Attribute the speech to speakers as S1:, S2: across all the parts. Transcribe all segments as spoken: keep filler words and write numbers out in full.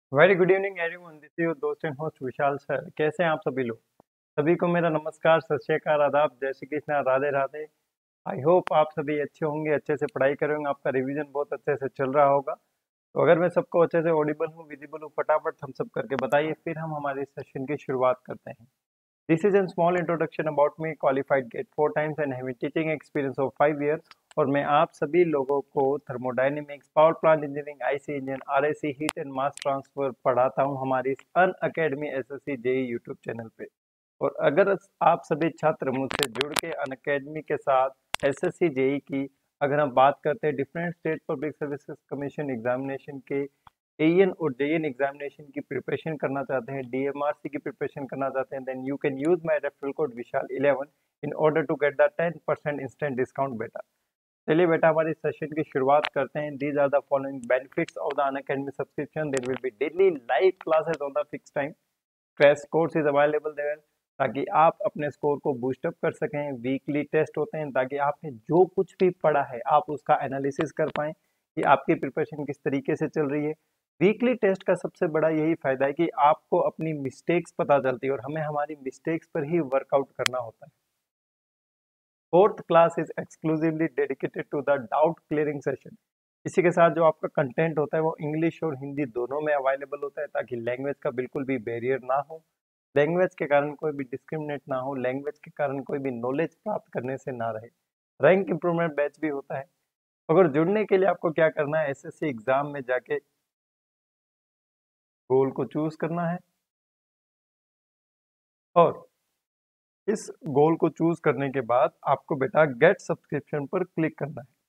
S1: Very good evening everyone, this is your दोस्त and host Vishal sir. कैसे हैं आप सभी लोग? सभी को मेरा नमस्कार, सत श्री अकाल, आदाब, जय श्री कृष्णा, राधे राधे। आई होप आप सभी अच्छे होंगे, अच्छे से पढ़ाई कर रहे होंगे, आपका रिवीजन बहुत अच्छे से चल रहा होगा। तो अगर मैं सबको अच्छे से ऑडिबल हूँ, विजिबल हूँ, फटाफट हम सब करके बताइए, फिर हम हमारे सेशन की शुरुआत करते हैं। This is a small introduction about me. Qualified GATE four times and having teaching experience of five years. और मैं आप सभी लोगों को thermodynamics, power plant engineering, IC engine, RAC, heat and mass transfer पढ़ाता हूं हमारी इस Unacademy SSC JE YouTube channel पे। और अगर आप सभी छात्र मुझसे जुड़ के अन अकेडमी के साथ एसएससी जेई की अगर हम बात करते हैं different state public services commission examination के एएन और जेएन एग्जामिनेशन की प्रिपरेशन करना चाहते हैं, डीएमआरसी की प्रिपरेशन करना चाहते हैं, then you can use my referral code Vishal eleven in order to get the ten percent instant discount बेटा। चलिए बेटा, हमारे सेशन की शुरुआत करते हैं। These are the following benefits of the Unacademy subscription. There will be daily live classes on the fix time. Crash course is available there ताकि आप अपने स्कोर को बूस्टअप कर सकें। वीकली टेस्ट होते हैं ताकि आपने जो कुछ भी पढ़ा है आप उसका एनालिसिस कर पाएं कि आपकी प्रिपरेशन किस तरीके से चल रही है। वीकली टेस्ट का सबसे बड़ा यही फायदा है कि आपको अपनी मिस्टेक्स पता चलती है और हमें हमारी मिस्टेक्स पर ही वर्कआउट करना होता है। Fourth class is exclusively dedicated to the doubt clearing session. इसी के साथ जो आपका कंटेंट होता है वो इंग्लिश और हिंदी दोनों में अवेलेबल होता है ताकि लैंग्वेज का बिल्कुल भी बैरियर ना हो, लैंग्वेज के कारण कोई भी डिस्क्रिमिनेट ना हो, लैंग्वेज के कारण कोई भी नॉलेज प्राप्त करने से ना रहे। रैंक इंप्रूवमेंट बैच भी होता है। अगर जुड़ने के लिए आपको क्या करना है, एसएससी एग्जाम में जाके गोल को चूज करना है और इस गोल को चूज करने के बाद आपको बेटा गेट सब्सक्रिप्शन पर क्लिक करना है।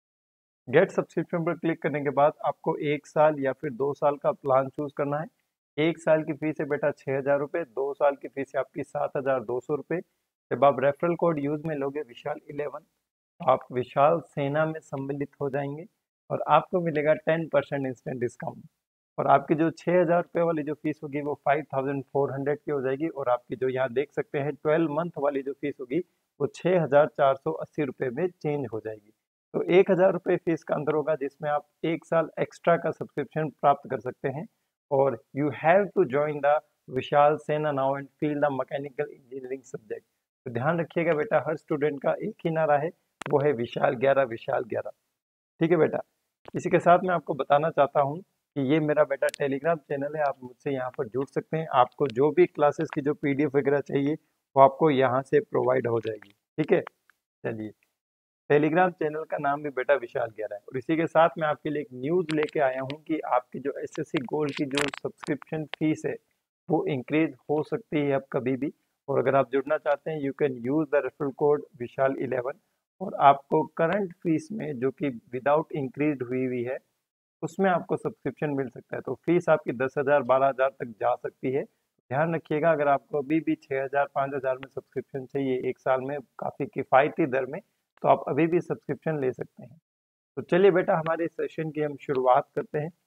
S1: गेट सब्सक्रिप्शन पर क्लिक करने के बाद आपको एक साल या फिर दो साल का प्लान चूज करना है। एक साल की फीस है बेटा छः हजार रुपये, दो साल की फीस है आपकी सात हजार दो सौ रुपये। जब आप रेफरल कोड यूज में लोगे विशाल इलेवन तो आप विशाल सेना में सम्मिलित हो जाएंगे और आपको मिलेगा टेन परसेंट इंस्टेंट डिस्काउंट। और आपकी जो छः हजार रुपये वाली जो फीस होगी वो फाइव थाउजेंड फोर हंड्रेड की हो जाएगी और आपकी जो यहाँ देख सकते हैं ट्वेल्व मंथ वाली जो फीस होगी वो छः हजार चार सौ अस्सी रुपये में चेंज हो जाएगी। तो एक हजार रुपये फीस का अंदर होगा जिसमें आप एक साल एक्स्ट्रा का सब्सक्रिप्शन प्राप्त कर सकते हैं। और you have to join the Vishal Sena now and feel the mechanical engineering subject. तो ध्यान रखिएगा बेटा, हर स्टूडेंट का एक ही नारा है, वो है विशाल ग्यारह, विशाल ग्यारह। ठीक है बेटा। इसी के साथ मैं आपको बताना चाहता हूँ कि ये मेरा बेटा टेलीग्राम चैनल है, आप मुझसे यहाँ पर जुड़ सकते हैं। आपको जो भी क्लासेस की जो पीडीएफ वगैरह चाहिए वो आपको यहाँ से प्रोवाइड हो जाएगी। ठीक है, चलिए। टेलीग्राम चैनल का नाम भी बेटा विशाल ग्यारह है। और इसी के साथ मैं आपके लिए एक न्यूज़ लेके आया हूँ कि आपकी जो एसएससी गोल्ड की जो सब्सक्रिप्शन फीस है वो इंक्रीज हो सकती है अब कभी भी। और अगर आप जुड़ना चाहते हैं you can use the referral code Vishal eleven और आपको करंट फीस में जो कि विदाउट इंक्रीज हुई हुई है उसमें आपको सब्सक्रिप्शन मिल सकता है। तो फीस आपकी दस हज़ार बारह हज़ार तक जा सकती है। ध्यान रखिएगा, अगर आपको अभी भी छः हज़ार पाँच हज़ार में सब्सक्रिप्शन चाहिए एक साल में काफ़ी किफ़ायती दर में, तो आप अभी भी सब्सक्रिप्शन ले सकते हैं। तो चलिए बेटा, हमारे सेशन की हम शुरुआत करते हैं।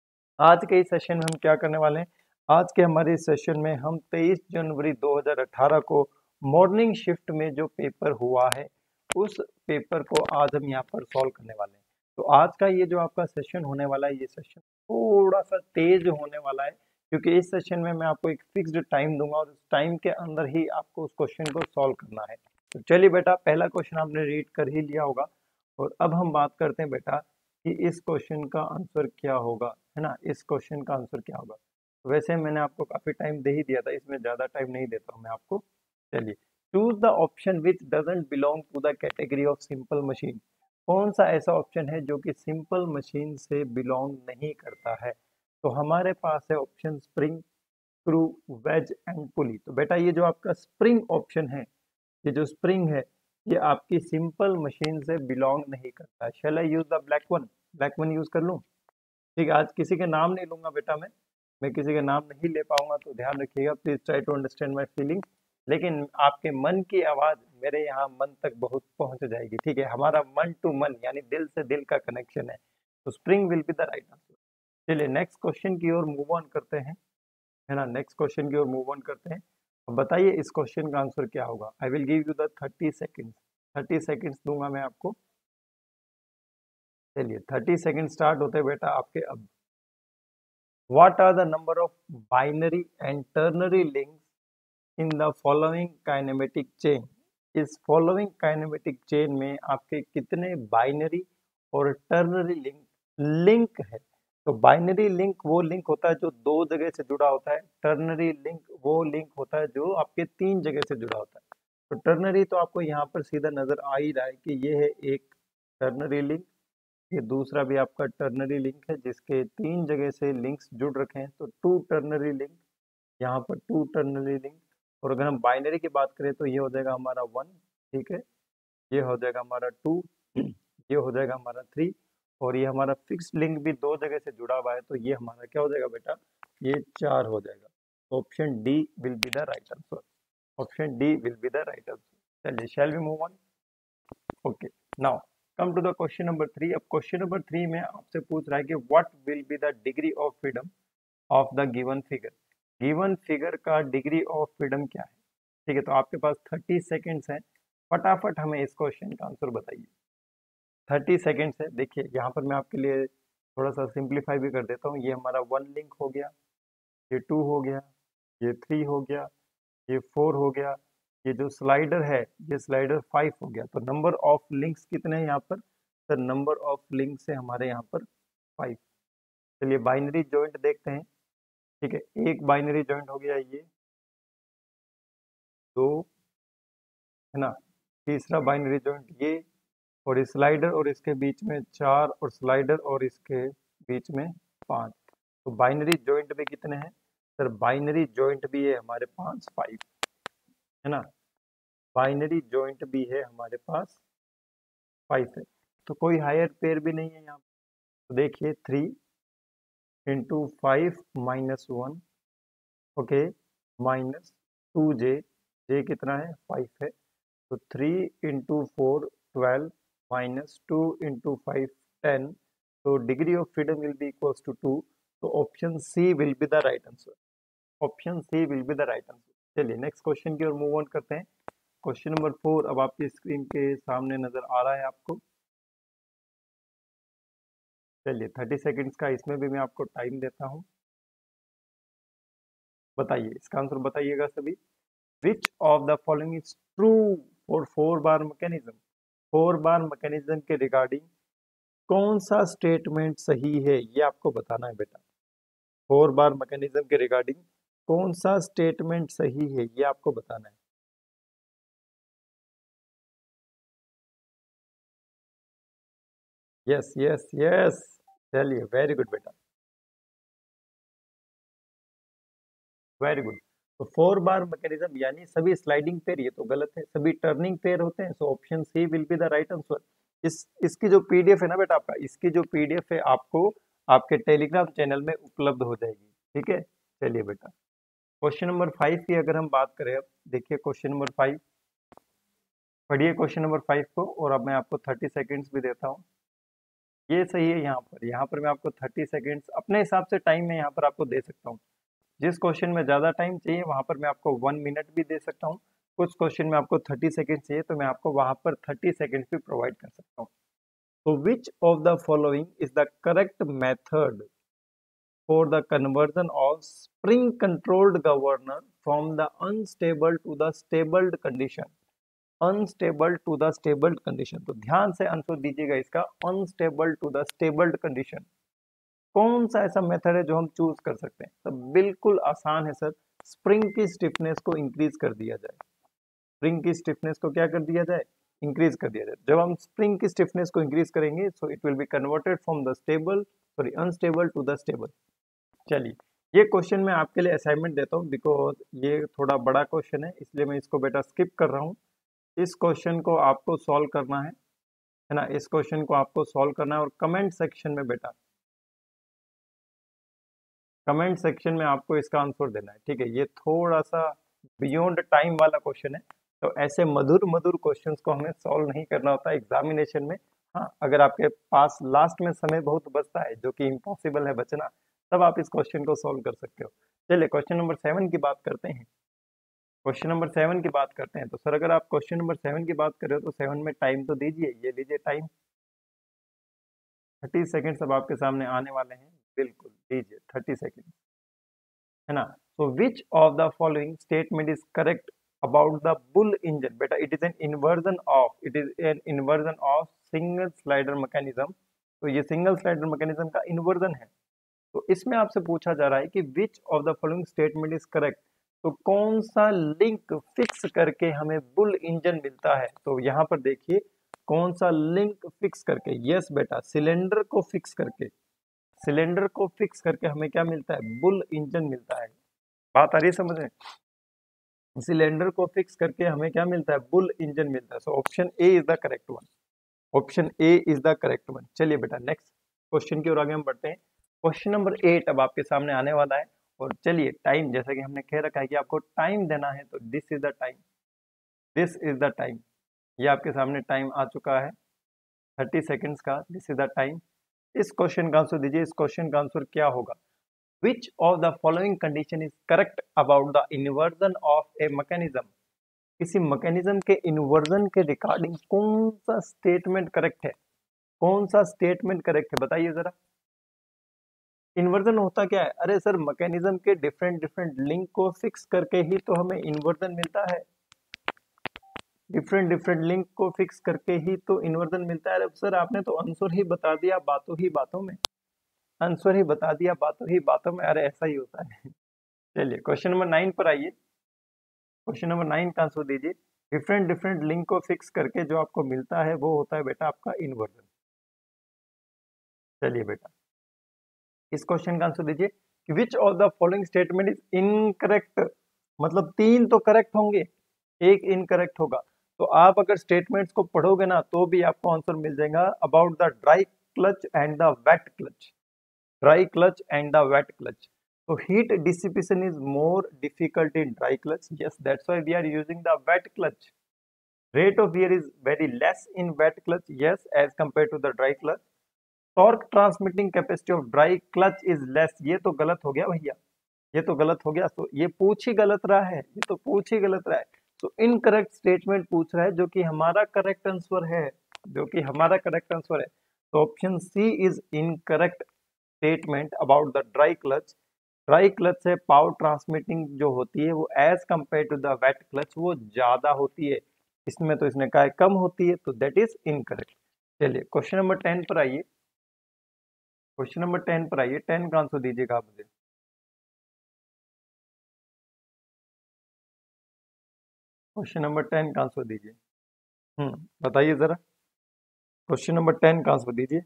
S1: आज के इस सेशन में हम क्या करने वाले हैं, आज के हमारे इस सेशन में हम तेईस जनवरी दो हज़ार अठारह को मॉर्निंग शिफ्ट में जो पेपर हुआ है उस पेपर को आज हम यहाँ पर सॉल्व करने वाले हैं। तो आज का ये जो आपका सेशन होने वाला है, ये सेशन थोड़ा सा तेज होने वाला है क्योंकि इस सेशन में मैं आपको एक फिक्स्ड टाइम दूंगा और उस टाइम के अंदर ही आपको उस क्वेश्चन को सॉल्व करना है। तो चलिए बेटा, पहला क्वेश्चन आपने रीड कर ही लिया होगा और अब हम बात करते हैं बेटा कि इस क्वेश्चन का आंसर क्या होगा, है ना। इस क्वेश्चन का आंसर क्या होगा, वैसे मैंने आपको काफी टाइम दे ही दिया था, इसमें ज्यादा टाइम नहीं देता हूँ मैं आपको। चलिए, choose the option which doesn't belong to the category of simple machine. कौन सा ऐसा ऑप्शन है जो कि सिंपल मशीन से बिलोंग नहीं करता है? तो हमारे पास है option spring, screw, wedge and pulley. तो बेटा ये जो आपका स्प्रिंग ऑप्शन है, ये जो स्प्रिंग है ये आपकी सिंपल मशीन से बिलोंग नहीं करता है। Shall I use the black one? Black one use कर लूँ? ठीक है, आज किसी के नाम नहीं लूंगा बेटा, मैं मैं किसी के नाम नहीं ले पाऊंगा, तो ध्यान रखिएगा, please try to understand my feelings. लेकिन आपके मन की आवाज मेरे यहाँ मन तक बहुत पहुंच जाएगी। ठीक है, हमारा मन टू मन यानी दिल से दिल का कनेक्शन है। तो spring will be the right answer. चलिए नेक्स्ट क्वेश्चन की ओर मूव ऑन करते हैं, है ना। नेक्स्ट क्वेश्चन की ओर मूव ऑन करते हैं। अब बताइए इस क्वेश्चन का आंसर क्या होगा। I will give you the thirty seconds, thirty seconds दूंगा मैं आपको। चलिए थर्टी सेकेंड स्टार्ट होते हैं बेटा आपके अब। What are the number of binary and ternary links in the following kinematic chain. इस फॉलोइंग काइनेमेटिक चेन में आपके कितने बाइनरी और टर्नरी लिंक लिंक है। तो बाइनरी लिंक वो लिंक होता है जो दो जगह से जुड़ा होता है, टर्नरी लिंक वो लिंक होता है जो आपके तीन जगह से जुड़ा होता है। तो टर्नरी तो आपको यहाँ पर सीधा नजर आ ही रहा है कि ये है एक टर्नरी लिंक, ये दूसरा भी आपका टर्नरी लिंक है जिसके तीन जगह से लिंक्स जुड़ रखे हैं, तो टू टर्नरी लिंक, यहाँ पर टू टर्नरी लिंक। और अगर हम बाइनरी की बात करें तो ये हो जाएगा हमारा वन, ठीक है, ये हो जाएगा हमारा टू, ये हो जाएगा हमारा थ्री, और ये हमारा फिक्स लिंक भी दो जगह से जुड़ा हुआ है, तो ये हमारा क्या हो जाएगा बेटा, ये चार हो जाएगा। Option D will be the right answer, option D will be the right answer. चलिए, shall we move on. Okay, now come to the question number three. अब क्वेश्चन नंबर थ्री में आपसे पूछ रहा है कि what will be the degree of freedom of the given figure. Given figure का degree of freedom क्या है, ठीक है। तो आपके पास थर्टी सेकेंड्स हैं, फटाफट हमें इस क्वेश्चन का आंसर बताइए। थर्टी सेकेंड्स है। देखिए यहाँ पर मैं आपके लिए थोड़ा सा सिंप्लीफाई भी कर देता हूँ। ये हमारा वन लिंक हो गया, ये टू हो गया, ये थ्री हो गया, ये फोर हो गया, ये जो स्लाइडर है ये स्लाइडर फाइव हो गया। तो नंबर ऑफ लिंक्स कितने हैं यहाँ पर, सर नंबर ऑफ लिंक्स है हमारे यहाँ पर फाइव। चलिए बाइनरी जॉइंट देखते हैं, ठीक है। एक बाइनरी जॉइंट हो गया, ये दो है ना, तीसरा बाइनरी जॉइंट ये, और इस स्लाइडर और इसके बीच में चार, और स्लाइडर और इसके बीच में पाँच। तो बाइनरी जॉइंट भी कितने हैं, सर बाइनरी जॉइंट भी है हमारे पास फाइव, है ना, बाइनरी जॉइंट भी है हमारे पास फाइव है। तो कोई हायर पेयर भी नहीं है यहाँ। तो देखिए three into five minus one, okay, minus two J, J कितना है फाइव है। तो three into four twelve, minus two into five ten. तो degree of freedom will be equals to two. तो option C will be the right answer, option C will be the right answer. चलिए next question की ओर move on करते हैं। Question number four अब आपकी screen के सामने नजर आ रहा है आपको। चलिए थर्टी सेकेंड्स का इसमें भी मैं आपको टाइम देता हूँ। बताइए इसका आंसर बताइएगा सभी। Which of the following is true for four bar mechanism. Four bar mechanism के रिगार्डिंग कौन सा स्टेटमेंट सही है, ये आपको बताना है बेटा। फोर बार मैकेनिज्म के रिगार्डिंग कौन सा स्टेटमेंट सही है, ये आपको बताना है। यस यस यस, चलिए वेरी गुड बेटा, वेरी गुड। तो फोर बार मैकेनिज्म यानी सभी स्लाइडिंग पेयर, ये तो गलत है, सभी टर्निंग पेयर होते हैं। So option C will be the right answer. इस इसकी जो पीडीएफ है ना बेटा आपका, इसकी जो पीडीएफ है आपको आपके टेलीग्राम चैनल में उपलब्ध हो जाएगी, ठीक है। चलिए बेटा क्वेश्चन नंबर फाइव की अगर हम बात करें, अब देखिए क्वेश्चन नंबर फाइव, पढ़िए क्वेश्चन नंबर फाइव को, और अब मैं आपको थर्टी सेकेंड्स भी देता हूँ। ये सही है, यहाँ पर यहाँ पर मैं आपको थर्टी सेकेंड्स अपने हिसाब से टाइम में यहाँ पर आपको दे सकता हूँ। जिस क्वेश्चन में ज़्यादा टाइम चाहिए वहाँ पर मैं आपको वन मिनट भी दे सकता हूँ। कुछ क्वेश्चन में आपको थर्टी सेकेंड चाहिए तो मैं आपको वहाँ पर थर्टी सेकेंड्स भी प्रोवाइड कर सकता हूँ। तो which of the following is the correct method for the conversion of spring controlled governor from the unstable to the stable condition, unstable to the stable condition। तो ध्यान से आंसर दीजिएगा इसका, unstable to the stable condition कौन सा ऐसा method है जो हम चूज कर सकते हैं। तो बिल्कुल आसान है सर, स्प्रिंग की स्टिफनेस को इंक्रीज कर दिया जाए। स्प्रिंग की स्टिफनेस को क्या कर दिया जाए, इंक्रीज कर दिया जाए। जब हम स्प्रिंग की स्टिफनेस को इंक्रीज करेंगे so it will be converted from the stable sorry unstable to the stable. चलिए ये क्वेश्चन मैं आपके लिए असाइनमेंट देता हूँ, बिकॉज ये थोड़ा बड़ा क्वेश्चन है इसलिए मैं इसको बेटा स्किप कर रहा हूँ। इस क्वेश्चन को आपको सॉल्व करना है है ना, इस क्वेश्चन को आपको सॉल्व करना है, और कमेंट सेक्शन में बेटा, कमेंट सेक्शन में आपको इसका आंसर देना है, ठीक है। ये थोड़ा सा बियॉन्ड टाइम वाला क्वेश्चन है, तो ऐसे मधुर मधुर क्वेश्चंस को हमें सॉल्व नहीं करना होता एग्जामिनेशन में। हाँ, अगर आपके पास लास्ट में समय बहुत बचता है जो कि इम्पॉसिबल है बचना, तब आप इस क्वेश्चन को सॉल्व कर सकते हो। चलिए क्वेश्चन नंबर सेवन की बात करते हैं। क्वेश्चन नंबर सेवन की बात करते हैं तो सर अगर आप क्वेश्चन नंबर सेवन की बात कर रहे हो तो सेवन में टाइम तो दीजिए, ये लीजिए टाइम, थर्टी सेकेंड्स अब आपके सामने आने वाले हैं। बिल्कुल दीजिए थर्टी सेकेंड, है ना। So which of the following statement is correct about the bull engine? बेटा it is an inversion of it is an inversion of single slider mechanism. तो ये सिंगल स्लाइडर मैकेनिज्म का इन्वर्जन है। तो इसमें आपसे पूछा जा रहा है कि which of the following statement is correct, तो कौन सा लिंक फिक्स करके हमें बुल इंजन मिलता है? तो यहाँ पर देखिए कौन सा लिंक फिक्स करके, यस बेटा सिलेंडर को फिक्स करके, सिलेंडर को फिक्स करके हमें क्या मिलता है? बुल इंजन मिलता है। बात आ रही है समझ में? सिलेंडर को फिक्स करके हमें क्या मिलता है? बुल इंजन मिलता है। So option A is the correct one, option A is the correct one. चलिए बेटा नेक्स्ट क्वेश्चन की ओर आगे हम बढ़ते हैं। क्वेश्चन नंबर एट अब आपके सामने आने वाला है। और चलिए टाइम, जैसा कि हमने कह रखा है कि आपको टाइम देना है, तो this is the time, this is the time. ये आपके सामने टाइम आ चुका है थर्टी सेकेंड्स का, दिस इज द टाइम। इस क्वेश्चन का आंसर दीजिए। इस क्वेश्चन का आंसर क्या होगा? Which of the following condition is correct about the inversion of a mechanism? किसी मैकेनिज्म के इन्वर्जन के रिगार्डिंग कौन सा स्टेटमेंट करेक्ट है? कौन सा स्टेटमेंट करेक्ट है बताइए जरा। इन्वर्जन होता क्या है? अरे सर मैकेनिज्म के डिफरेंट डिफरेंट लिंक को फिक्स करके ही तो हमें इन्वर्जन मिलता है। डिफरेंट डिफरेंट लिंक को फिक्स करके ही तो इन्वर्जन मिलता है। अरे सर आपने तो आंसर ही बता दिया बातों ही बातों में, आंसर ही बता दिया बातों ही बातों में। अरे ऐसा ही होता है। चलिए क्वेश्चन नंबर नाइन पर आइए। क्वेश्चन नंबर नाइन का आंसर दीजिए। डिफरेंट डिफरेंट लिंक को फिक्स करके जो आपको मिलता है वो होता है बेटा आपका इन्वर्जन। चलिए बेटा इस क्वेश्चन का आंसर दीजिए कि which of the following statement is incorrect? मतलब तीन तो करेक्ट होंगे, एक इनकरेक्ट होगा। तो आप अगर स्टेटमेंट्स को पढ़ोगे ना तो भी आपको आंसर मिल जाएगा about the dry clutch and the wet clutch, dry clutch and the wet clutch. So heat dissipation is more difficult in dry clutch. Yes, that's why we are using the wet clutch. Rate of wear is very less in wet clutch. Yes, as compared to the dry clutch. Torque transmitting capacity of dry clutch is less. ये तो गलत हो गया भैया, ये तो गलत हो गया। तो ये पूछ ही गलत रहा है, ये तो पूछ ही गलत रहा है। तो इनकरेक्ट स्टेटमेंट पूछ रहा है जो कि हमारा करेक्ट आंसर है, जो कि हमारा करेक्ट आंसर है। तो option C is incorrect statement about the dry clutch. Dry clutch से पावर ट्रांसमिटिंग जो होती है वो as compare to the wet clutch वो ज्यादा होती है। इसमें तो इसने कहा कम होती है, तो दैट इज इनकरेक्ट। चलिए क्वेश्चन नंबर टेन पर आइए। क्वेश्चन नंबर टेन पर आइए। टेन का आंसर दीजिएगा आप मुझे। क्वेश्चन नंबर टेन का आंसर दीजिए। हम्म बताइए जरा, क्वेश्चन नंबर टेन का आंसर दीजिए।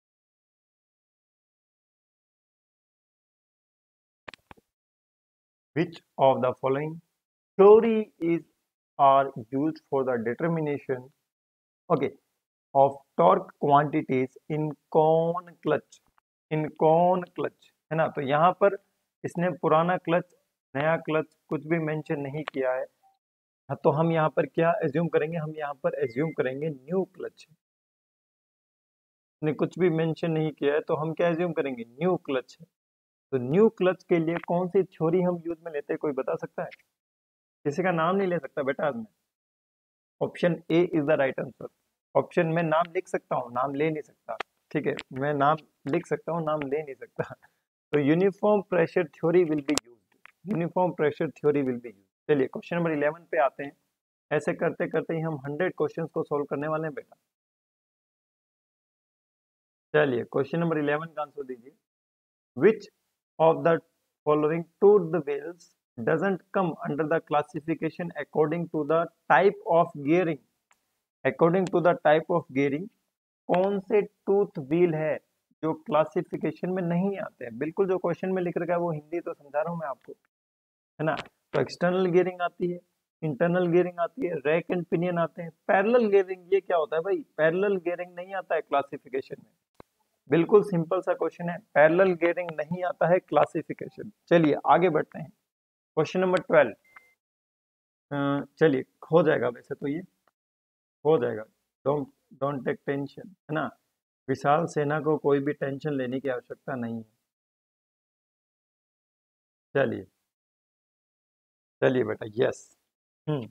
S1: Which of the following theory is are used for the determination okay of torque quantities in cone clutch? in cone clutch है ना। तो यहाँ पर इसने पुराना क्लच नया क्लच कुछ भी मेंशन नहीं किया है। हाँ, तो हम यहाँ पर क्या एज्यूम करेंगे? हम यहाँ पर एज्यूम करेंगे न्यू क्लच। ने कुछ भी मेंशन नहीं किया है तो हम क्या एज्यूम करेंगे? न्यू क्लच है। तो न्यू क्लच के लिए कौन सी थ्योरी हम यूज में लेते हैं, कोई बता सकता है? किसी का नाम नहीं ले सकता बेटा आज मैं। Option A is the right answer. Option में नाम लिख सकता हूँ, नाम ले नहीं सकता। ठीक है, मैं नाम लिख सकता हूँ, नाम ले नहीं सकता। तो uniform pressure theory will be used, uniform pressure theory will be used. चलिए क्वेश्चन नंबर इलेवन पे आते हैं। ऐसे करते करते ही हम हंड्रेड क्वेश्चंस को सोल्व करने वाले हैं बेटा। चलिए क्वेश्चन नंबर इलेवन का आंसर दीजिए। Which of the following tooth wheels doesn't come under the classification according to the type of gearing? according to the type of gearing कौन से टूथ व्हील है जो क्लासिफिकेशन में नहीं आते हैं? बिल्कुल जो क्वेश्चन में लिख रखा है वो हिंदी तो समझा रहा हूं मैं आपको, है ना। तो एक्सटर्नल गियरिंग आती है, इंटरनल गियरिंग आती है, रैक एंड पिनियन आते हैं। पैरेलल गियरिंग ये क्या होता है भाई? पैरेलल गियरिंग नहीं आता है क्लासिफिकेशन में। बिल्कुल सिंपल सा क्वेश्चन है, पैरेलल गियरिंग नहीं आता है क्लासिफिकेशन। चलिए आगे बढ़ते हैं। Question number twelve. चलिए हो जाएगा, वैसे तो ये हो जाएगा, डोंट डोंट टेक टेंशन, है ना। विशाल सेना को कोई भी टेंशन लेने की आवश्यकता नहीं है। चलिए चलिए बेटा, यस। हम्म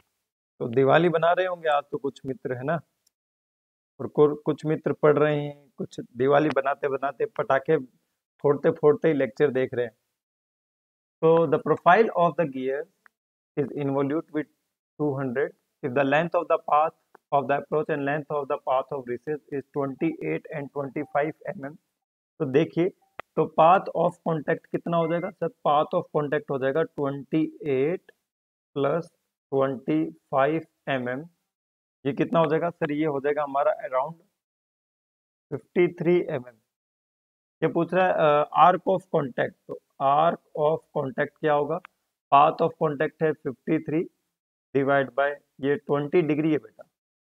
S1: तो दिवाली बना रहे होंगे आज तो कुछ मित्र, है ना। और कुछ मित्र पढ़ रहे हैं, कुछ दिवाली बनाते बनाते पटाखे फोड़ते फोड़ते ही लेक्चर देख रहे हैं। तो the profile of the gear is involute with two hundred if the length of the path of the approach and length of the path of recess is twenty-eight and twenty-five millimeters, तो देखिए तो path of contact कितना हो जाएगा sir? Path of contact हो जाएगा अट्ठाईस plus पच्चीस एम एम, ये कितना हो जाएगा सर? ये हो जाएगा हमारा अराउंड तिरेपन एम एम। ये पूछ रहा है आर्क ऑफ कॉन्टैक्ट, तो आर्क ऑफ कॉन्टैक्ट क्या होगा? पाथ ऑफ कॉन्टैक्ट है तिरेपन डिवाइड बाय ये ट्वेंटी डिग्री है बेटा,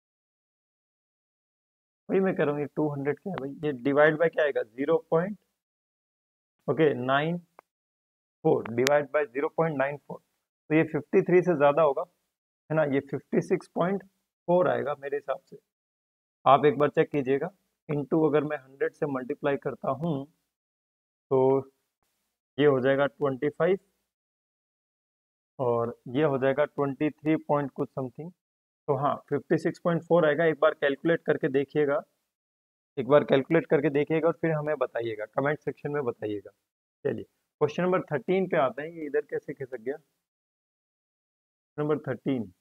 S1: वही मैं कह रहा हूँ। ये टू हंड्रेड क्या है भाई? ये डिवाइड बाय क्या आएगा? Zero point okay nine four divide by zero point nine four, तो ये तिरेपन से ज़्यादा होगा है ना, ये छप्पन पॉइंट फोर आएगा मेरे हिसाब से। आप एक बार चेक कीजिएगा। इनटू अगर मैं हंड्रेड से मल्टीप्लाई करता हूँ तो ये हो जाएगा पच्चीस और ये हो जाएगा तेईस पॉइंट कुछ समथिंग, तो हाँ छप्पन पॉइंट फोर आएगा। एक बार कैलकुलेट करके देखिएगा, एक बार कैलकुलेट करके देखिएगा और फिर हमें बताइएगा, कमेंट सेक्शन में बताइएगा। चलिए क्वेश्चन नंबर थर्टीन पे आते हैं। ये इधर कैसे खिसक गया? नंबर थर्टीन,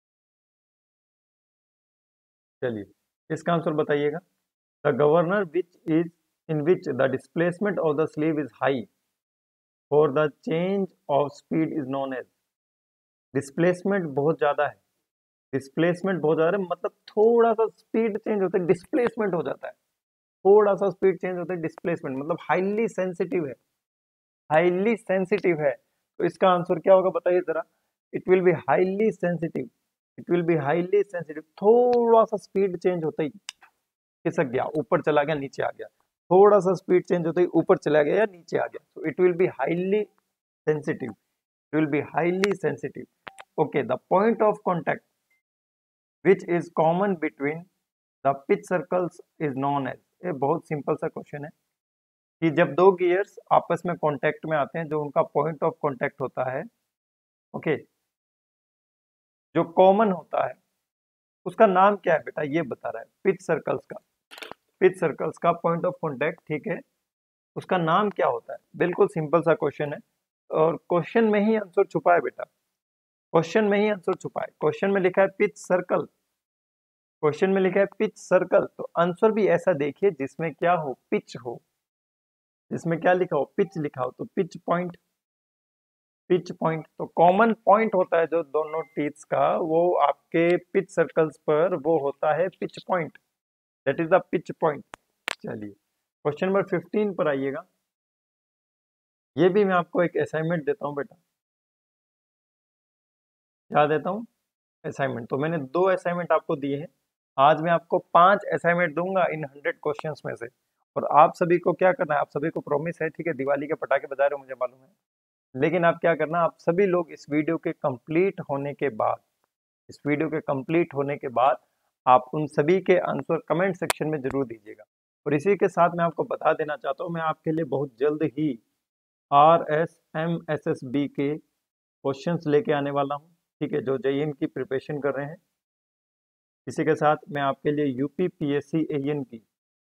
S1: चलिए इसका आंसर बताइएगा। The governor which is in which the displacement of the sleeve is high for the change of speed is known as. Displacement बहुत ज्यादा है, डिस्प्लेसमेंट बहुत ज्यादा है मतलब थोड़ा सा स्पीड चेंज होता है, डिस्प्लेसमेंट हो जाता है, थोड़ा सा स्पीड चेंज होता है, डिस्प्लेसमेंट मतलब हाईली सेंसिटिव है, हाईली सेंसिटिव है। तो इसका आंसर क्या होगा बताइए जरा? It will be highly sensitive, it will be highly sensitive. थोड़ा सा स्पीड चेंज होता ही खिसक गया, ऊपर चला गया, नीचे आ गया, थोड़ा सा स्पीड चेंज होता ही ऊपर चला गया या नीचे आ गया, so it will be highly sensitive, it will be highly sensitive. Okay, the point of contact which is common between the pitch circles is known as. ये बहुत सिंपल सा क्वेश्चन है कि जब दो गियर्स आपस में कांटेक्ट में आते हैं, जो उनका पॉइंट ऑफ कांटेक्ट होता है, ओके, जो कॉमन होता है, उसका नाम क्या है बेटा? ये बता रहा है पिच सर्कल्स का, पिच सर्कल्स का पॉइंट ऑफ कांटेक्ट, ठीक है, उसका नाम क्या होता है? बिल्कुल सिंपल सा क्वेश्चन है और क्वेश्चन में ही आंसर छुपा है बेटा, क्वेश्चन में ही आंसर छुपा है। क्वेश्चन में लिखा है पिच सर्कल, क्वेश्चन में लिखा है पिच सर्कल, तो आंसर भी ऐसा देखिए जिसमें क्या हो? पिच हो, जिसमें क्या लिखा हो? पिच लिखा हो, तो पिच पॉइंट, पिच पॉइंट। तो कॉमन पॉइंट होता है जो दोनों टीथ्स का, वो आपके पिच सर्कल्स पर वो होता है pitch point, that is the pitch point. चलिए क्वेश्चन नंबर फिफ्टीन पर आइएगा। ये भी मैं आपको एक असाइनमेंट देता हूं बेटा, क्या देता हूं? असाइनमेंट। तो मैंने दो असाइनमेंट आपको दिए हैं, आज मैं आपको पांच असाइनमेंट दूंगा इन हंड्रेड क्वेश्चंस में से, और आप सभी को क्या करना है? आप सभी को प्रॉमिस है, ठीक है, दिवाली के पटाखे बजा रहे हो मुझे मालूम है, लेकिन आप क्या करना, आप सभी लोग इस वीडियो के कंप्लीट होने के बाद, इस वीडियो के कंप्लीट होने के बाद आप उन सभी के आंसर कमेंट सेक्शन में जरूर दीजिएगा। और इसी के साथ मैं आपको बता देना चाहता हूँ, मैं आपके लिए बहुत जल्द ही R S M S S B के क्वेश्चंस लेके आने वाला हूँ, ठीक है, जो जेईएन की प्रिपरेशन कर रहे हैं। इसी के साथ मैं आपके लिए यूपी पीएससी एएन की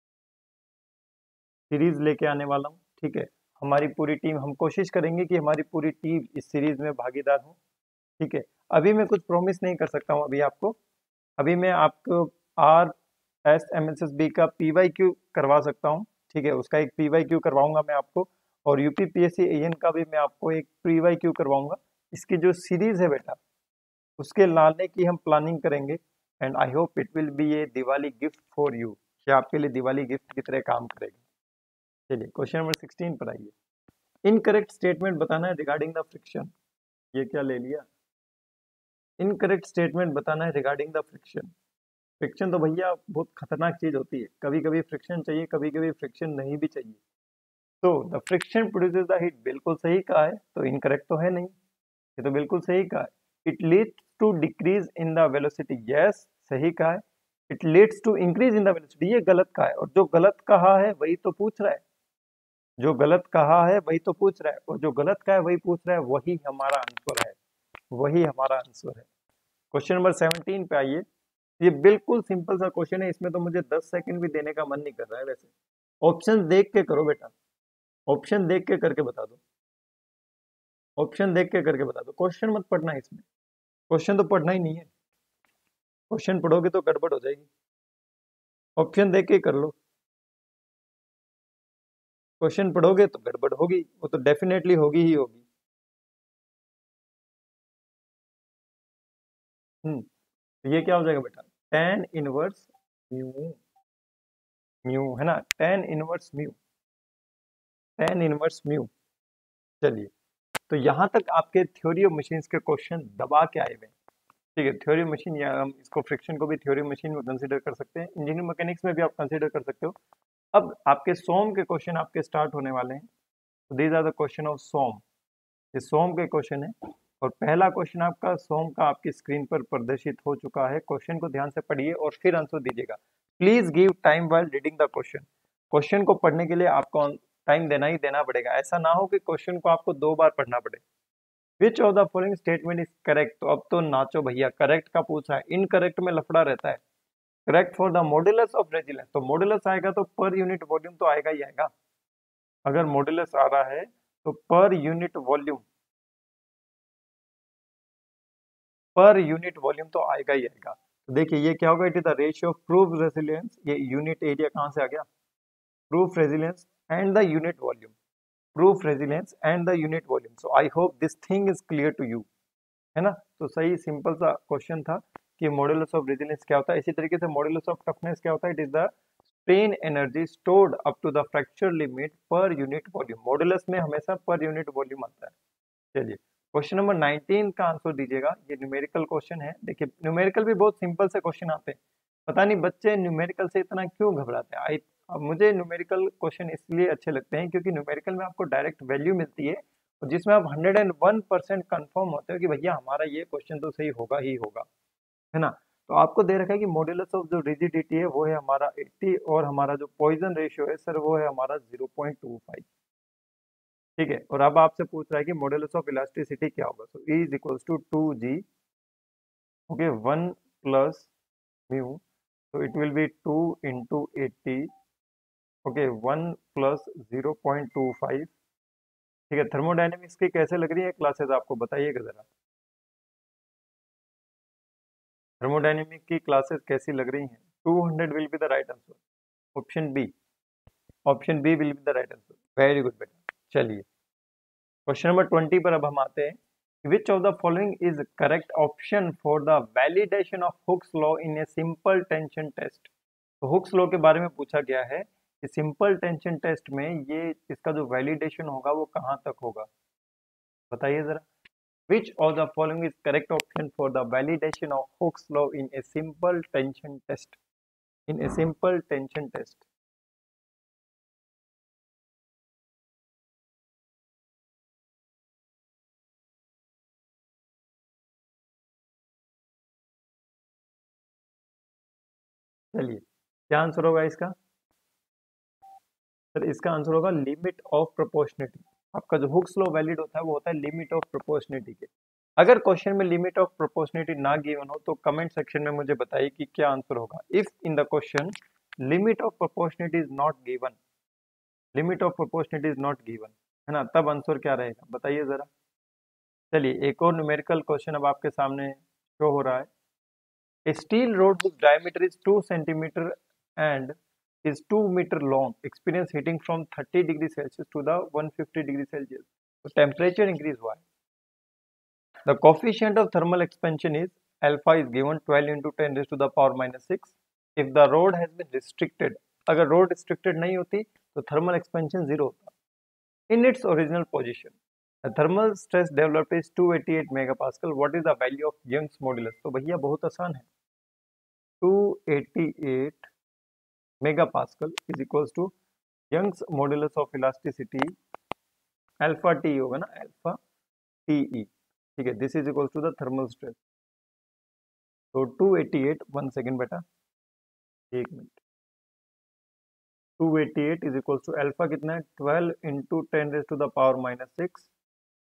S1: सीरीज लेके आने वाला हूँ, ठीक है। हमारी पूरी टीम, हम कोशिश करेंगे कि हमारी पूरी टीम इस सीरीज में भागीदार हो, ठीक है। अभी मैं कुछ प्रॉमिस नहीं कर सकता हूँ अभी आपको, अभी मैं आपको R S M S S B का पी वाई क्यू करवा सकता हूँ, ठीक है, उसका एक पी वाई क्यू करवाऊंगा मैं आपको, और यूपी पीएससी एएन का भी मैं आपको एक पी वाई क्यू करवाऊंगा। इसकी जो सीरीज है बेटा, उसके लाने की हम प्लानिंग करेंगे, and I hope it will be a Diwali gift for you, ये आपके लिए दिवाली गिफ्ट की तरह काम करेगा। चलिए क्वेश्चन नंबर सिक्सटीन पर आइए। इनकरेक्ट स्टेटमेंट बताना है रिगार्डिंग द फ्रिक्शन। ये क्या ले लिया? इनकरेक्ट स्टेटमेंट बताना है रिगार्डिंग द फ्रिक्शन। फ्रिक्शन तो भैया बहुत खतरनाक चीज होती है, कभी कभी फ्रिक्शन चाहिए, कभी कभी फ्रिक्शन नहीं भी चाहिए। तो the friction produces the heat, बिल्कुल सही कहा है, तो इनकरेक्ट तो है नहीं, ये तो बिल्कुल सही कहा है। It leads to decrease in the velocity, yes सही कहा है। It leads to increase in the velocity, ये गलत कहा है, और जो गलत कहा है वही तो पूछ रहा है, जो गलत कहा है वही तो पूछ रहा है, और जो गलत कहा है वही पूछ रहा है, वही हमारा आंसर है, वही हमारा आंसर है। क्वेश्चन नंबर सेवनटीन पे आइए। ये बिल्कुल सिंपल सा क्वेश्चन है, इसमें तो मुझे दस सेकंड भी देने का मन नहीं कर रहा है वैसे। ऑप्शन देख के करो बेटा, ऑप्शन देख के करके बता दो, ऑप्शन देख के करके बता दो, क्वेश्चन मत पढ़ना इसमें, क्वेश्चन तो पढ़ना ही नहीं है, क्वेश्चन पढ़ोगे तो गड़बड़ हो जाएगी, ऑप्शन देख के कर लो, क्वेश्चन पढ़ोगे तो गड़बड़ होगी, वो तो डेफिनेटली होगी ही होगी। हम्म तो ये क्या हो जाएगा बेटा, टेन इनवर्स म्यू, म्यू है ना, ten inverse mu, ten inverse mu. चलिए, तो यहां तक आपके थ्योरी ऑफ मशीन्स के क्वेश्चन दबा के आए हुए हैं। ठीक है, थ्योरी मशीन, या हम इसको फ्रिक्शन को भी थ्योरी मशीन में कंसीडर कर सकते हैं, इंजीनियरिंग मैकेनिक्स में भी आप कंसीडर कर सकते हो। अब आपके सोम के क्वेश्चन आपके स्टार्ट होने वाले हैं। तो these are the question of SOM, ये सोम के क्वेश्चन है। और पहला क्वेश्चन आपका सोम का आपकी स्क्रीन पर प्रदर्शित हो चुका है। क्वेश्चन को ध्यान से पढ़िए और फिर आंसर दीजिएगा। Please give time while reading the question. Question को पढ़ने के लिए आपको टाइम देना ही देना पड़ेगा, ऐसा ना हो कि क्वेश्चन को आपको दो बार पढ़ना पड़े। Which of the following statement is correct, तो अब तो नाचो भैया, करेक्ट का पूछा है, इनकरेक्ट में लफड़ा रहता है। Correct for the modulus of resilience, तो मॉडुलस आएगा तो पर यूनिट वॉल्यूम तो आएगा ही आएगा। अगर मॉडुलस आ रहा है तो per unit volume, per unit volume तो आएगा ही आएगा। तो देखिए ये क्या होगा, it is the ratio of proof resilience, ये यूनिट एरिया कहां से आ गया, proof resilience and the unit volume, proof resilience and the unit volume. So I hope this thing is clear to you, है ना। तो सही सिंपल सा क्वेश्चन था कि मॉडुलस ऑफ रेजिलियंस क्या होता है। इसी तरीके से मॉडुलस ऑफ टफनेस क्या होता है, it is the strain energy stored up to the fracture limit per unit volume. Modulus में हमेशा पर यूनिट वॉल्यूम आता है। चलिए, क्वेश्चन नंबर नाइनटीन का आंसर दीजिएगा। ये न्यूमेरिकल क्वेश्चन है। देखिए न्यूमेरिकल भी बहुत सिंपल से क्वेश्चन आते हैं, पता नहीं बच्चे न्यूमेरिकल से इतना क्यों घबराते हैं। आई अब मुझे न्यूमेरिकल क्वेश्चन इसलिए अच्छे लगते हैं क्योंकि न्यूमेरिकल में आपको डायरेक्ट वैल्यू मिलती है, और जिसमें आप hundred and one percent confirm होते हो कि भैया हमारा ये क्वेश्चन तो सही होगा ही होगा, है ना। तो आपको दे रखा है कि मॉड्यूलस ऑफ जो रिजिडिटी है वो है हमारा अस्सी, और हमारा जो पॉइजन रेशियो है सर वो है हमारा ज़ीरो पॉइंट टू फाइव। ठीक है, और अब आपसे पूछ रहा है कि मॉडुलस ऑफ इलास्टिसिटी क्या होगा। So E is equals to two G, okay, one plus mu, so it will be two into eighty, okay, one plus zero point two five. ठीक है, थर्मोडायनेमिक्स की कैसे लग रही है क्लासेस आपको बताइएगा जरा, थर्मोडायनेमिक की क्लासेस कैसी लग रही हैं। Two hundred will be the right answer, option B, option B will be the right answer. Very good बेटा। चलिए, क्वेश्चन नंबर ट्वेंटी पर अब हम आते हैं। Which of the following is correct option for the validation of Hooke's law in a simple tension test. तो Hooke's law के बारे में पूछा गया है कि सिंपल टेंशन टेस्ट में ये इसका जो वैलिडेशन होगा वो कहाँ तक होगा, बताइए जरा। Which of the following is correct option for the validation of Hooke's law in a simple tension test, in a simple tension test. चलिए, क्या आंसर होगा इसका, सर इसका आंसर होगा लिमिट ऑफ प्रोपोर्शनिटी। आपका जो हुक्स लॉ वैलिड होता है वो होता है लिमिट ऑफ प्रोपोर्शनिटी के। अगर क्वेश्चन में लिमिट ऑफ प्रोपोर्शनिटी ना गिवन हो तो कमेंट सेक्शन में मुझे बताइए कि क्या आंसर होगा। If in the question limit of proportionality is not given, limit of proportionality is not given, है ना, तब आंसर क्या रहेगा बताइए जरा। चलिए, एक और न्यूमेरिकल क्वेश्चन अब आपके सामने शो हो रहा है। A steel rod whose diameter is two centimeter and is two meter long experience heating from thirty degree Celsius to the one hundred fifty degree Celsius. So temperature increase why? The coefficient of thermal expansion is alpha is given twelve into ten raised to the power minus six. If the rod has been restricted, अगर rod restricted नहीं होती तो thermal expansion zero होता in its original position. The thermal stress developed is two eighty-eight megapascal. What is the value of Young's modulus? तो भैया बहुत आसान है, two eighty eight megapascal is equals to Young's modulus of elasticity, alpha T होगा ना, alpha T E. ठीक है, this is equals to the thermal stress. तो two eighty eight, one second बेटा, एक मिनट, two eighty eight is equals to alpha कितना है, twelve into ten raise to the power minus six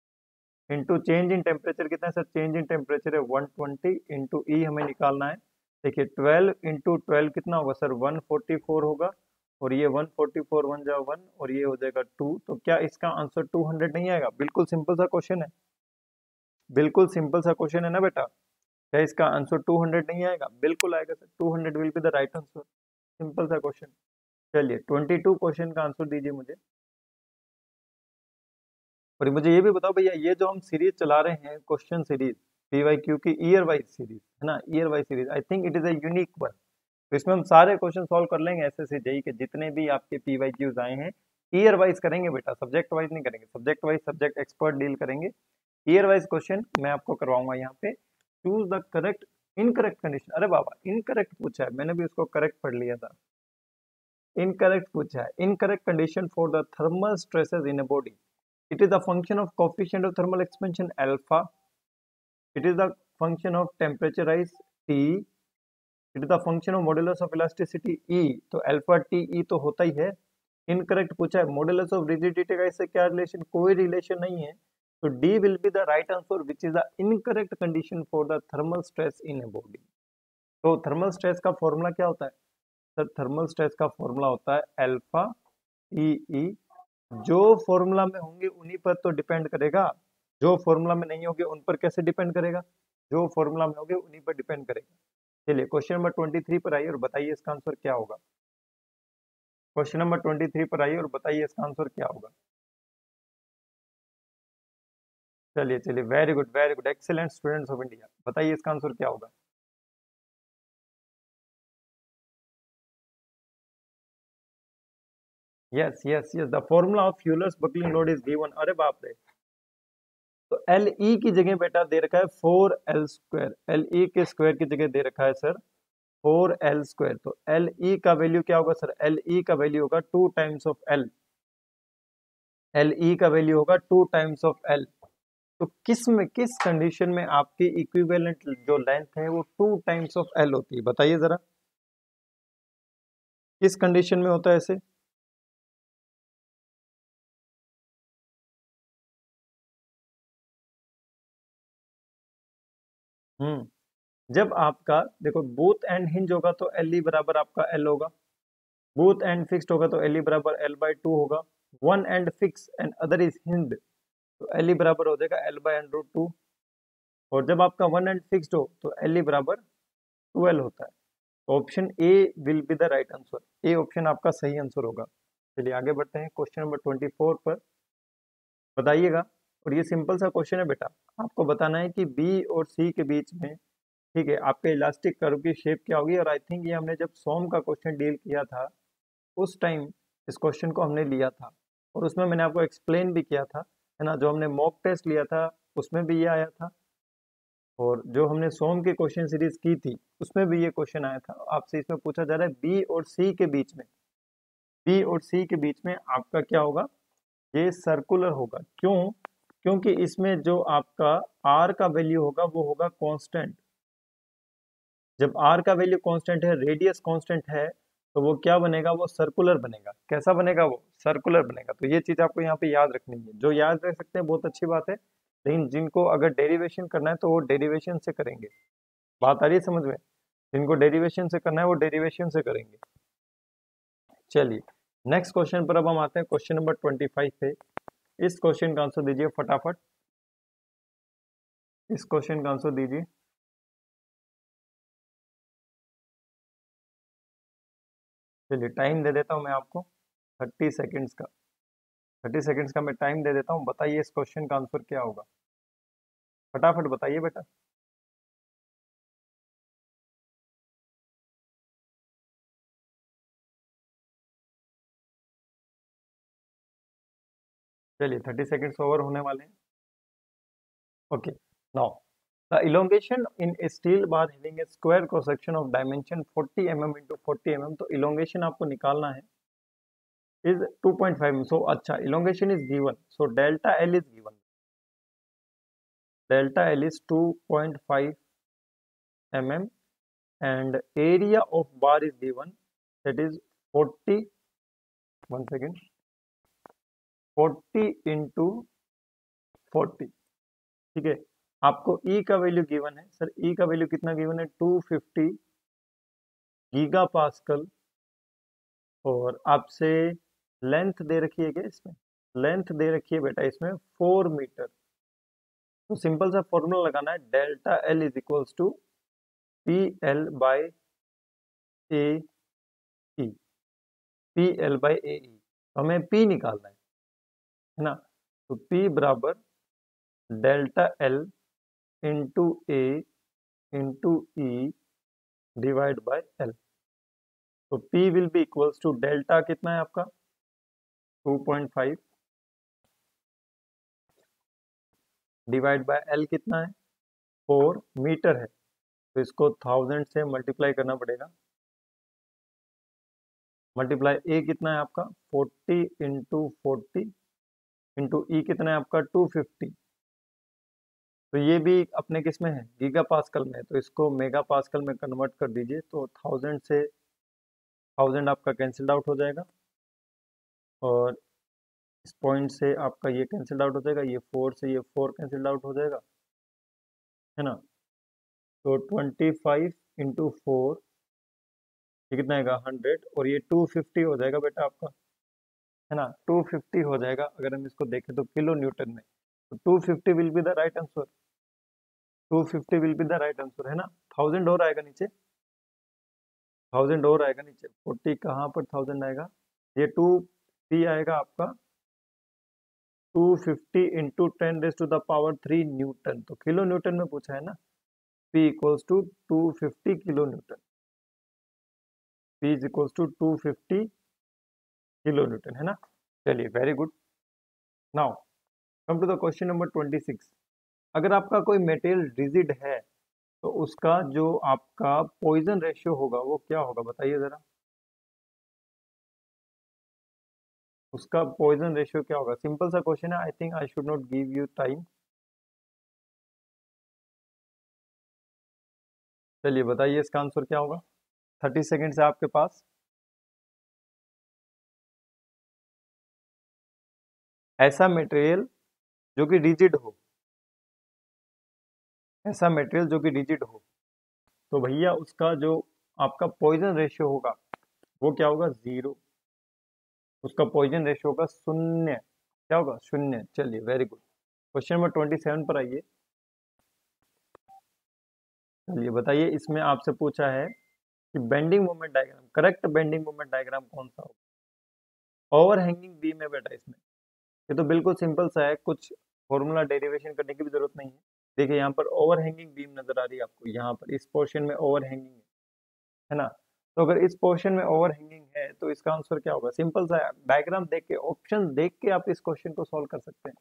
S1: into change in temperature कितना है sir, change in temperature है one twenty into E हमें निकालना है देखिए ट्वेल्व इंटू ट्वेल्व कितना होगा सर, वन फोर्टी फोर होगा, और ये वन फोर्टी फोर वन जा वन, और ये हो जाएगा टू। तो क्या इसका आंसर टू हंड्रेड नहीं आएगा? बिल्कुल सिंपल सा क्वेश्चन है, बिल्कुल सिंपल सा क्वेश्चन है ना बेटा। क्या इसका आंसर टू हंड्रेड नहीं आएगा? बिल्कुल आएगा sir, two hundred will be the right answer. Simple सा क्वेश्चन। चलिए ट्वेंटी टू क्वेश्चन का आंसर दीजिए मुझे। और मुझे ये भी बताओ भैया, ये जो हम सीरीज चला रहे हैं क्वेश्चन सीरीज, पीवाईक्यू की ईयर वाइज सीरीज है ना, year wise series, I think it is a unique one. तो इसमें हम सारे क्वेश्चन सॉल्व कर लेंगे एसएससी जेई के, जितने भी आपके पीवाईक्यूज आए हैं ईयर वाइज करेंगे बेटा, सब्जेक्ट वाइज नहीं करेंगे। Subject wise subject expert deal करेंगे, ईयर वाइज क्वेश्चन मैं आपको करवाऊंगा यहाँ पे। Choose the correct incorrect condition. अरे बाबा इनकरेक्ट पूछा है, मैंने भी उसको करेक्ट पढ़ लिया था। इनकरेक्ट पूछा है, incorrect condition for the thermal stresses in a body. It is the function of coefficient of thermal expansion alpha. It is the function of temperature rise T. It is the function of modulus of elasticity E. तो alpha T E तो होता ही है। Incorrect पूछा है, modulus of rigidity का इससे क्या relation? कोई रिलेशन नहीं है। तो D will be the right answer which is the incorrect condition for the thermal stress in a body. तो थर्मल स्ट्रेस का फॉर्मूला क्या होता है सर? थर्मल स्ट्रेस का फॉर्मूला होता है अल्फा ई ई। जो फॉर्मूला में होंगे उन्हीं पर तो डिपेंड करेगा, जो फॉर्मूला में नहीं होंगे उन पर कैसे डिपेंड करेगा? जो फॉर्मूला में होंगे उन्हीं पर डिपेंड करेगा। चलिए क्वेश्चन नंबर ट्वेंटी थ्री पर आइए और बताइए इसका आंसर क्या होगा। क्वेश्चन नंबर ट्वेंटी थ्री पर आइए और बताइए इसका आंसर क्या होगा। चलिए चलिए, very good very good, excellent students of India. बताइए इसका आंसर क्या होगा। Yes yes yes, the formula of Euler's buckling load is given. अरे बाप रे, तो एल ई की जगह बेटा दे रखा है four L square. L E के स्क्वायर की जगह दे रखा है सर फोर एल स्क्वायर। तो एल ई का वैल्यू क्या होगा सर? एल ई का वैल्यू होगा two times of L. L E का वैल्यू होगा टू टाइम्स ऑफ एल। तो किस में, किस कंडीशन में आपकी इक्विवेलेंट जो लेंथ है वो टू टाइम्स ऑफ एल होती है? बताइए जरा, किस कंडीशन में होता है ऐसे? हम्म जब आपका देखो बूथ एंड हिंज होगा तो एल ई बराबर आपका एल होगा, बूथ एंड फिक्स्ड होगा तो एल ई बराबर एल बाई टू होगा। One end fix end other is hinge, तो एल ई बराबर हो जाएगा L by under root two. और जब आपका वन एंड फिक्स्ड हो तो एल ई बराबर ट्वेल्व होता है। Option A will be the right answer, A option आपका सही आंसर होगा। चलिए आगे बढ़ते हैं क्वेश्चन नंबर ट्वेंटी फोर पर, बताइएगा। और ये सिंपल सा क्वेश्चन है बेटा, आपको बताना है कि बी और सी के बीच में, ठीक है, आपके इलास्टिक कर्व की शेप क्या होगी। और आई थिंक ये हमने जब सोम का क्वेश्चन डील किया था उस टाइम इस क्वेश्चन को हमने लिया था, और उसमें मैंने आपको एक्सप्लेन भी किया था, है ना। जो हमने मॉक टेस्ट लिया था उसमें भी ये आया था, और जो हमने सोम की क्वेश्चन सीरीज की थी उसमें भी ये क्वेश्चन आया था। आपसे इसमें पूछा जा रहा है बी और सी के बीच में, बी और सी के बीच में आपका क्या होगा? ये सर्कुलर होगा। क्यों? क्योंकि इसमें जो आपका आर का वैल्यू होगा वो होगा कांस्टेंट। जब आर का वैल्यू कांस्टेंट है, रेडियस कांस्टेंट है, तो वो क्या बनेगा? वो सर्कुलर बनेगा। कैसा बनेगा? वो सर्कुलर बनेगा। तो ये चीज आपको यहाँ पे याद रखनी है। जो याद रख सकते हैं बहुत अच्छी बात है, लेकिन जिनको अगर डेरिवेशन करना है तो वो डेरिवेशन से करेंगे। बात आ रही है समझ में? जिनको डेरिवेशन से करना है वो डेरिवेशन से करेंगे। चलिए नेक्स्ट क्वेश्चन पर अब हम आते हैं, क्वेश्चन नंबर ट्वेंटी फाइव पे। इस क्वेश्चन का आंसर दीजिए फटाफट, इस क्वेश्चन का आंसर दीजिए। चलिए टाइम दे देता हूं मैं आपको, थर्टी सेकेंड्स का, थर्टी सेकेंड्स का मैं टाइम दे देता हूं। बताइए इस क्वेश्चन का आंसर क्या होगा, फटाफट बताइए बेटा। चलिए थर्टी सेकेंड्स ओवर होने वाले हैं। Okay, now the elongation in a steel bar having a square cross section of dimension forty M M into forty M M. तो इलोंगेशन आपको निकालना है is two point five. So अच्छा, elongation is given, so delta L is given, delta L is two point five M M, and area of bar is given, that is forty, one second, forty into forty। ठीक है, आपको E का value given है sir, E का value कितना given है? Two fifty giga pascal, और आपसे लेंथ दे रखी है क्या इसमें? लेंथ दे रखी है बेटा इसमें फोर मीटर। तो सिंपल सा फॉर्मूला लगाना है, delta L is equals to P L by A E, P L by A E. हमें पी निकालना है है ना। तो पी बराबर delta L into A into E divide by L. तो P will be equals to delta कितना है आपका two point five divide by L कितना है फोर मीटर है। तो इसको थाउजेंड से मल्टीप्लाई करना पड़ेगा। मल्टीप्लाई ए कितना है आपका forty into forty into E कितना है आपका टू फिफ्टी। तो ये भी अपने किस में है गीगा पास्कल में, तो इसको मेगा पास्कल में कन्वर्ट कर दीजिए। तो थाउजेंड से थाउजेंड आपका कैंसिल्ड आउट हो जाएगा, और इस पॉइंट से आपका ये कैंसिल्ड आउट हो जाएगा, ये फोर से ये फोर कैंसिल्ड आउट हो जाएगा, है ना। तो ट्वेंटी फाइव इंटू फोर ये कितना आएगा हंड्रेड, और ये टू फिफ्टी हो जाएगा बेटा आपका, है ना। टू फिफ्टी हो जाएगा अगर हम इसको देखें तो किलो न्यूटन में। तो two fifty will be the right answer, two fifty will be the right answer, है ना। थाउजेंड और आएगा नीचे, थाउजेंड और आएगा नीचे, फोर्टी कहाँ पर थाउजेंड आएगा, ये टू पी आएगा आपका two fifty into ten raise to the power three newton. तो किलो न्यूटन में पूछा है ना, P equals to two fifty kilo newton, P is equals to two fifty kilo newton, है ना। चलिए very good. Now come to the question number twenty six. अगर आपका कोई मेटेरियल रिजिड है तो उसका जो आपका पॉइजन रेशियो होगा वो क्या होगा बताइए जरा, उसका पॉइजन रेशियो क्या होगा। सिंपल सा क्वेश्चन है, I think I should not give you time. चलिए बताइए इसका आंसर क्या होगा, थर्टी सेकेंड है आपके पास। ऐसा मटेरियल जो कि रिजिड हो, ऐसा मटेरियल जो कि रिजिड हो, तो भैया उसका जो आपका पॉइजन रेशियो होगा वो क्या होगा जीरो, उसका पॉइजन रेशियो होगा शून्य। क्या होगा शून्य। चलिए very good. Question number twenty seven पर आइए। चलिए बताइए, इसमें आपसे पूछा है कि bending moment diagram, correct bending moment diagram कौन सा होगा। ओवर हैंगिंग बीम है बेटा इसमें, ये तो बिल्कुल सिंपल सा है, कुछ फॉर्मूला डेरिवेशन करने की भी जरूरत नहीं है। देखिए यहाँ पर ओवर हैंगिंग बीम नजर आ रही है आपको, यहाँ पर इस पोर्शन में ओवर हैंगिंग है है ना। तो अगर इस पोर्शन में ओवर हैंगिंग है तो इसका आंसर क्या होगा, सिंपल सा डायग्राम देख के, ऑप्शन देख के आप इस क्वेश्चन को सॉल्व कर सकते हैं,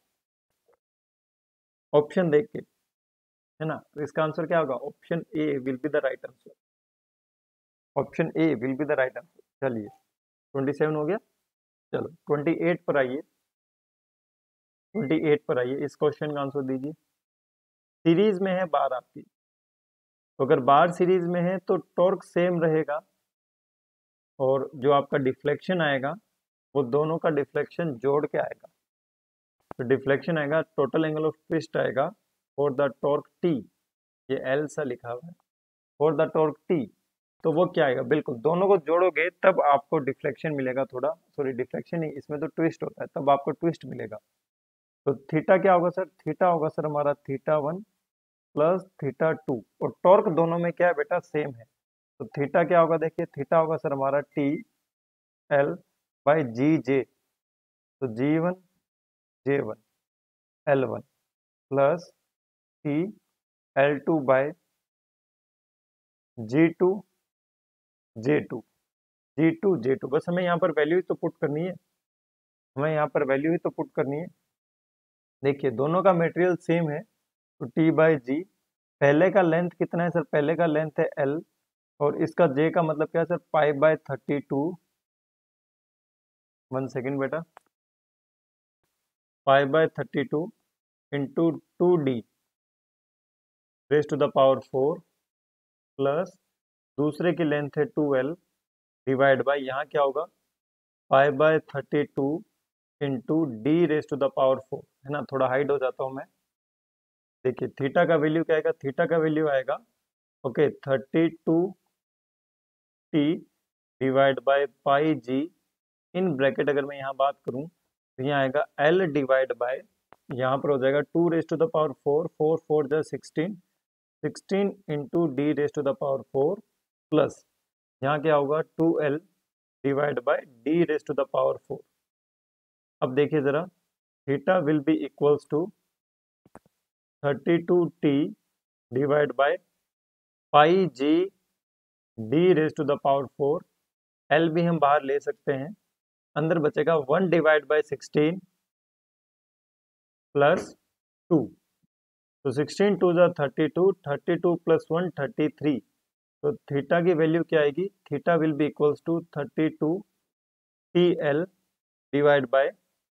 S1: ऑप्शन देख के, है ना। तो इसका आंसर क्या होगा, option A will be the right answer, option A will be the right answer. चलिए ट्वेंटी सेवन हो गया। चलो ट्वेंटी एट पर आइए, ट्वेंटी एट पर आइए, इस क्वेश्चन का आंसर दीजिए। सीरीज में है बार आपकी, तो अगर बार सीरीज में है तो टॉर्क सेम रहेगा, और जो आपका डिफ्लेक्शन आएगा वो दोनों का डिफ्लेक्शन जोड़ के आएगा। तो डिफ्लेक्शन आएगा, टोटल एंगल ऑफ ट्विस्ट आएगा और द टॉर्क टी, ये एल सा लिखा हुआ है, और द टॉर्क टी, तो वो क्या आएगा, बिल्कुल दोनों को जोड़ोगे तब आपको डिफ्लेक्शन मिलेगा, थोड़ा सॉरी डिफ्लेक्शन नहीं, इसमें तो ट्विस्ट होता है, तब आपको ट्विस्ट मिलेगा। तो थीटा क्या होगा सर, थीटा होगा सर हमारा theta one plus theta two, और टॉर्क दोनों में क्या है बेटा सेम है। तो थीटा क्या होगा, देखिए थीटा होगा सर हमारा T L by G J, तो G one J one L one plus T L two by G two J two, G two J two, बस हमें यहाँ पर वैल्यू ही तो पुट करनी है, हमें यहाँ पर वैल्यू ही तो पुट करनी है। देखिए दोनों का मटेरियल सेम है, तो टी बाई जी, पहले का लेंथ कितना है सर, पहले का लेंथ है एल, और इसका जे का मतलब क्या है sir, pi by thirty two, one second बेटा, pi by thirty two into two D raise to the power four, plus दूसरे की लेंथ है टू एल डिवाइड बाय यहाँ क्या होगा pi by thirty two into D raise to the power four, है ना। थोड़ा हाइड हो जाता हूँ मैं। देखिए थीटा का वैल्यू क्या आएगा, थीटा का वैल्यू आएगा okay thirty two T divide by pi G in bracket. अगर मैं यहाँ बात करूँ तो यहाँ आएगा एल डिवाइड बाय, यहाँ पर हो जाएगा two raise to the power four, four four जा sixteen, sixteen into D raise to the power four, plus यहाँ क्या होगा two L divide by D raise to the power four. अब देखिए जरा, theta will be equals to thirty two T divide by pi G D raise to the power four. L भी हम बाहर ले सकते हैं, अंदर बचेगा one divide by sixteen plus two, तो सिक्सटीन टू जा thirty two, thirty two plus one thirty three. तो थीटा की वैल्यू क्या आएगी, theta will be equals to thirty two T L divide by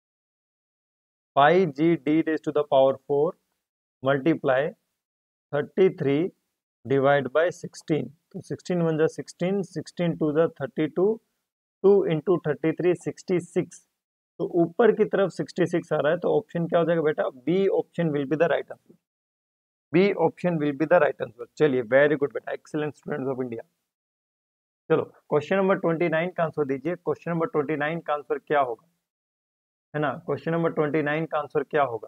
S1: pi G D raise to the power four multiply thirty three divide by sixteen. तो sixteen one जा sixteen, sixteen two जा thirty two, two into thirty three sixty six. तो ऊपर की तरफ sixty six आ रहा है, तो ऑप्शन क्या हो जाएगा बेटा, B option will be the right answer. B option will be the right answer. चलिए वेरी गुड बेटा, एक्सीलेंट स्टूडेंट्स ऑफ इंडिया। चलो क्वेश्चन नंबर ट्वेंटी नाइन का आंसर दीजिए। क्वेश्चन नंबर ट्वेंटी नाइन का आंसर क्या होगा, है ना, क्वेश्चन नंबर ट्वेंटी नाइन का आंसर क्या होगा।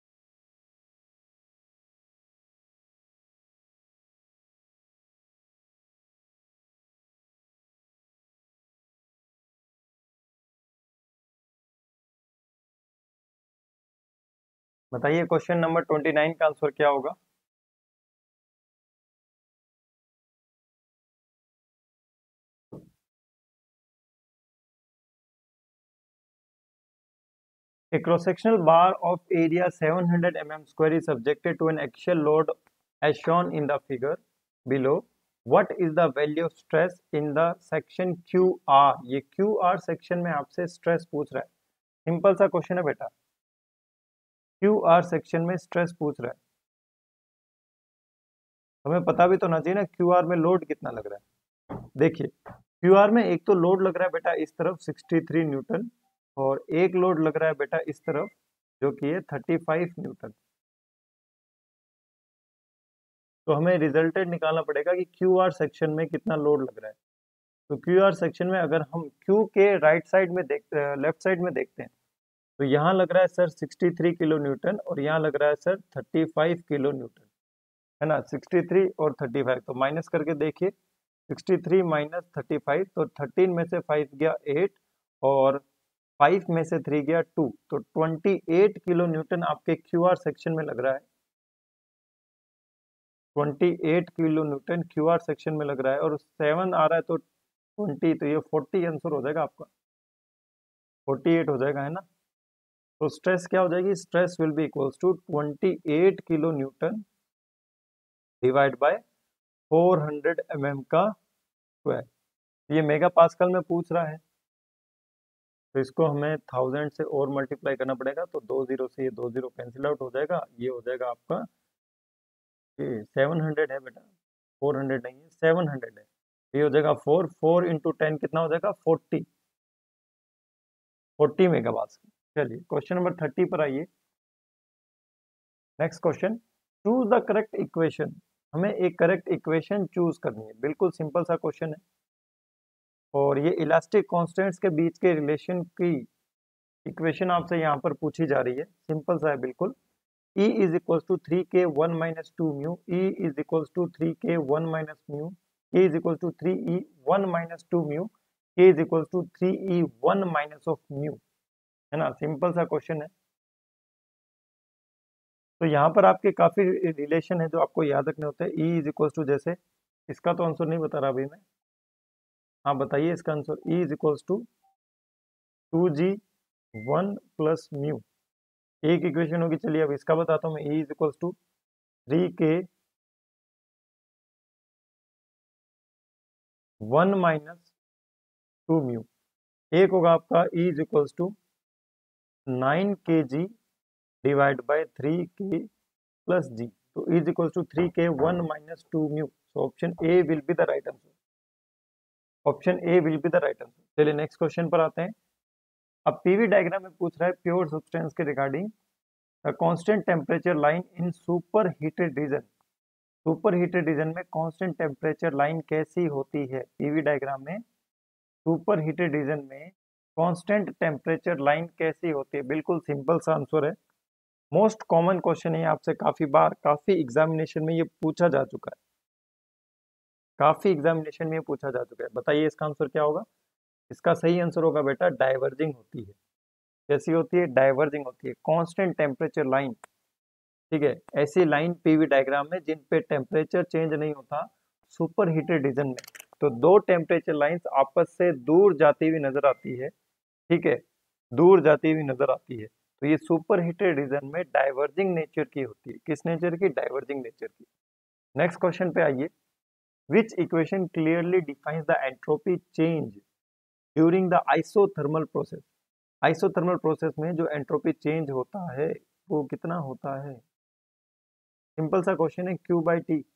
S1: बताइए क्वेश्चन नंबर ट्वेंटी नाइन का आंसर क्या होगा। A cross-sectional bar of area seven hundred millimeters square is subjected to an axial load as shown in the figure below. What is the value of stress in the section Q R? ये Q R section में आपसे stress पूछ रहा है। Simple सा question है बेटा, Q R section में स्ट्रेस पूछ रहा है। हमें पता भी तो ना चाहिए ना Q R में लोड कितना लग रहा है। देखिए Q R में एक तो लोड लग रहा है बेटा इस तरफ सिक्सटी थ्री न्यूटन, और एक लोड लग रहा है बेटा इस तरफ जो कि है थर्टी फाइव न्यूटन। तो हमें रिजल्टेंट निकालना पड़ेगा कि क्यू आर सेक्शन में कितना लोड लग रहा है। तो क्यू आर सेक्शन में अगर हम क्यू के राइट साइड में देख लेफ्ट साइड में देखते हैं तो यहाँ लग रहा है sir sixty three kilo newton, और यहाँ लग रहा है sir thirty five kilo newton, है ना। सिक्सटी थ्री और थर्टी फाइव, तो माइनस करके देखिए, sixty three minus thirty five, तो थर्टीन में से फाइव गया एट, और फाइव में से थ्री गया टू, तो ट्वेंटी एट किलो न्यूटन आपके क्यू आर सेक्शन में लग रहा है। Twenty eight kilo newton Q R section में लग रहा है, और सेवन आ रहा है तो ट्वेंटी, तो ये फोर्टी आंसर हो जाएगा आपका, फोर्टी एट हो जाएगा, है ना। तो स्ट्रेस क्या हो जाएगी, stress will be equals to twenty eight kilo newton divide by four hundred M M का स्क्वायर। ये मेगा पास्कल में पूछ रहा है, तो इसको हमें थाउजेंड से और मल्टीप्लाई करना पड़ेगा, तो दो जीरो से ये दो जीरो कैंसिल आउट हो जाएगा। ये हो जाएगा आपका, ये सेवन हंड्रेड है बेटा, फोर हंड्रेड नहीं है, सेवन हंड्रेड है। ये हो जाएगा फोर, फोर इंटू टेन कितना हो जाएगा, फोर्टी, फोर्टी मेगा पास्कल। चलिए क्वेश्चन नंबर थर्टी पर आइए। Next question, choose the correct equation. हमें एक करेक्ट इक्वेशन चूज करनी है, बिल्कुल सिंपल सा क्वेश्चन है, और ये इलास्टिक कांस्टेंट्स के बीच के रिलेशन की इक्वेशन आपसे यहाँ पर पूछी जा रही है। सिंपल सा है बिल्कुल, E is equals to three K one minus two mu, E is equals to three K one minus mu, K is equals to three E one minus two mu, K is equals to three E one minus of mu, है ना। Simple सा question है। तो यहाँ पर आपके काफी relation है जो आपको याद रखने होते हैं। E is equals to, जैसे इसका तो आंसर नहीं बता रहा अभी मैं, हाँ बताइए इसका answer. E is equals to two G one plus mu, एक इक्वेशन होगी। चलिए अब इसका बताता हूँ मैं। E is equals to three K one minus two mu, एक होगा आपका E is equals to nine K G divide by three K plus G, तो E is equals to three K one minus two mu. So option A will be the right answer, option A will be the right answer. चलिए next question पर आते हैं। अब PV diagram में पूछ रहा है प्योर सब्सटेंस के regarding the constant temperature line in super heated region. Super heated region में कांस्टेंट टेम्परेचर लाइन कैसी होती है? पीवी डायग्राम में सुपर हीटेड रीजन में कांस्टेंट टेम्परेचर लाइन कैसी होती है? बिल्कुल सिंपल सा आंसर है, मोस्ट कॉमन क्वेश्चन है, आपसे काफी बार काफी एग्जामिनेशन में ये पूछा जा चुका है, काफी एग्जामिनेशन में ये पूछा जा चुका है। बताइए इसका आंसर क्या होगा? इसका सही आंसर होगा बेटा डाइवर्जिंग होती है। कैसी होती है? डाइवर्जिंग होती है। कांस्टेंट टेम्परेचर लाइन, ठीक है, ऐसी लाइन पीवी डायग्राम में जिन पे टेम्परेचर चेंज नहीं होता सुपर हीटेड रीजन में, तो दो टेम्परेचर लाइंस आपस से दूर जाती हुई नजर आती है, ठीक है, दूर जाती हुई नजर आती है, तो ये सुपर हीटेड रीजन में डाइवर्जिंग नेचर की होती है। किस नेचर की? डाइवर्जिंग नेचर की। नेक्स्ट क्वेश्चन पे आइए, which equation clearly defines the entropy change during the isothermal process? Isothermal process में जो एंट्रोपी चेंज होता है वो कितना होता है? सिंपल सा क्वेश्चन है, क्यू बाई टी।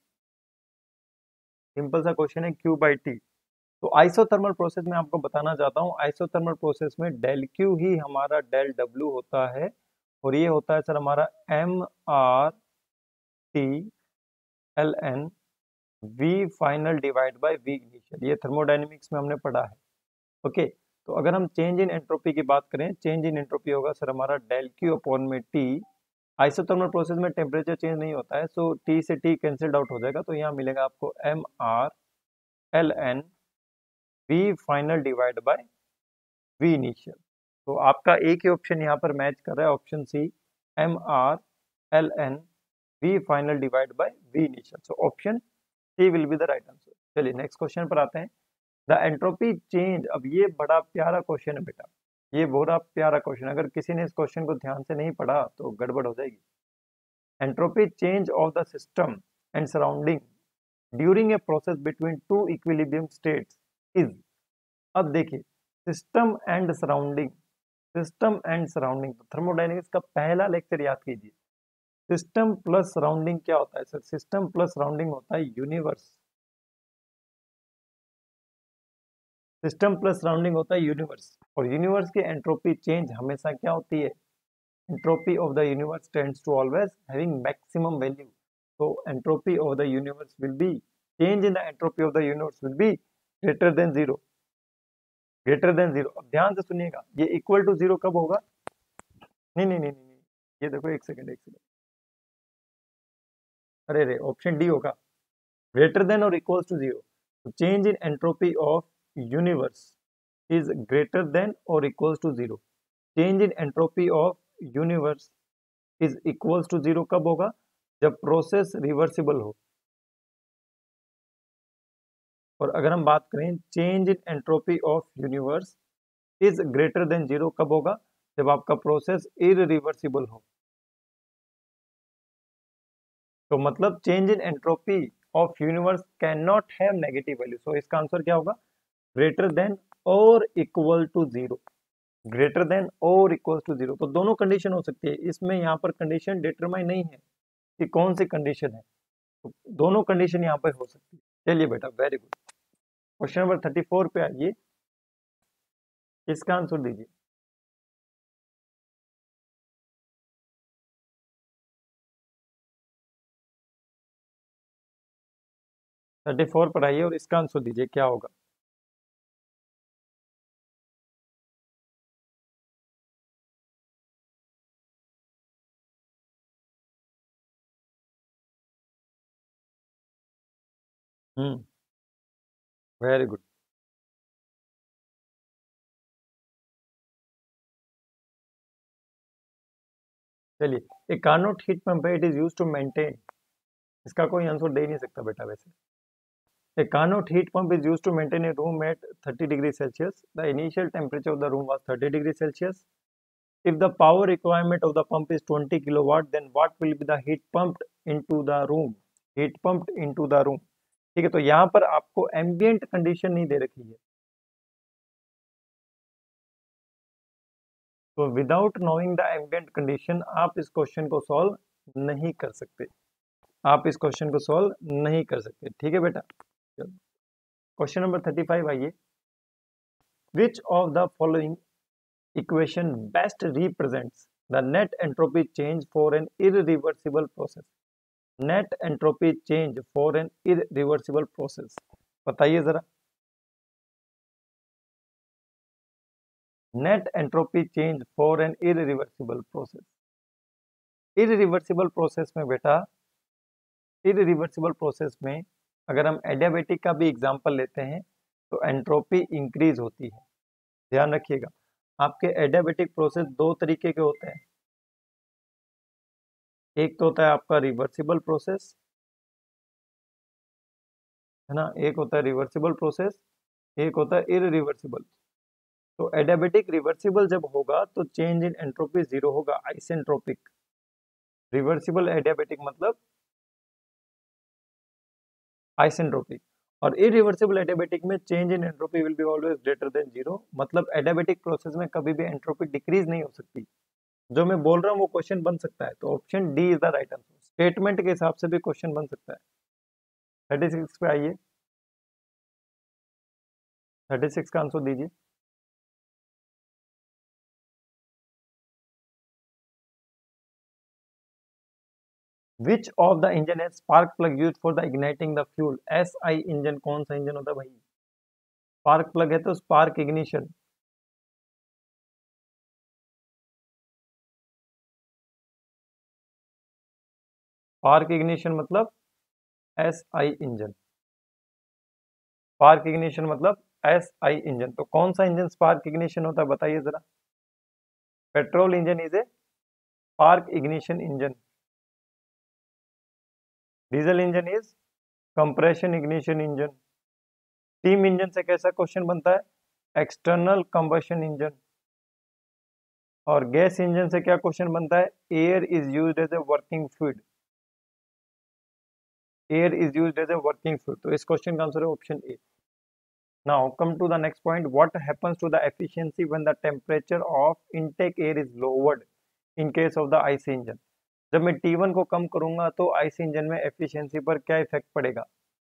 S1: सिंपल सा क्वेश्चन है, क्यू बाई टी। तो आइसोथर्मल प्रोसेस में आपको बताना चाहता हूँ, आइसोथर्मल प्रोसेस में डेल क्यू ही हमारा डेल डब्ल्यू होता है, और ये होता है सर हमारा M R T L N V final divide by V initial. ये थर्मोडायनेमिक्स में हमने पढ़ा है। ओके, तो अगर हम चेंज इन एंट्रोपी की बात करें, चेंज इन एंट्रोपी होगा सर हमारा डेल क्यू अपॉन में टी। आइसोथर्मल प्रोसेस में टेम्परेचर चेंज नहीं होता है, सो टी से टी कैंसिल्ड आउट हो जाएगा, तो यहाँ मिलेगा आपको M R L N V final divide by V initial. तो आपका एक ही ऑप्शन यहाँ पर मैच कर रहा है, option C, M R L N V final divide by V initial. So option C will be the right answer. चलिए next question पर आते हैं, द एंट्रोपी चेंज। अब ये बड़ा प्यारा क्वेश्चन है बेटा, ये बड़ा प्यारा क्वेश्चन, अगर किसी ने इस क्वेश्चन को ध्यान से नहीं पढ़ा तो गड़बड़ हो जाएगी। Entropy change of the system and surrounding during a process between two equilibrium states is. अब देखिए, system and surrounding, system and surrounding, thermodynamics का पहला लेक्चर याद कीजिए। सिस्टम प्लस सराउंडिंग क्या होता है सर? सिस्टम प्लस सराउंडिंग होता है यूनिवर्स। सिस्टम प्लस सराउंडिंग होता है यूनिवर्स, और यूनिवर्स की एंट्रोपी चेंज हमेशा क्या होती है? Entropy of the universe tends to always having maximum value. तो entropy of the universe will be, change in the entropy of the universe will be greater than zero, greater than zero. अब ध्यान से सुनिएगा, ये equal to zero कब होगा? नहीं नहीं नहीं नहीं, ये देखो, एक सेकंड एक सेकंड, अरे रे, ऑप्शन डी होगा, ग्रेटर देन और इक्वल्स टू जीरो। तो change in entropy of universe is greater than और equals to zero. Change in entropy of universe is equals to zero कब होगा? जब प्रोसेस रिवर्सिबल हो। और अगर हम बात करें change in entropy of universe is greater than zero कब होगा? जब आपका प्रोसेस इरिवर्सिबल हो। तो मतलब change in entropy of universe can not have negative value. So इसका आंसर क्या होगा? ग्रेटर देन और equal to zero, greater than और इक्वल टू जीरो। तो दोनों कंडीशन हो सकती है इसमें, यहाँ पर कंडीशन डिटरमाइन नहीं है कि कौन सी कंडीशन है, तो दोनों कंडीशन यहाँ पर हो सकती है। चलिए बेटा, very good. Question number thirty four पे आइए, इसका आंसर दीजिए। थर्टी फोर पर आइए और इसका आंसर दीजिए, क्या होगा? Hmm, very good. चलिए, ए कार्नोट हीट पंप है, it is use to maintain. इसका कोई आंसर दे नहीं सकता बेटा वैसे। A Carnot heat pump is used to maintain a room at thirty degrees Celsius. The initial temperature of the room was thirty degrees Celsius. If the power requirement of the pump is twenty kilowatt, then what will be the heat pumped into the room? Heat pumped into the room. ठीक है, तो यहाँ पर आपको ambient condition नहीं दे रखी है, तो without knowing the ambient condition आप इस क्वेश्चन को सॉल्व नहीं कर सकते, आप इस क्वेश्चन को सॉल्व नहीं कर सकते। ठीक है बेटा, क्वेश्चन नंबर थर्टी फाइव आइए, which of the following equation best represents the net entropy change for an irreversible process? Net entropy change for an irreversible process, बताइए जरा। Net entropy change for an irreversible process. Irreversible process में बेटा, irreversible process में अगर हम adiabatic का भी example लेते हैं तो एंट्रोपी इंक्रीज होती है। ध्यान रखिएगा, आपके एडियाबेटिक प्रोसेस दो तरीके के होते हैं। एक तो होता है आपका रिवर्सिबल प्रोसेस, है ना, एक होता है रिवर्सिबल प्रोसेस, एक होता है इरिवर्सिबल। तो एडियाबेटिक रिवर्सिबल जब होगा तो चेंज इन एंट्रोपी जीरो होगा, आइसेंट्रोपिक। रिवर्सिबल एडियाबेटिक मतलब आइसेंट्रोपिक। और इरिवर्सिबल एडियाबेटिक में change in entropy will be always greater than zero, मतलब एडियाबेटिक प्रोसेस में कभी भी एंट्रोपी डिक्रीज नहीं हो सकती। जो मैं बोल रहा हूँ वो क्वेश्चन बन सकता है, तो option D is the right answer. Statement के हिसाब से भी क्वेश्चन बन सकता है। थर्टी सिक्स पे आइए, थर्टी सिक्स का आंसर दीजिए। विच ऑफ द इंजन है spark plug use for the igniting the fuel. S I engine कौन सा इंजन होता है भाई? स्पार्क प्लग है तो स्पार्क इग्निशन। स्पार्क इग्निशन मतलब S I engine. Spark ignition मतलब एस आई इंजन। तो कौन सा इंजन स्पार्क इग्निशन होता है बताइए जरा। Petrol engine is a spark ignition engine. Diesel engine is compression ignition engine. Steam engine से कैसा क्वेश्चन बनता है? External combustion engine. और गैस इंजन से क्या क्वेश्चन बनता है? Air is used as a working fluid. Air is used as a working fluid. तो इस क्वेश्चन का आंसर है option A. Now come to the next point, what happens to the efficiency when the temperature of intake air is lowered in case of the IC engine. जब मैं T one को कम करूंगा तो IC engine में efficiency पर क्या effect पड़ेगा?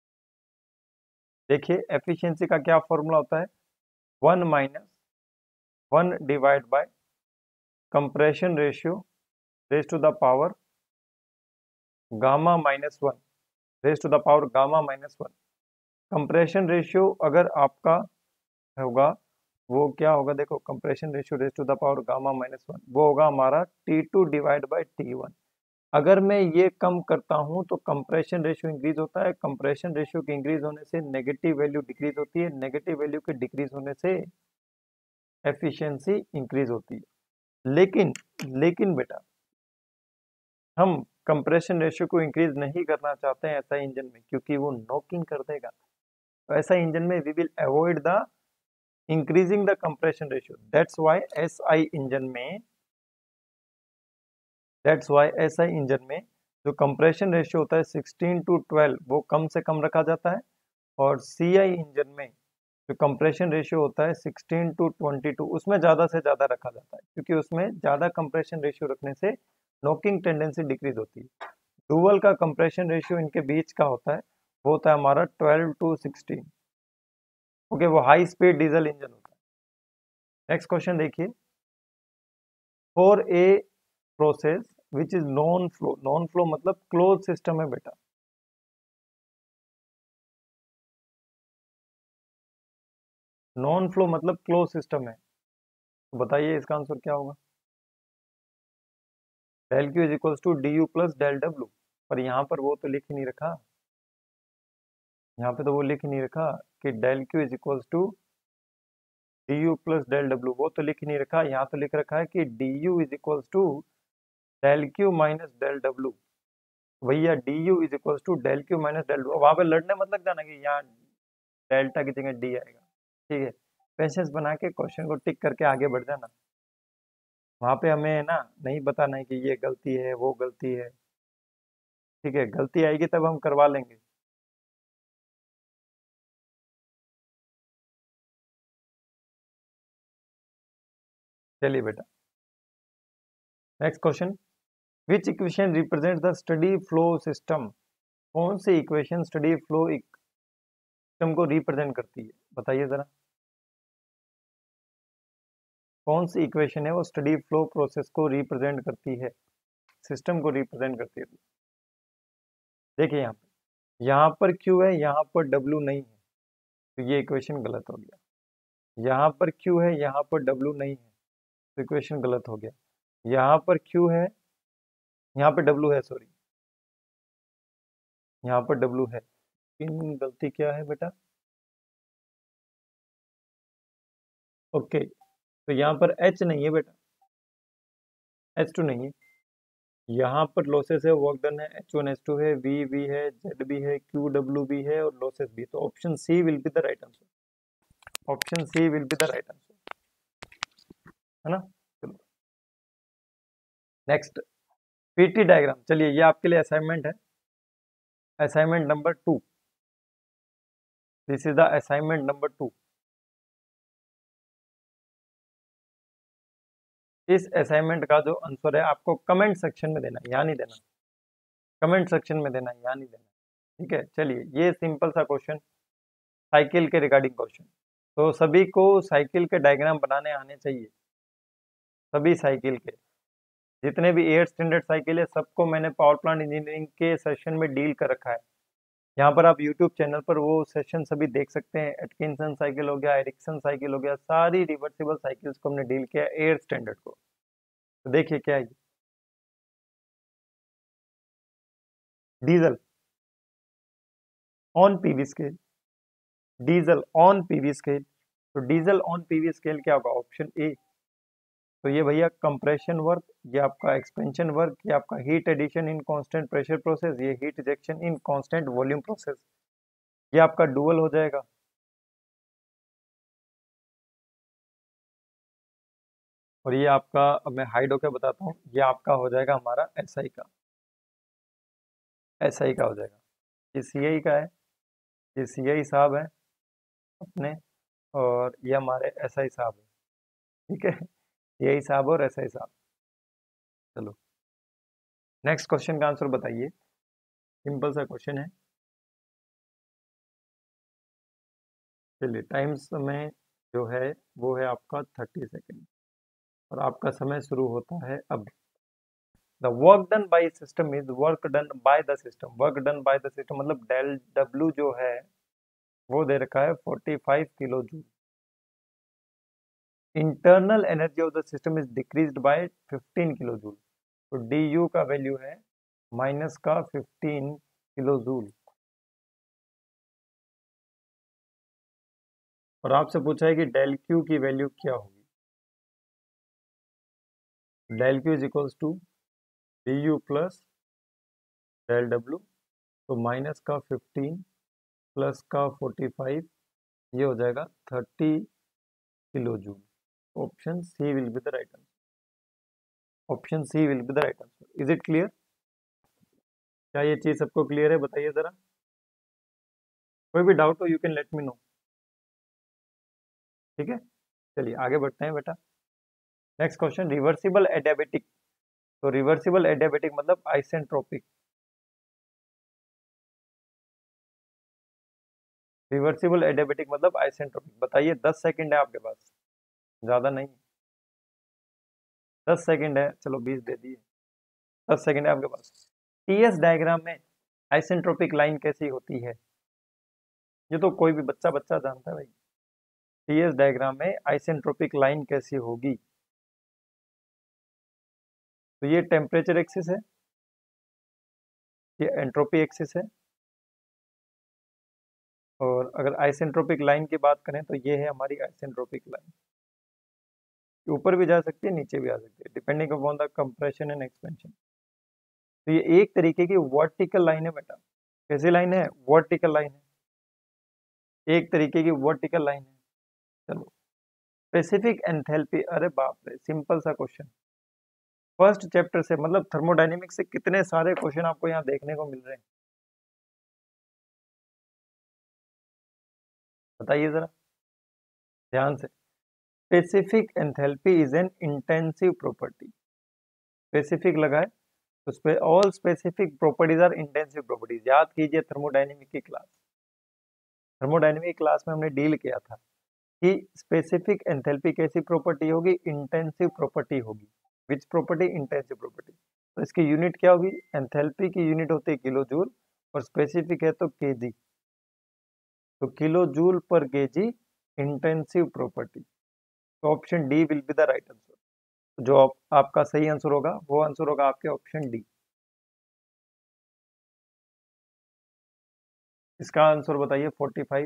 S1: देखिए, एफिशिएंसी का क्या फॉर्मूला होता है? One minus one divide by compression ratio raise to the power gamma minus one, raise to the power gamma minus one. Compression ratio अगर आपका होगा वो क्या होगा? देखो, compression ratio raise to the power gamma minus one वो होगा हमारा T two divide by T one. अगर मैं ये कम करता हूं तो कंप्रेशन रेशियो इंक्रीज होता है। कंप्रेशन रेशियो के इंक्रीज होने से नेगेटिव वैल्यू डिक्रीज होती है। नेगेटिव वैल्यू के डिक्रीज होने से एफिशिएंसी इंक्रीज होती है। लेकिन लेकिन बेटा, हम कंप्रेशन रेशियो को इंक्रीज नहीं करना चाहते हैं ऐसा इंजन में, क्योंकि वो नॉकिंग कर देगा। तो ऐसा इंजन में we will avoid the increasing the compression ratio. That's why SI engine में दैट्स व्हाई एसआई इंजन में जो कंप्रेशन रेशियो होता है सिक्सटीन टू ट्वेल्व वो कम से कम रखा जाता है। और सीआई इंजन में जो कंप्रेशन रेशियो होता है सिक्सटीन टू ट्वेंटी टू उसमें ज़्यादा से ज़्यादा रखा जाता है, क्योंकि उसमें ज़्यादा कंप्रेशन रेशियो रखने से नॉकिंग टेंडेंसी डिक्रीज होती है। डुअल का कंप्रेशन रेशियो इनके बीच का होता है, वो होता है हमारा ट्वेल्व टू सिक्सटीन। ओके, वो हाई स्पीड डीजल इंजन होता है। नेक्स्ट क्वेश्चन देखिए, for a process which is non flow. Non flow मतलब क्लोज सिस्टम है बेटा। नॉन फ्लो मतलब क्लोज सिस्टम है, तो बताइए इसका आंसर क्या होगा? Del Q is equals to D U plus del W. पर यहाँ पर वो तो लिख ही नहीं रखा, यहाँ पे तो वो लिख ही नहीं रखा कि del Q is equals to D U plus del W, वो तो लिख ही नहीं रखा। यहाँ तो लिख रखा है कि D U is equals to del Q minus del W. भैया D U is equals to del Q minus del W, वहां पे लड़ने मत लग जाना कि यहाँ डेल्टा की जगह डी आएगा। ठीक है, पेशेंस बना के क्वेश्चन को टिक करके आगे बढ़ जाना। वहां पे हमें ना नहीं बताना है कि ये गलती है वो गलती है। ठीक है, गलती आएगी तब हम करवा लेंगे। चलिए बेटा, next question, which equation represent the steady flow system. कौन सी इक्वेशन स्टडी फ्लो सिस्टम को रिप्रेजेंट करती है बताइए जरा। कौन सी इक्वेशन है वो स्टडी फ्लो प्रोसेस को रिप्रेजेंट करती है, सिस्टम को रिप्रेजेंट करती है? देखिए यहाँ पे, यहाँ पर Q है, यहाँ पर W नहीं है, तो ये इक्वेशन गलत हो गया। यहाँ पर Q है, यहाँ पर W नहीं है, तो इक्वेशन गलत हो गया। यहाँ पर Q है, यहाँ पे W है, सॉरी, यहाँ पर W है, इन गलती क्या है बेटा? ओके, तो यहाँ पर H नहीं है बेटा, एच टू नहीं है। यहाँ पर लॉसेस है, वर्क डन है, एच वन एच टू है, V V है, Z भी है, Q W भी है और लॉसेस भी। तो option C will be the right answer. Option C will be the right answer, है ना। चलो नेक्स्ट, पीटी डायग्राम। चलिए ये आपके लिए असाइनमेंट है, assignment number two. This is the assignment number two. इस असाइनमेंट का जो आंसर है आपको कमेंट सेक्शन में देना है, यहाँ नहीं देना, कमेंट सेक्शन में देना है, यहाँ नहीं देना, ठीक है। चलिए ये सिंपल सा क्वेश्चन, साइकिल के रिगार्डिंग क्वेश्चन। तो सभी को साइकिल के डायग्राम बनाने आने चाहिए, सभी साइकिल के, जितने भी एट स्टैंडर्ड साइकिल है सबको मैंने पावर प्लांट इंजीनियरिंग के सेशन में डील कर रखा है। यहाँ पर आप यूट्यूब चैनल पर वो सेशन सभी देख सकते हैं। एटकिंसन साइकिल हो गया, एरिक्सन साइकिल हो गया, सारी रिवर्सिबल साइकिल्स को हमने डील किया एट स्टैंडर्ड को। तो देखिए क्या है, diesel on PV scale, diesel on PV scale. तो डीजल ऑन पीवी स्केल क्या होगा? Option A. तो ये भैया कंप्रेशन वर्क, ये आपका एक्सपेंशन वर्क, ये आपका heat addition in constant pressure process, ये heat rejection in constant volume process, ये आपका डुअल हो जाएगा। और ये आपका, अब मैं हाइड होकर बताता हूँ, ये आपका हो जाएगा हमारा एसआई का, एसआई का हो जाएगा। ये सीआई का है, ये सीआई साहब है अपने, और ये हमारे एसआई साहब है, ठीक है। सीआई साहब और एसआई साहब। चलो नेक्स्ट क्वेश्चन का आंसर बताइए, सिंपल सा क्वेश्चन है। चलिए टाइम समय जो है वो है आपका थर्टी सेकेंड, और आपका समय शुरू होता है अब। The work done by system is work done by the system, work done by the system मतलब डेल डब्ल्यू जो है वो दे रखा है forty five kilo joule. Internal energy of the system is decreased by fifteen kilo joule. तो D U का value है माइनस का फिफ्टीन किलो जूल। और आपसे पूछा है कि डेल क्यू की वैल्यू क्या होगी। Del Q is equals to D U plus del W, तो माइनस का फिफ्टीन प्लस का फोर्टी फाइव, ये हो जाएगा thirty kilo joule. Option C will be the right answer. Option C will be the right answer. Is it clear? क्या ये चीज सबको क्लियर है? बताइए जरा, कोई भी डाउट हो you can let me know, ठीक है। चलिए आगे बढ़ते हैं बेटा। Next question, reversible adiabatic. तो रिवर्सिबल एडियाबेटिक मतलब आइसेंट्रोपिक। रिवर्सिबल एडियाबेटिक मतलब आइसेंट्रोपिक। बताइए, दस सेकंड है आपके पास, ज्यादा नहीं, दस सेकंड है, चलो बीस दे दिए, दस सेकंड है आपके पास। टीएस डायग्राम में आइसेंट्रोपिक लाइन कैसी होती है? ये तो कोई भी बच्चा बच्चा जानता है भाई। टीएस डायग्राम में आइसेंट्रोपिक लाइन कैसी होगी? तो ये टेम्परेचर एक्सिस है, ये एंट्रोपी एक्सिस है, और अगर आइसेंट्रोपिक लाइन की बात करें तो ये है हमारी आइसेंट्रोपिक लाइन। ऊपर भी जा सकती है, नीचे भी आ सकती है, depending upon the compression and expansion. तो ये एक तरीके की वर्टिकल लाइन है बेटा। कैसी लाइन है? वर्टिकल लाइन है, एक तरीके की वर्टिकल लाइन है। चलो स्पेसिफिक एंथैल्पी, अरे बाप रे, सिंपल सा क्वेश्चन, फर्स्ट चैप्टर से, मतलब थर्मोडायनेमिक्स से कितने सारे क्वेश्चन आपको यहाँ देखने को मिल रहे हैं, बताइए जरा ध्यान से। Specific enthalpy is an intensive property. Specific लगा है तो उस पे all specific properties are intensive properties. याद कीजिए थर्मोडायनेमिक की क्लास, थर्मोडायनेमिक क्लास में हमने डील किया था कि स्पेसिफिक एंथैल्पी कैसी प्रॉपर्टी होगी? इंटेंसिव प्रॉपर्टी होगी। Which property? Intensive property. तो इसकी यूनिट क्या होगी? एंथैल्पी की यूनिट होती है किलो जूल, और स्पेसिफिक है तो केजी, तो kilo joule per KG intensive property. तो option D will be the right answer. जो आप, आपका सही आंसर होगा वो आंसर होगा आपके ऑप्शन डी। इसका आंसर बताइए forty five.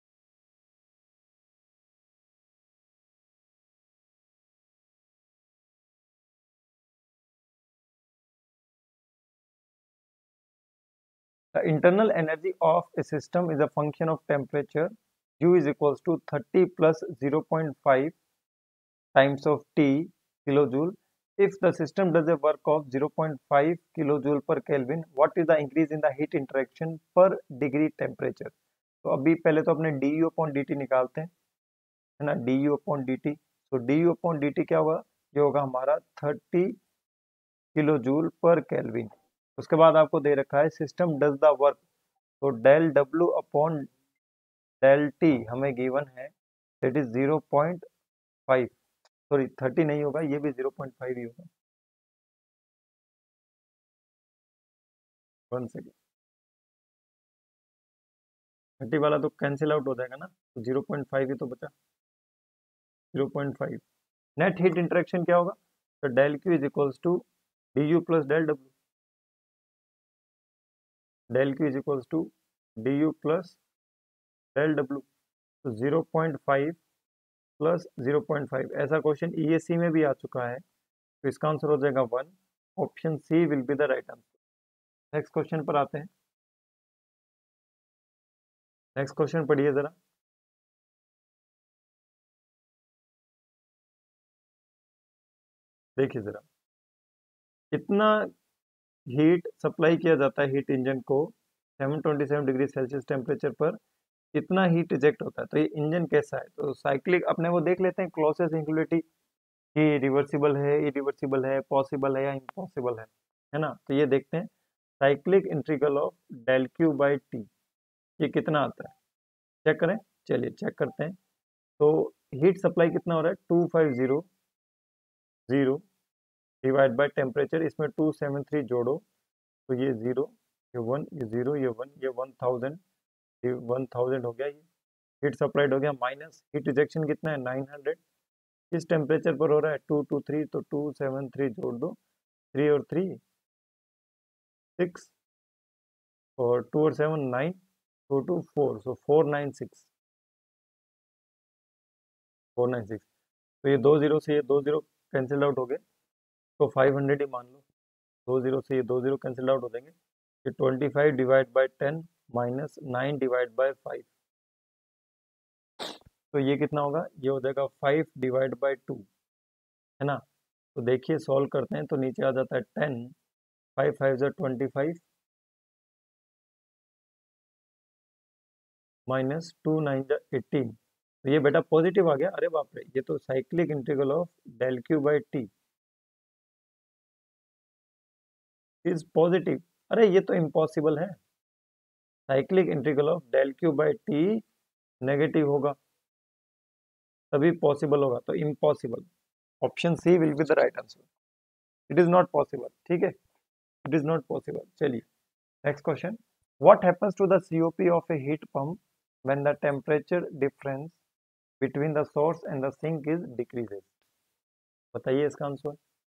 S1: The internal energy of a system is a function of temperature. U is equals to thirty plus zero point five times of T kilojoule. If the system does a work of zero point five kilojoule per Kelvin, what is the increase in the heat interaction per degree temperature? तो अभी पहले तो अपने du upon dt निकालते हैं, है ना, du upon dt। तो du upon dt क्या होगा? ये होगा हमारा thirty kilo joule per kelvin. उसके बाद आपको दे रखा है सिस्टम डज द वर्क, तो del W upon del T हमें गिवन है, that is zero point five, sorry thirty नहीं होगा, ये भी जीरो पॉइंट फाइव ही होगा। वन सेकेंड, थर्टी वाला तो कैंसिल आउट हो जाएगा ना, तो जीरो पॉइंट फाइव ही तो बचा, zero point five. Net heat interaction क्या होगा? तो del Q is equals to D U plus del W, del Q is equals to D U plus del W. तो zero point five plus zero point five, ऐसा question E S C में भी आ चुका है, तो इसका answer हो जाएगा one. Option C will be the right answer. Next question पर आते हैं। नेक्स्ट क्वेश्चन पढ़िए जरा। देखिए जरा, कितना हीट सप्लाई किया जाता है हीट इंजन को seven twenty seven degree Celsius temperature पर, कितना हीट इजेक्ट होता है? तो ये इंजन कैसा है? तो साइक्लिक अपने वो देख लेते हैं क्लोजेस्ट इंक्लूडिटी कि रिवर्सिबल है, इरिवर्सिबल है, पॉसिबल है या इम्पॉसिबल है है ना। तो ये देखते हैं cyclic integral of del Q by T, ये कितना आता है, चेक करें। चलिए चेक करते हैं। तो हीट सप्लाई कितना हो रहा है, two five zero zero divide by temperature, इसमें टू सेवन थ्री जोड़ो तो ये जीरो, ये वन, ये जीरो, ये वन, ये वन थाउजेंड, ये वन थाउजेंड हो गया, ये हीट सप्लाइड हो गया, माइनस हीट रिजेक्शन कितना है नाइन हंड्रेड। किस टेम्परेचर पर हो रहा है, टू टू थ्री, तो टू सेवन थ्री जोड़ दो, थ्री और थ्री सिक्स, और टू और seven nine, two two four, so four nine six, four nine six. तो ये दो जीरो से ये दो जीरो कैंसिल आउट हो गए, तो फाइव हंड्रेड ही मान लो। दो जीरो से ये दो जीरो कैंसिल आउट हो जाएंगे, ये twenty five divide by ten minus nine divide by five, तो ये कितना होगा, ये हो जाएगा फाइव डिवाइड बाई टू, है ना। तो देखिए सॉल्व करते हैं तो नीचे आ जाता है टेन, फाइव फाइव जो twenty five minus two nine जो एटीन, तो ये बेटा पॉजिटिव आ गया। अरे बाप रे, ये तो cyclic integral of del Q by T is positive. अरे ये तो इम्पॉसिबल है, cyclic integral of del Q by T negative होगा तभी पॉसिबल होगा, तो impossible. Option C will be the right answer, it is not possible. ठीक है, इट इज नॉट पॉसिबल। चलिए next question, what happens to the COP of a heat pump when the temperature difference between the source and the sink is decreases? बताइए इसका आंसर।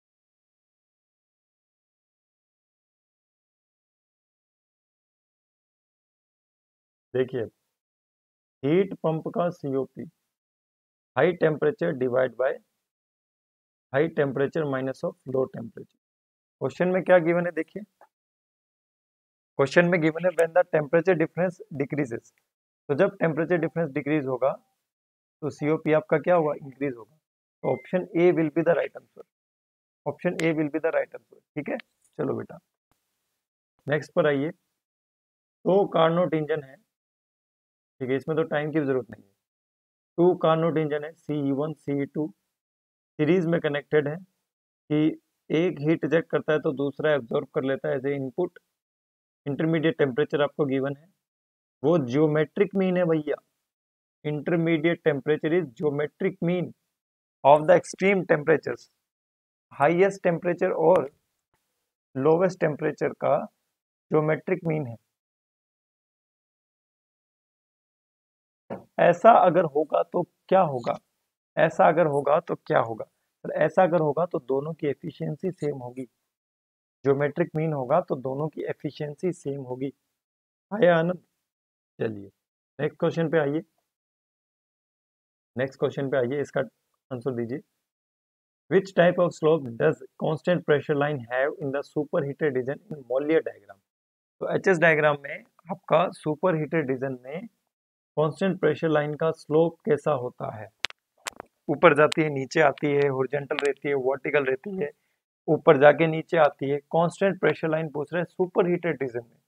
S1: देखिए heat pump का COP high temperature divide by high temperature minus of low temperature. Question में क्या given है, देखिए question में गिवन है when the temperature difference decreases, तो जब टेम्परेचर डिफरेंस डिक्रीज होगा तो सीओपी आपका क्या होगा, इंक्रीज होगा। तो option A will be the right answer, option A will be the right answer. ठीक है, चलो बेटा नेक्स्ट पर आइए। तो कार्नोट इंजन है, ठीक है, इसमें तो टाइम की जरूरत नहीं है। टू कार्नोट इंजन है, C E one C E two series में कनेक्टेड है कि एक हीट रिजेक्ट करता है तो दूसरा एब्जॉर्ब कर लेता है as a input. Intermediate temperature आपको गिवन है, वो जियोमेट्रिक मीन है भैया। Intermediate temperature is geometric mean of the extreme temperatures. Highest temperature और लोवेस्ट टेम्परेचर का ज्योमेट्रिक मीन है। ऐसा अगर होगा तो क्या होगा, ऐसा अगर होगा तो क्या होगा सर, ऐसा अगर होगा तो दोनों की एफिशिएंसी सेम होगी, ज्योमेट्रिक मीन होगा तो दोनों की एफिशिएंसी सेम होगी। आया आनंद? चलिए नेक्स्ट क्वेश्चन पे आइए, नेक्स्ट क्वेश्चन पे आइए, इसका आंसर दीजिए। Which type of slope does constant pressure line have in the super heated region in Mollier diagram. तो एचएस डायग्राम में आपका सुपर हीटेड रीजन में कांस्टेंट प्रेशर लाइन का स्लोप कैसा होता है, ऊपर जाती है, नीचे आती है, हॉरिजॉन्टल रहती है, वर्टिकल रहती है, ऊपर जाके नीचे आती है, कांस्टेंट प्रेशर लाइन पूछ रहे हैं सुपर हीटेड रीजन में।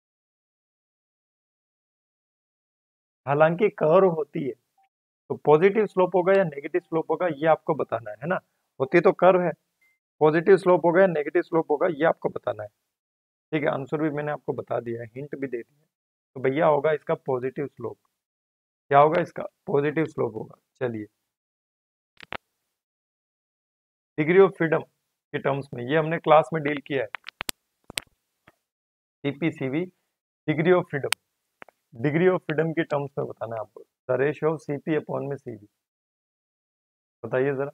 S1: हालांकि कर्व होती है, तो पॉजिटिव स्लोप होगा या नेगेटिव स्लोप होगा ये आपको बताना है, है ना। होती तो कर्व है, पॉजिटिव स्लोप होगा या नेगेटिव स्लोप होगा ये आपको बताना है। ठीक है, आंसर भी मैंने आपको बता दिया है, हिंट भी दे दिया है। तो भैया होगा इसका पॉजिटिव स्लोप। क्या होगा इसका? पॉजिटिव स्लोप होगा। चलिए, डिग्री ऑफ फ्रीडम के टर्म्स में ये हमने क्लास में डील किया है, CP CV, degree of freedom, degree of freedom के टर्म्स में बताना है आपको, the ratio of CP upon में सीवी। बताइए जरा।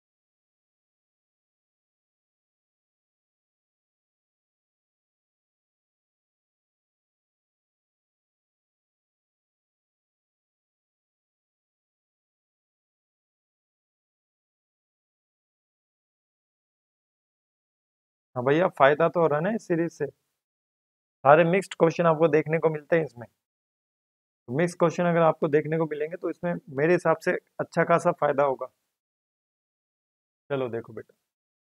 S1: हाँ भैया, फायदा तो हो रहा है ना इस सीरीज से, सारे मिक्स्ड क्वेश्चन आपको देखने को मिलते हैं इसमें। मिक्स क्वेश्चन अगर आपको देखने को मिलेंगे तो इसमें मेरे हिसाब से अच्छा खासा फायदा होगा। चलो देखो बेटा,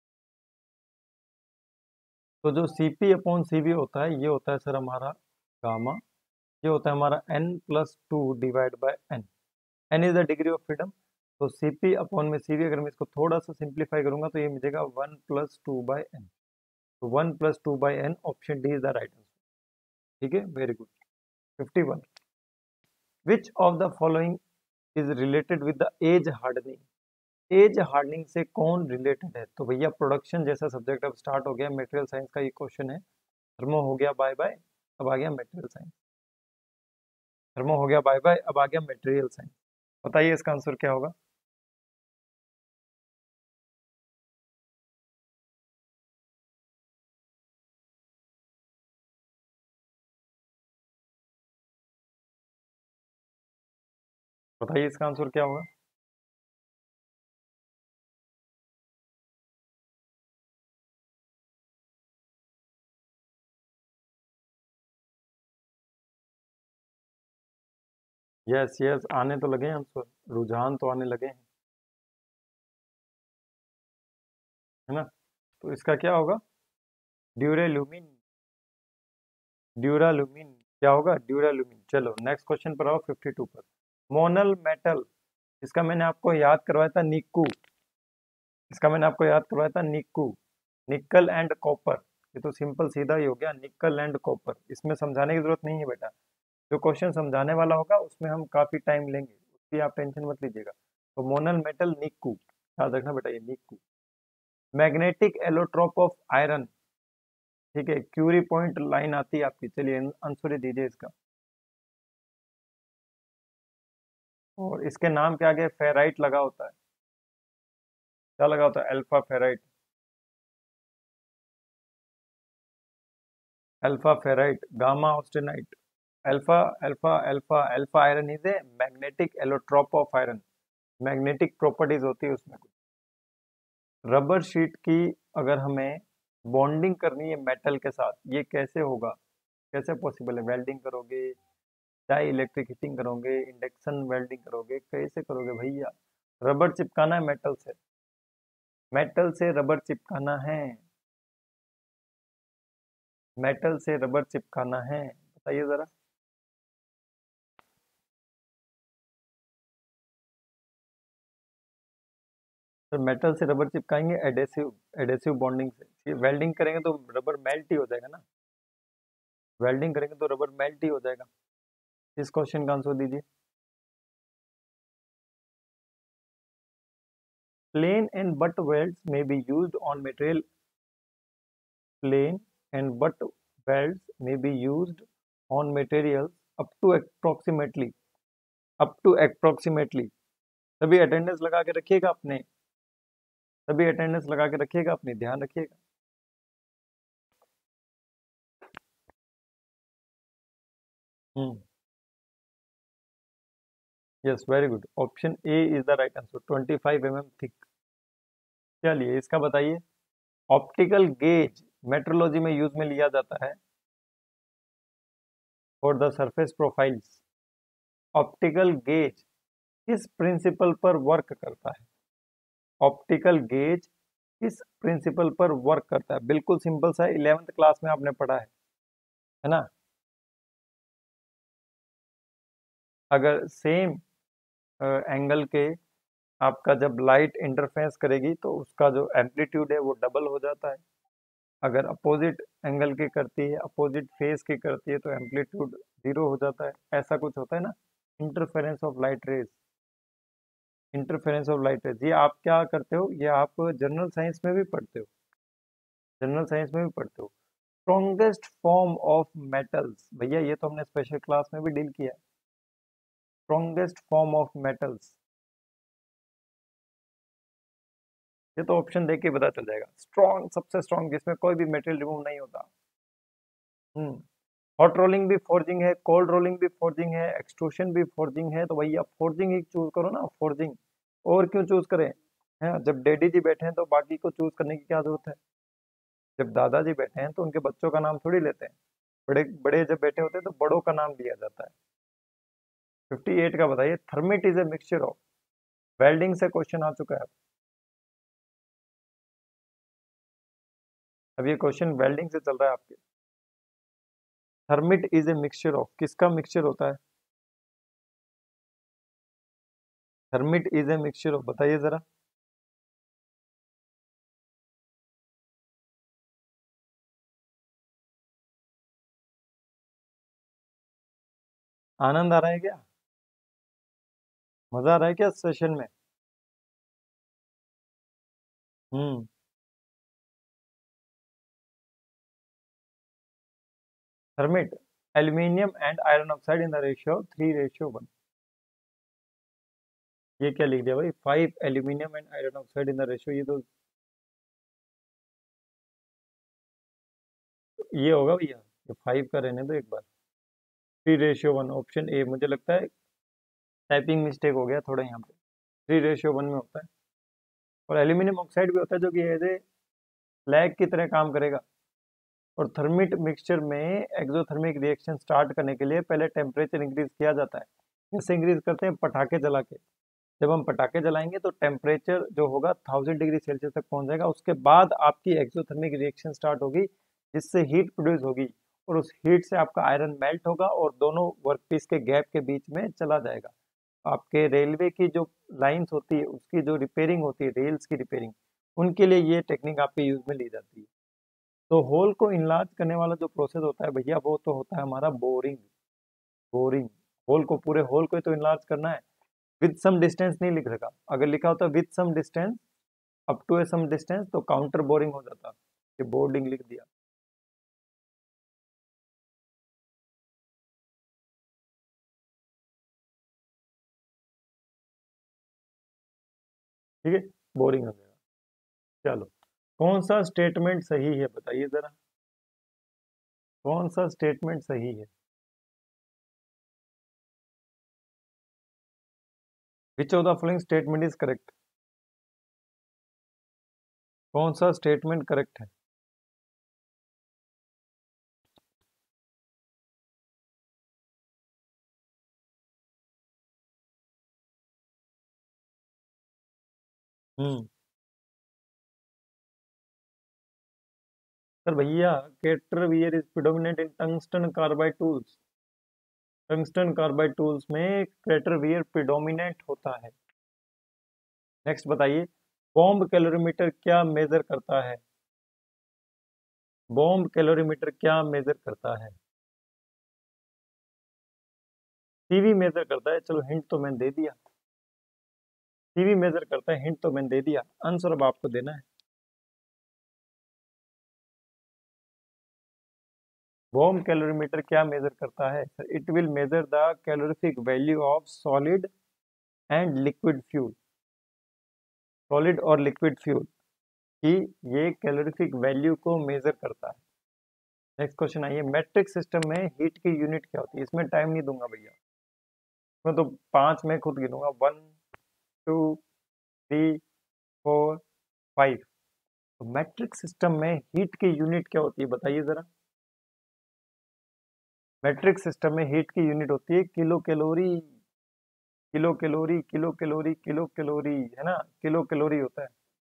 S1: तो जो सीपी अपॉन सीवी होता है ये होता है सर हमारा गामा, ये होता है हमारा N plus two divide by N, N is the degree of freedom. तो सीपी अपॉन में सीवी, अगर मैं इसको थोड़ा सा सिंप्लीफाई करूंगा तो ये मिलेगा one plus two by N. तो one plus two by N, option D is the right answer. ठीक है, very good. Fifty one, which of the following is related with the age hardening. Age hardening से कौन related है? तो भैया production जैसा subject अब स्टार्ट हो गया, मटेरियल साइंस का ये क्वेश्चन है। थर्मो हो गया बाय बाय, अब आ गया मटेरियल साइंस। थर्मो हो गया बाय बाय, अब आ गया मटेरियल साइंस। बताइए इसका आंसर क्या होगा? बताइए इसका आंसर क्या होगा? यस यस, आने तो लगे हैं आंसर, रुझान तो आने लगे हैं, है ना। तो इसका क्या होगा? Duralumin, duralumin. क्या होगा? ड्यूरालुमिन। चलो नेक्स्ट क्वेश्चन पर आओ, फिफ्टी टू पर। मोनल मेटल, इसका मैंने आपको याद करवाया था निक्कू, इसका मैंने आपको याद करवाया था निक्कू, निकल एंड कॉपर। ये तो सिंपल सीधा ही हो गया, निकल एंड कॉपर, इसमें समझाने की जरूरत नहीं है बेटा। जो क्वेश्चन समझाने वाला होगा उसमें हम काफी टाइम लेंगे, उसकी आप टेंशन मत लीजिएगा। तो मोनल मेटल निक्कू, याद रखना बेटा ये Nikku. Magnetic allotrope of iron, ठीक है, क्यूरी पॉइंट लाइन आती है आपकी। चलिए आंसर दीजिए इसका। और इसके नाम के आगे फेराइट लगा होता है, क्या लगा होता है? Alpha ferrite, alpha ferrite, gamma austenite. Alpha alpha alpha alpha iron is a magnetic allotrope of iron, magnetic properties होती है उसमें कुछ। रबर शीट की अगर हमें बॉन्डिंग करनी है मेटल के साथ, ये कैसे होगा, कैसे पॉसिबल है? वेल्डिंग करोगे, चाहे इलेक्ट्रिक हीटिंग करोगे, इंडक्शन वेल्डिंग करोगे, कैसे करोगे भैया? रबर चिपकाना है मेटल से, मेटल से रबर चिपकाना है, मेटल से रबर चिपकाना है। बताइए जरा। तो मेटल से रबर चिपकाएंगे एडेसिव, एडेसिव बॉन्डिंग से। वेल्डिंग करेंगे तो रबर मेल्ट ही हो जाएगा ना, वेल्डिंग करेंगे तो रबर मेल्ट ही हो जाएगा। इस क्वेश्चन का आंसर दीजिए। Plain and butt welds may be used on material. Plain and butt welds may be used on materials up to approximately up to approximately. तभी अटेंडेंस लगा के रखिएगा अपने, तभी अटेंडेंस लगा के रखिएगा अपनी, ध्यान रखिएगा। Hmm, yes, very good, option A is the right answer, twenty five M M thick. चलिए इसका बताइए। ऑप्टिकल गेज मेट्रोलॉजी में यूज में लिया जाता है for the surface profiles. Optical gauge किस प्रिंसिपल पर वर्क करता है? ऑप्टिकल गेज किस प्रिंसिपल पर वर्क करता है? बिल्कुल सिंपल सा, इलेवेंथ क्लास में आपने पढ़ा है है ना। अगर सेम एंगल के आपका जब लाइट इंटरफेरेंस करेगी तो उसका जो एम्पलीट्यूड है वो डबल हो जाता है। अगर अपोजिट एंगल की करती है, अपोजिट फेस की करती है, तो एम्पलीट्यूड जीरो हो जाता है। ऐसा कुछ होता है ना, interference of light rays. Interference of light rays, ये आप क्या करते हो, ये आप जनरल साइंस में भी पढ़ते हो, जनरल साइंस में भी पढ़ते हो। स्ट्रॉन्गेस्ट फॉर्म ऑफ मेटल्स, भैया ये तो हमने स्पेशल क्लास में भी डील किया है। स्ट्रॉन्गेस्ट फॉर्म ऑफ मेटल्स, ये तो ऑप्शन देख के पता चल जाएगा। स्ट्रॉन्ग, सबसे स्ट्रॉन्ग जिसमें कोई भी मेटेरियल रिमूव नहीं होता। हम्म, हॉट रोलिंग भी फोर्जिंग है, कोल्ड रोलिंग भी फोर्जिंग है, एक्सट्रूशन भी फोर्जिंग है, तो भैया फोर्जिंग ही चूज करो ना, फोर्जिंग। और क्यों चूज करें? है, जब डैडी जी बैठे हैं तो बाकी को चूज करने की क्या जरूरत है? जब दादाजी बैठे हैं तो उनके बच्चों का नाम थोड़ी लेते हैं। बड़े बड़े जब बैठे होते हैं तो बड़ों का नाम लिया जाता है। फिफ्टी एट का बताइए। Thermit is a mixture of, welding से क्वेश्चन आ चुका है। अब ये क्वेश्चन वेल्डिंग से चल रहा है आपके। Thermit is a mixture of, किसका मिक्सचर होता है? Thermit is a mixture of, बताइए जरा। आनंद आ रहा है क्या? मजा आ रहा है क्या सेशन में? Hmm, thermit, aluminium and iron oxide in the ratio three ratio one. ये क्या लिख दिया भाई? Five aluminium and iron oxide in the ratio, ये तो ये होगा भैया, ये फाइव का रहने दो एक बार। Three ratio one, option A. मुझे लगता है टाइपिंग मिस्टेक हो गया थोड़ा यहाँ पे। थ्री रेशियो वन में होता है। और एल्यूमिनियम ऑक्साइड भी होता है जो कि एज ए स्लैग की तरह काम करेगा। और थर्मिट मिक्सचर में एक्सोथर्मिक रिएक्शन स्टार्ट करने के लिए पहले टेम्परेचर इंक्रीज किया जाता है। कैसे इंक्रीज करते हैं? पटाखे जला के। जब हम पटाखे जलाएंगे तो टेम्परेचर जो होगा थाउजेंड डिग्री सेल्सियस तक पहुंच जाएगा। उसके बाद आपकी एक्सोथर्मिक रिएक्शन स्टार्ट होगी, जिससे हीट प्रोड्यूस होगी, और उस हीट से आपका आयरन मेल्ट होगा और दोनों वर्कपीस के गैप के बीच में चला जाएगा। आपके रेलवे की जो लाइंस होती है उसकी जो रिपेयरिंग होती है, रेल्स की रिपेयरिंग, उनके लिए ये टेक्निक आपके यूज में ली जाती है। तो होल को इनलार्ज करने वाला जो प्रोसेस होता है भैया, वो तो होता है हमारा बोरिंग। बोरिंग, होल को, पूरे होल को ही तो इनलार्ज करना है। विद सम डिस्टेंस नहीं लिख रखा, अगर लिखा होता with some distance, up to a some distance, तो काउंटर बोरिंग हो जाता। ये बोर्डिंग लिख दिया। ठीक है, बोरिंग हो जाएगा। चलो, कौन सा स्टेटमेंट सही है बताइए जरा, कौन सा स्टेटमेंट सही है? Which of the following statement is correct? कौन सा स्टेटमेंट करेक्ट है? हम्म, सर भैया, crater wear is predominant in tungsten carbide tools. Tungsten carbide tools में क्रेटरवियर प्रिडोमिनेंट होता है। नेक्स्ट बताइए। बॉम्ब कैलोरीमीटर क्या मेजर करता है? बॉम्ब कैलोरीमीटर क्या मेजर करता है? सीवी मेजर करता है, चलो हिंट तो मैंने दे दिया। सीवी मेजर करता है, हिंट तो मैंने दे दिया, आंसर अब आपको देना है। बॉम कैलोरीमीटर क्या मेजर करता है? It will measure the calorific value of solid and liquid fuel, solid और लिक्विड फ्यूल कि ये कैलोरीफिक वैल्यू को मेजर करता है। नेक्स्ट क्वेश्चन आइए, मैट्रिक सिस्टम में हीट की यूनिट क्या होती है? इसमें टाइम नहीं दूंगा भैया, इसमें तो पांच में खुद गिनूंगा, one two three four five. तो मैट्रिक सिस्टम में हीट की यूनिट क्या होती है बताइए जरा। मैट्रिक सिस्टम में हीट की यूनिट होती है kilo calorie, kilo calorie kilo calorie kilo calorie, है ना, किलो कैलोरी होता है।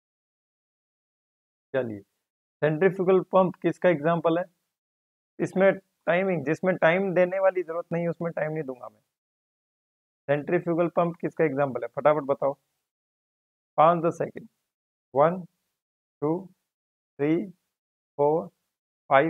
S1: चलिए, सेंट्रीफ्यूगल पंप किसका एग्जांपल है? इसमें टाइमिंग, जिसमें टाइम देने वाली जरूरत नहीं है उसमें टाइम नहीं दूंगा मैं। सेंट्रीफ्यूगल पंप किसका एग्जांपल है, फटाफट बताओ, पाँच दस second. One two three four five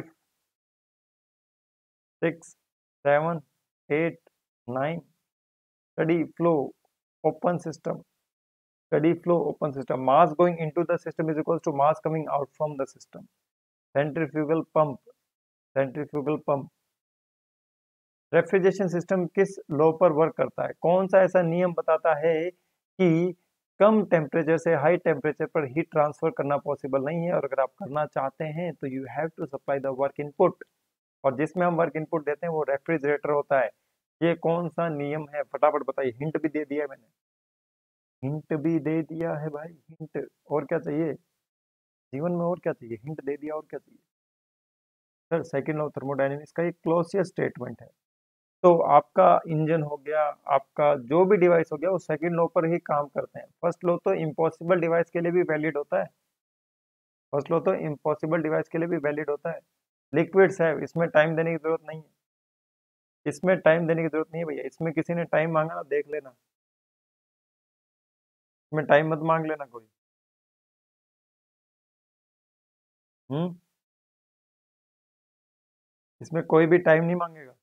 S1: six seven eight nine. Steady flow open system, steady flow open system, mass going into the system is equal to mass coming out from the system. Centrifugal pump, centrifugal pump. Refrigeration system किस law पर work करता है? कौन सा ऐसा नियम बताता है कि कम टेम्परेचर से हाई टेम्परेचर पर हीट ट्रांसफर करना पॉसिबल नहीं है, और अगर आप करना चाहते हैं तो you have to supply the work input, और जिसमें हम वर्क इनपुट देते हैं वो रेफ्रिजरेटर होता है। ये कौन सा नियम है फटाफट बताइए, हिंट भी दे दिया है मैंने, हिंट भी दे दिया है भाई, हिंट। और क्या चाहिए जीवन में, और क्या चाहिए, हिंट दे दिया, और क्या चाहिए सर? सेकंड लॉ थर्मोडायनेमिक्स का एक क्लोसियस स्टेटमेंट है। तो आपका इंजन हो गया, आपका जो भी डिवाइस हो गया, वो सेकंड लॉ पर ही काम करते हैं। फर्स्ट लॉ तो इम्पॉसिबल डिवाइस के लिए भी वैलिड होता है, फर्स्ट लॉ तो इम्पॉसिबल डिवाइस के लिए भी वैलिड होता है। लिक्विड्स है, इसमें टाइम देने की जरूरत नहीं है, इसमें टाइम देने की जरूरत नहीं है भैया। इसमें किसी ने टाइम मांगा ना, देख लेना, इसमें टाइम मत मांग लेना कोई। हम्म, इसमें कोई भी टाइम नहीं मांगेगा।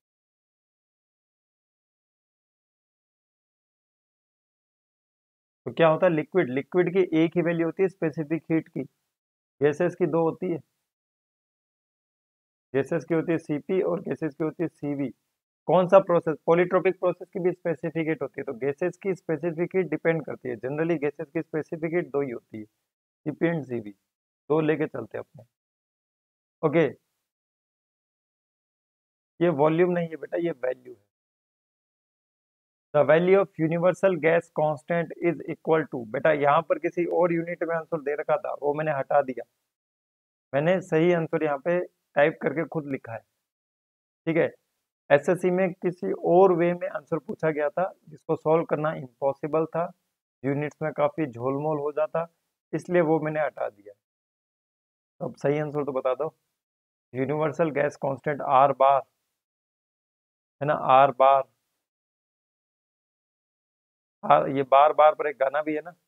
S1: तो क्या होता है, लिक्विड, लिक्विड की एक ही वैल्यू होती है स्पेसिफिक हीट की, गैसेस की दो होती है, गैसेस की होती है सीपी और गैसेस की होती है सीवी। कौन सा प्रोसेस, पॉलीट्रोपिक प्रोसेस की भी स्पेसिफिक हीट होती है, तो गैसेस की स्पेसिफिक हीट डिपेंड करती है, जनरली गैसेस की स्पेसिफिक हीट दो ही होती है, सीपी एंड सीवी, दो लेके चलते हैं अपने। ओके, ये वॉल्यूम नहीं है बेटा, ये वैल्यू है। The value of universal gas constant is equal to, बेटा यहाँ पर किसी और यूनिट में आंसर दे रखा था, वो मैंने हटा दिया, मैंने सही आंसर यहाँ पे टाइप करके खुद लिखा है, ठीक है। एसएससी में किसी और वे में आंसर पूछा गया था जिसको सॉल्व करना इम्पॉसिबल था, यूनिट्स में काफी झोलमोल हो जाता, इसलिए वो मैंने हटा दिया। तो अब सही आंसर तो बता दो, universal gas constant R bar, है ना, आर बार। आर, ये बार बार पर एक गाना भी है ना।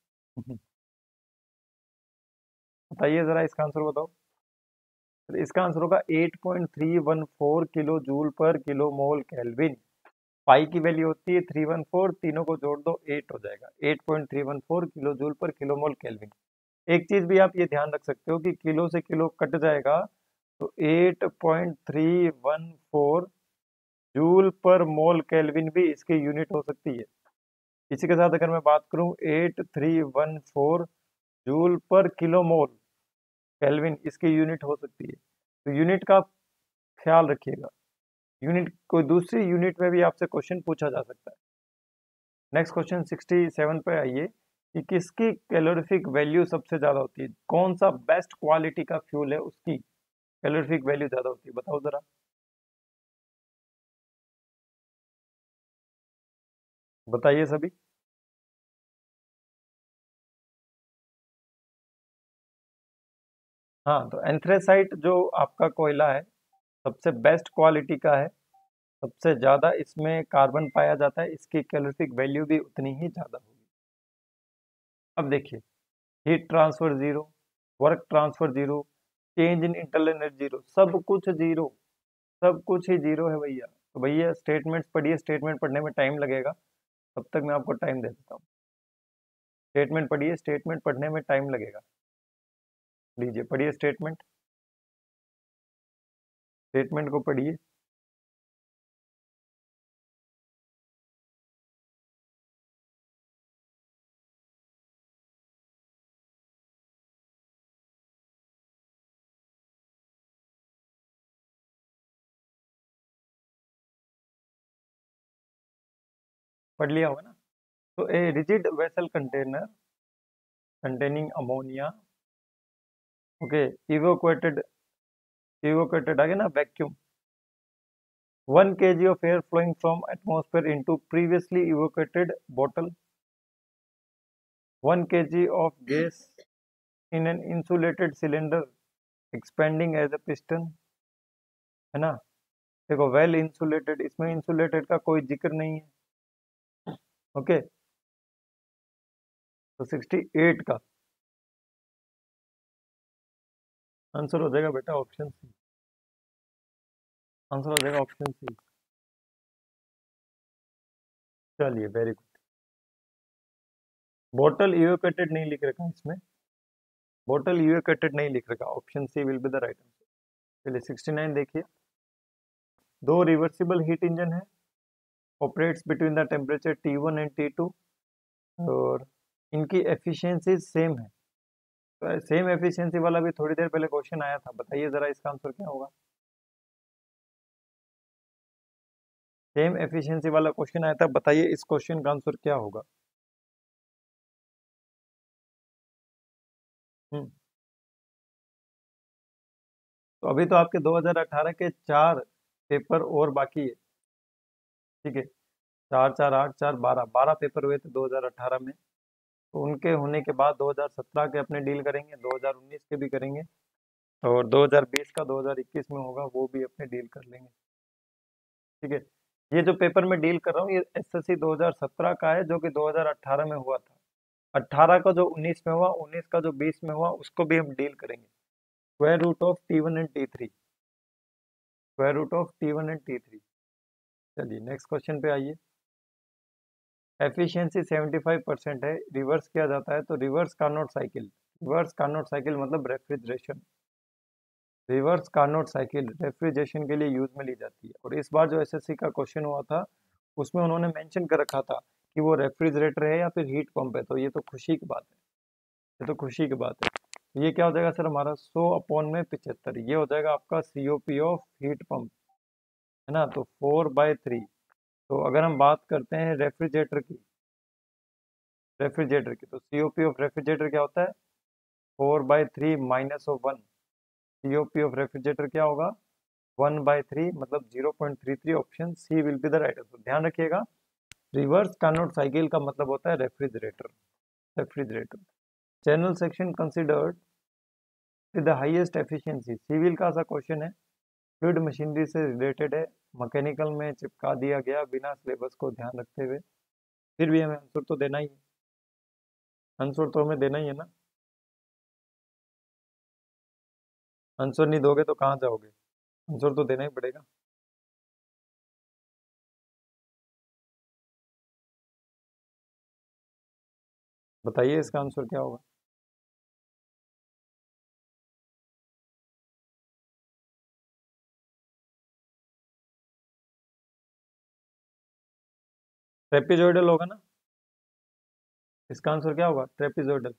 S1: बताइए जरा इसका आंसर बताओ। तो इसका आंसर होगा eight point three one four kilo joule per kilo mole kelvin. Pi की वैल्यू होती है थ्री वन फोर, तीनों को जोड़ दो एट हो जाएगा, eight point three one four kilo joule per kilo mole kelvin. एक चीज भी आप ये ध्यान रख सकते हो कि किलो से किलो कट जाएगा, तो eight point three one four joule per mole kelvin भी इसकी यूनिट हो सकती है। इसी के साथ अगर मैं बात करूं, eight three one four joule per kilo mole kelvin इसकी यूनिट हो सकती है। तो यूनिट का ख्याल रखिएगा, यूनिट, कोई दूसरी यूनिट में भी आपसे क्वेश्चन पूछा जा सकता है। नेक्स्ट क्वेश्चन सिक्सटी सेवन पे आइए कि किसकी कैलोरीफिक वैल्यू सबसे ज्यादा होती है, कौन सा बेस्ट क्वालिटी का फ्यूल है उसकी कैलोरीफिक वैल्यू ज्यादा होती है, बताओ जरा, बताइए सभी। हाँ, तो एंथ्रेसाइट जो आपका कोयला है सबसे बेस्ट क्वालिटी का है, सबसे ज्यादा इसमें कार्बन पाया जाता है, इसकी कैलोरीफिक वैल्यू भी उतनी ही ज्यादा होगी। अब देखिए, heat transfer zero, work transfer zero, change in internal energy zero, सब कुछ जीरो, सब कुछ ही जीरो है भैया। तो भैया स्टेटमेंट्स पढ़िए, स्टेटमेंट पढ़ने में टाइम लगेगा, तब तक मैं आपको टाइम दे देता हूँ। स्टेटमेंट पढ़िए, स्टेटमेंट पढ़ने में टाइम लगेगा, लीजिए पढ़िए स्टेटमेंट। स्टेटमेंट को पढ़िए। पढ़ लिया होगा ना। तो a rigid vessel container containing ammonia, okay, evacuated evacuated आ गया ना vacuum, one kg of air flowing from atmosphere into previously evacuated bottle, one kg of gas in an insulated cylinder expanding as a piston, है ना। देखो well insulated, इसमें insulated का कोई जिक्र नहीं है, ओके। तो सिक्सटी एट का आंसर हो जाएगा बेटा ऑप्शन सी, आंसर हो जाएगा ऑप्शन सी। चलिए वेरी गुड। बॉटल इवेक्यूएटेड नहीं लिख रखा इसमें, बॉटल इवेक्यूएटेड नहीं लिख रखा, option C will be the right answer. चलिए सिक्सटी नाइन देखिए। दो रिवर्सिबल हीट इंजन है, operates between the temperature T one and T two, और इनकी एफिशिएंसी सेम है। तो सेम एफिशिएंसी वाला भी थोड़ी देर पहले क्वेश्चन आया था, बताइए जरा इसका आंसर क्या होगा। सेम एफिशिएंसी वाला क्वेश्चन आया था, बताइए इस क्वेश्चन का आंसर क्या होगा। हम्म तो अभी तो आपके दो हज़ार अठारह के चार पेपर और बाकी है, ठीक है। चार चार आठ चार बारह, बारह पेपर हुए थे दो हज़ार अठारह में। तो उनके होने के बाद दो हज़ार सत्रह के अपने डील करेंगे, दो हज़ार उन्नीस के भी करेंगे, और दो हज़ार बीस का दो हज़ार इक्कीस में होगा वो भी अपने डील कर लेंगे, ठीक है। ये जो पेपर में डील कर रहा हूँ ये एसएससी दो हज़ार सत्रह का है, जो कि दो हज़ार अठारह में हुआ था। अठारह का जो उन्नीस में हुआ, उन्नीस का जो बीस में हुआ, उसको भी हम डील करेंगे। Square root of T one and T three, square root of T one and T three. चलिए नेक्स्ट क्वेश्चन पे आइए। एफिशिएंसी पचहत्तर परसेंट है, रिवर्स किया जाता है तो reverse Carnot cycle, reverse Carnot cycle मतलब refrigeration, reverse Carnot cycle refrigeration के लिए यूज में ली जाती है। और इस बार जो एसएससी का क्वेश्चन हुआ था उसमें उन्होंने मेंशन कर रखा था कि वो रेफ्रिजरेटर है या फिर हीट पंप है, तो ये तो खुशी की बात है, ये तो खुशी की बात है। तो ये क्या हो जाएगा सर हमारा सौ अपॉन में पिछहत्तर, ये हो जाएगा आपका सीओपी ऑफ हीट पंप, है ना। तो फोर बाय थ्री। तो अगर हम बात करते हैं रेफ्रिजरेटर की, रेफ्रिजरेटर की तो सीओपी ऑफ रेफ्रिजरेटर क्या होता है, four by three minus of one. COP of refrigerator क्या होगा, वन बाई थ्री मतलब zero point three three. Option C will be the right answer. ध्यान रखिएगा, रिवर्स कार्नोट साइकिल का मतलब होता है refrigerator, refrigerator. Channel section considered with the highest efficiency, civil का सा क्वेश्चन है, फ्लूइड मशीनरी से रिलेटेड है, मैकेनिकल में चिपका दिया गया बिना सिलेबस को ध्यान रखते हुए। फिर भी हमें आंसर तो देना ही है, आंसर तो हमें देना ही है ना। आंसर नहीं दोगे तो कहाँ जाओगे, आंसर तो देना ही पड़ेगा। बताइए इसका आंसर क्या होगा। ट्रेपिजोइडल होगा ना, इसका आंसर क्या होगा, ट्रेपिजोइडल।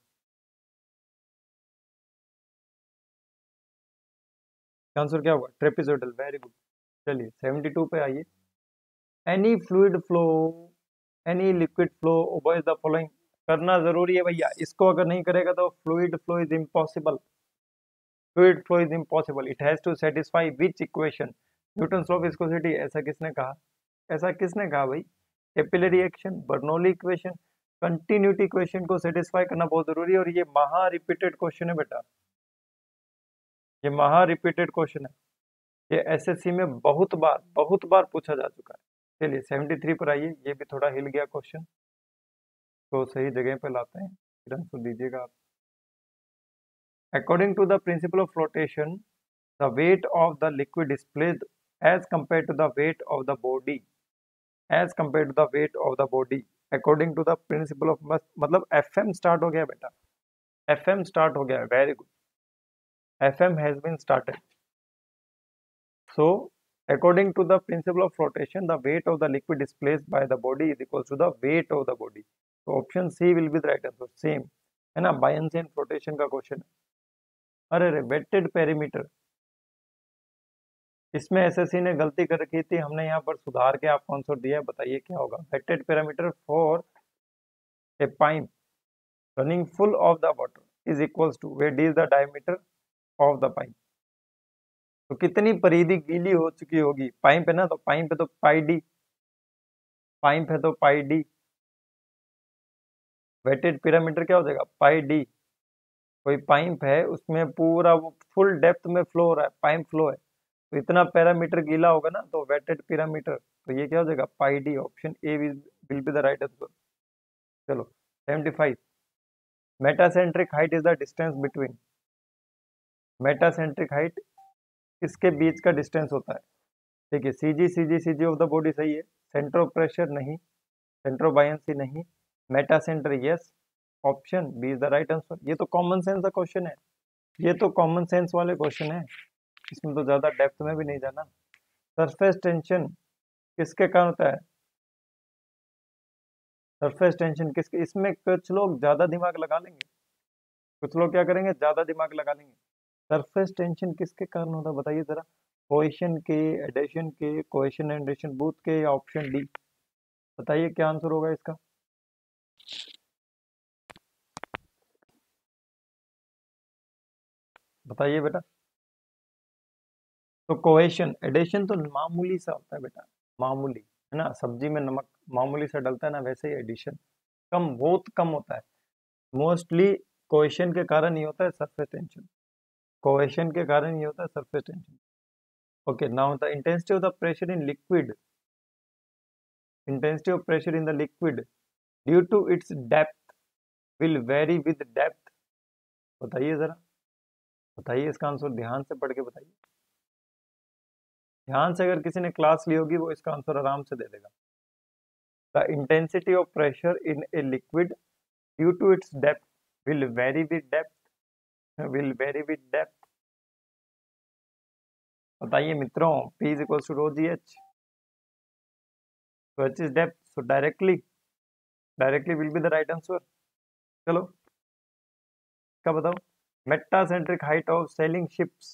S1: आंसर क्या होगा, ट्रेपिजोइडल, वेरी गुड। चलिए सेवेंटी टू पे आइए। Any fluid flow, any liquid flow obeys the following, करना जरूरी है भैया, इसको अगर नहीं करेगा तो fluid flow is impossible, fluid flow is impossible, it has to satisfy which equation, Newton law of viscosity. ऐसा किसने कहा, ऐसा किसने कहा भाई, capillary action, Bernoulli equation, continuity equation को सेटिस्फाई करना बहुत जरूरी है। और ये महा रिपीटेड क्वेश्चन है बेटा, ये महा रिपीटेड क्वेश्चन है, ये एसएससी में बहुत बार बहुत बार पूछा जा चुका है। चलिए सेवेंटी थ्री पर आइए, ये भी थोड़ा हिल गया क्वेश्चन, तो सही जगह पे लाते हैं, फिर आंसर दीजिएगा आप। According to the principle of flotation, the weight of the liquid is placed as compare to the weight of the body, as compare to the weight of the body according to the principle of, मतलब F M start हो गया बेटा, F M start हो गया है, very good, F M has been started. So according to the principle of flotation, the weight of the liquid displaced by the body is equal to the weight of the body. So option C will be the right answer. Same है ना, buoyancy and flotation का question है. अरे रे wetted perimeter, इसमें SSC ने गलती कर रखी थी, हमने यहाँ पर सुधार के आपको आंसर दिया है. बताइए क्या होगा. Wetted perimeter for a pipe running full of the water is equals to where d is the diameter of the pipe. तो कितनी परिधि गीली हो चुकी होगी. पाइप है ना, तो पाइप है तो पाई डी, पाइप है तो पाई डी. वेटेड पैरामीटर क्या हो जाएगा, पाई डी. कोई पाइप है उसमें पूरा वो फुल डेप्थ में फ्लो हो रहा है, पाइप फ्लो है, तो इतना पैरामीटर गीला होगा ना, तो वेटेड पैरामीटर, तो ये क्या हो जाएगा, pi D. Option A will be the right answer. चलो seventy five. Metacentric height is the distance between. Metacentric height किसके बीच का डिस्टेंस होता है. ठीक है, C G C G C G of the body सही है. सेंटर ऑफ प्रेशर नहीं, सेंटर ऑफ बायंसी नहीं, meta centre yes. Option B is the right answer. ये तो कॉमन सेंस का क्वेश्चन है, ये तो कॉमन सेंस वाले क्वेश्चन है, इसमें तो ज्यादा डेप्थ में भी नहीं जाना. सरफेस टेंशन किसके कारण होता है. सरफेस टेंशन किसके, इसमें कुछ लोग ज्यादा दिमाग लगा लेंगे, कुछ लोग क्या करेंगे, ज्यादा दिमाग लगा लेंगे. सरफेस टेंशन किसके कारण होता है बताइए जरा. कोहेशन के, एडेशन के, कोहेशन एंड एडेशन बूथ के, या ऑप्शन डी. बताइए क्या आंसर होगा इसका. बताइए बेटा. तो कोहेशन, एडेशन तो मामूली सा होता है बेटा, मामूली है ना, सब्जी में नमक मामूली सा डलता है ना, वैसे ही एडिशन कम, बहुत कम होता है. मोस्टली कोहेशन के कारण ही होता है सरफेस टेंशन, कोहेशन के कारण ही होता है surface tension. Okay, now the intensity of the pressure in liquid, intensity of pressure in the liquid due to its depth will vary with depth. बताइए जरा, बताइए इसका आंसर, ध्यान से पढ़ के बताइए. ध्यान से अगर किसी ने क्लास ली होगी वो इसका आंसर आराम से दे देगा. The intensity of pressure in a liquid due to its depth will vary with depth, will vary with depth. बताइए मित्रों. P is equals to rho G H. So H is depth. So directly, directly will be the right answer. चलो क्या बताओ. Metacentric height of sailing ships,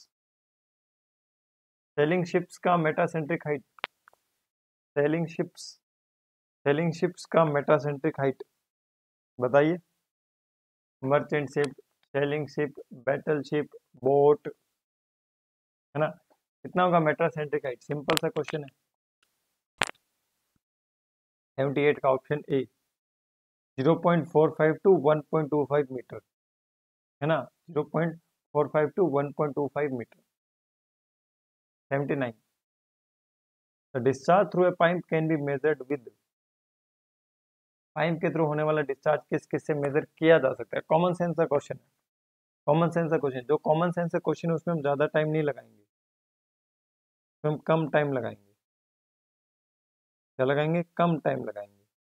S1: sailing ships का metacentric height, sailing ships, sailing ships का metacentric height बताइए. Merchant ship, sailing ship, battle ship, boat, है ना, कितना होगा मेटासेंट्रिक हाइट. सिंपल सा क्वेश्चन है. सेवेंटी एट का option A, zero point four five two one point two five metre, है ना, zero point four five two one point two five metre. Seventy nine. The discharge through a pipe can be measured with. Pipe के through होने वाला discharge किस किस से major किया जा सकता है. कॉमन सेंस का क्वेश्चन है, कॉमन सेंस का क्वेश्चन. जो कॉमन सेंस का क्वेश्चन है उसमें हम ज्यादा टाइम नहीं लगाएंगे, हम कम टाइम लगाएंगे. क्या लगाएंगे, कम टाइम लगाएंगे.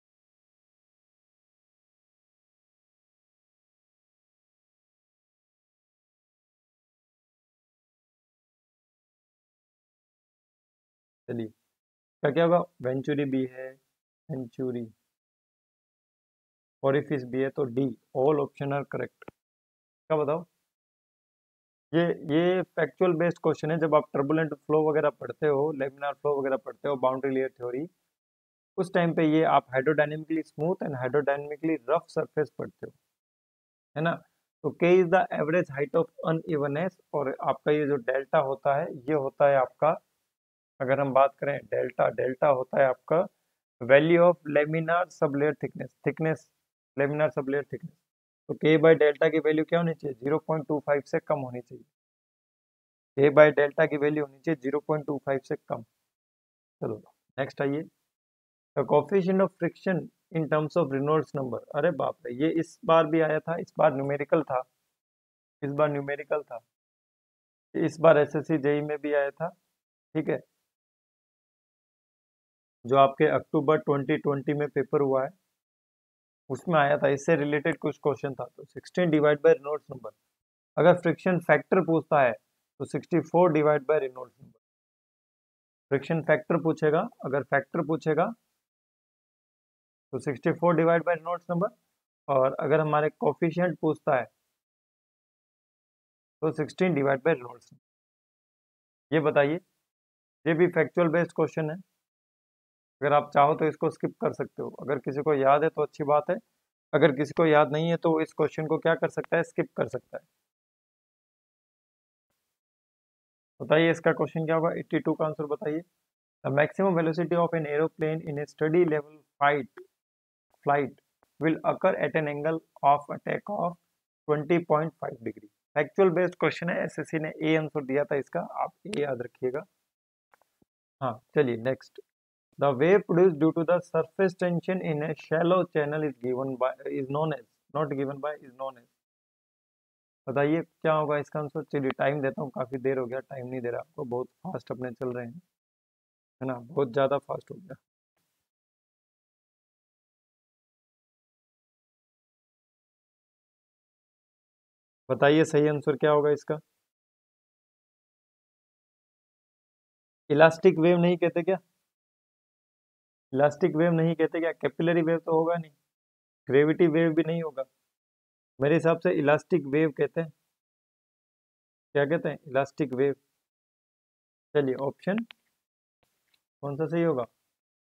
S1: चलिए क्या क्या होगा. वेंचुरी बी है, वेंचुरी, ओरिफिस बी है, तो D, all options are correct. क्या बताओ. ये ये फैक्चुअल बेस्ड क्वेश्चन है. जब आप टर्बुलेंट फ्लो वगैरह पढ़ते हो, लेमिनार फ्लो वगैरह पढ़ते हो, बाउंड्री लेयर थ्योरी, उस टाइम पे ये आप hydrodynamically smooth and hydrodynamically rough surface पढ़ते हो, है ना. तो k is the average height of unevenness, और आपका ये जो डेल्टा होता है ये होता है आपका, अगर हम बात करें डेल्टा, डेल्टा होता है आपका value of laminar sublayer thickness, thickness laminar sublayer thickness. तो के बाय डेल्टा की वैल्यू क्या होनी चाहिए, ज़ीरो पॉइंट टू फाइव से कम होनी चाहिए. के बाय डेल्टा की वैल्यू होनी चाहिए ज़ीरो पॉइंट टू फाइव से कम. चलो नेक्स्ट आइए. The coefficient of friction in terms of Reynolds number. अरे बाप रे, ये इस बार भी आया था, इस बार न्यूमेरिकल था, इस बार न्यूमेरिकल था, इस बार एसएससी जेई में भी आया था. ठीक है, जो आपके अक्टूबर ट्वेंटी ट्वेंटी में पेपर हुआ है उसमें आया था, इससे रिलेटेड कुछ क्वेश्चन था. तो sixteen divide by Reynolds number. अगर फ्रिक्शन फैक्टर पूछता है तो sixty four divide by Reynolds number. Friction factor पूछेगा, अगर फैक्टर पूछेगा तो sixty four divide by Reynolds number, और अगर हमारे कोफिशिएंट पूछता है तो सिक्सटीन डिवाइड बाय रेनॉल्ड्स। ये बताइए, ये भी फैक्चुअल बेस्ड क्वेश्चन है, अगर आप चाहो तो इसको स्किप कर सकते हो, अगर किसी को याद है तो अच्छी बात है, अगर किसी को याद नहीं है तो इस क्वेश्चन को क्या कर सकता है, स्किप कर सकता है। बताइए इसका क्वेश्चन क्या होगा, बयासी का आंसर बताइए। The maximum velocity of an aeroplane in a study level flight flight will occur at an angle of attack of twenty point five degree. Factual based question है, एसएससी ने ए आंसर दिया था इसका, आप ए याद रखिएगा। हाँ चलिए next. The wave produce due to the surface tension in a shallow channel is given by is known as, not given by, is known as. बताइए क्या होगा इसका आंसर। चलिए टाइम देता हूँ, काफी देर हो गया, टाइम नहीं दे रहा आपको, बहुत फास्ट अपने चल रहे हैं, है ना, बहुत ज्यादा फास्ट हो गया। बताइए सही आंसर क्या होगा इसका। इलास्टिक वेव नहीं कहते क्या, इलास्टिक वेव नहीं कहते क्या, कैपिलरी वेव तो होगा नहीं, ग्रेविटी वेव भी नहीं होगा, मेरे हिसाब से इलास्टिक वेव कहते हैं। क्या कहते हैं, इलास्टिक वेव। चलिए ऑप्शन कौन सा सही होगा,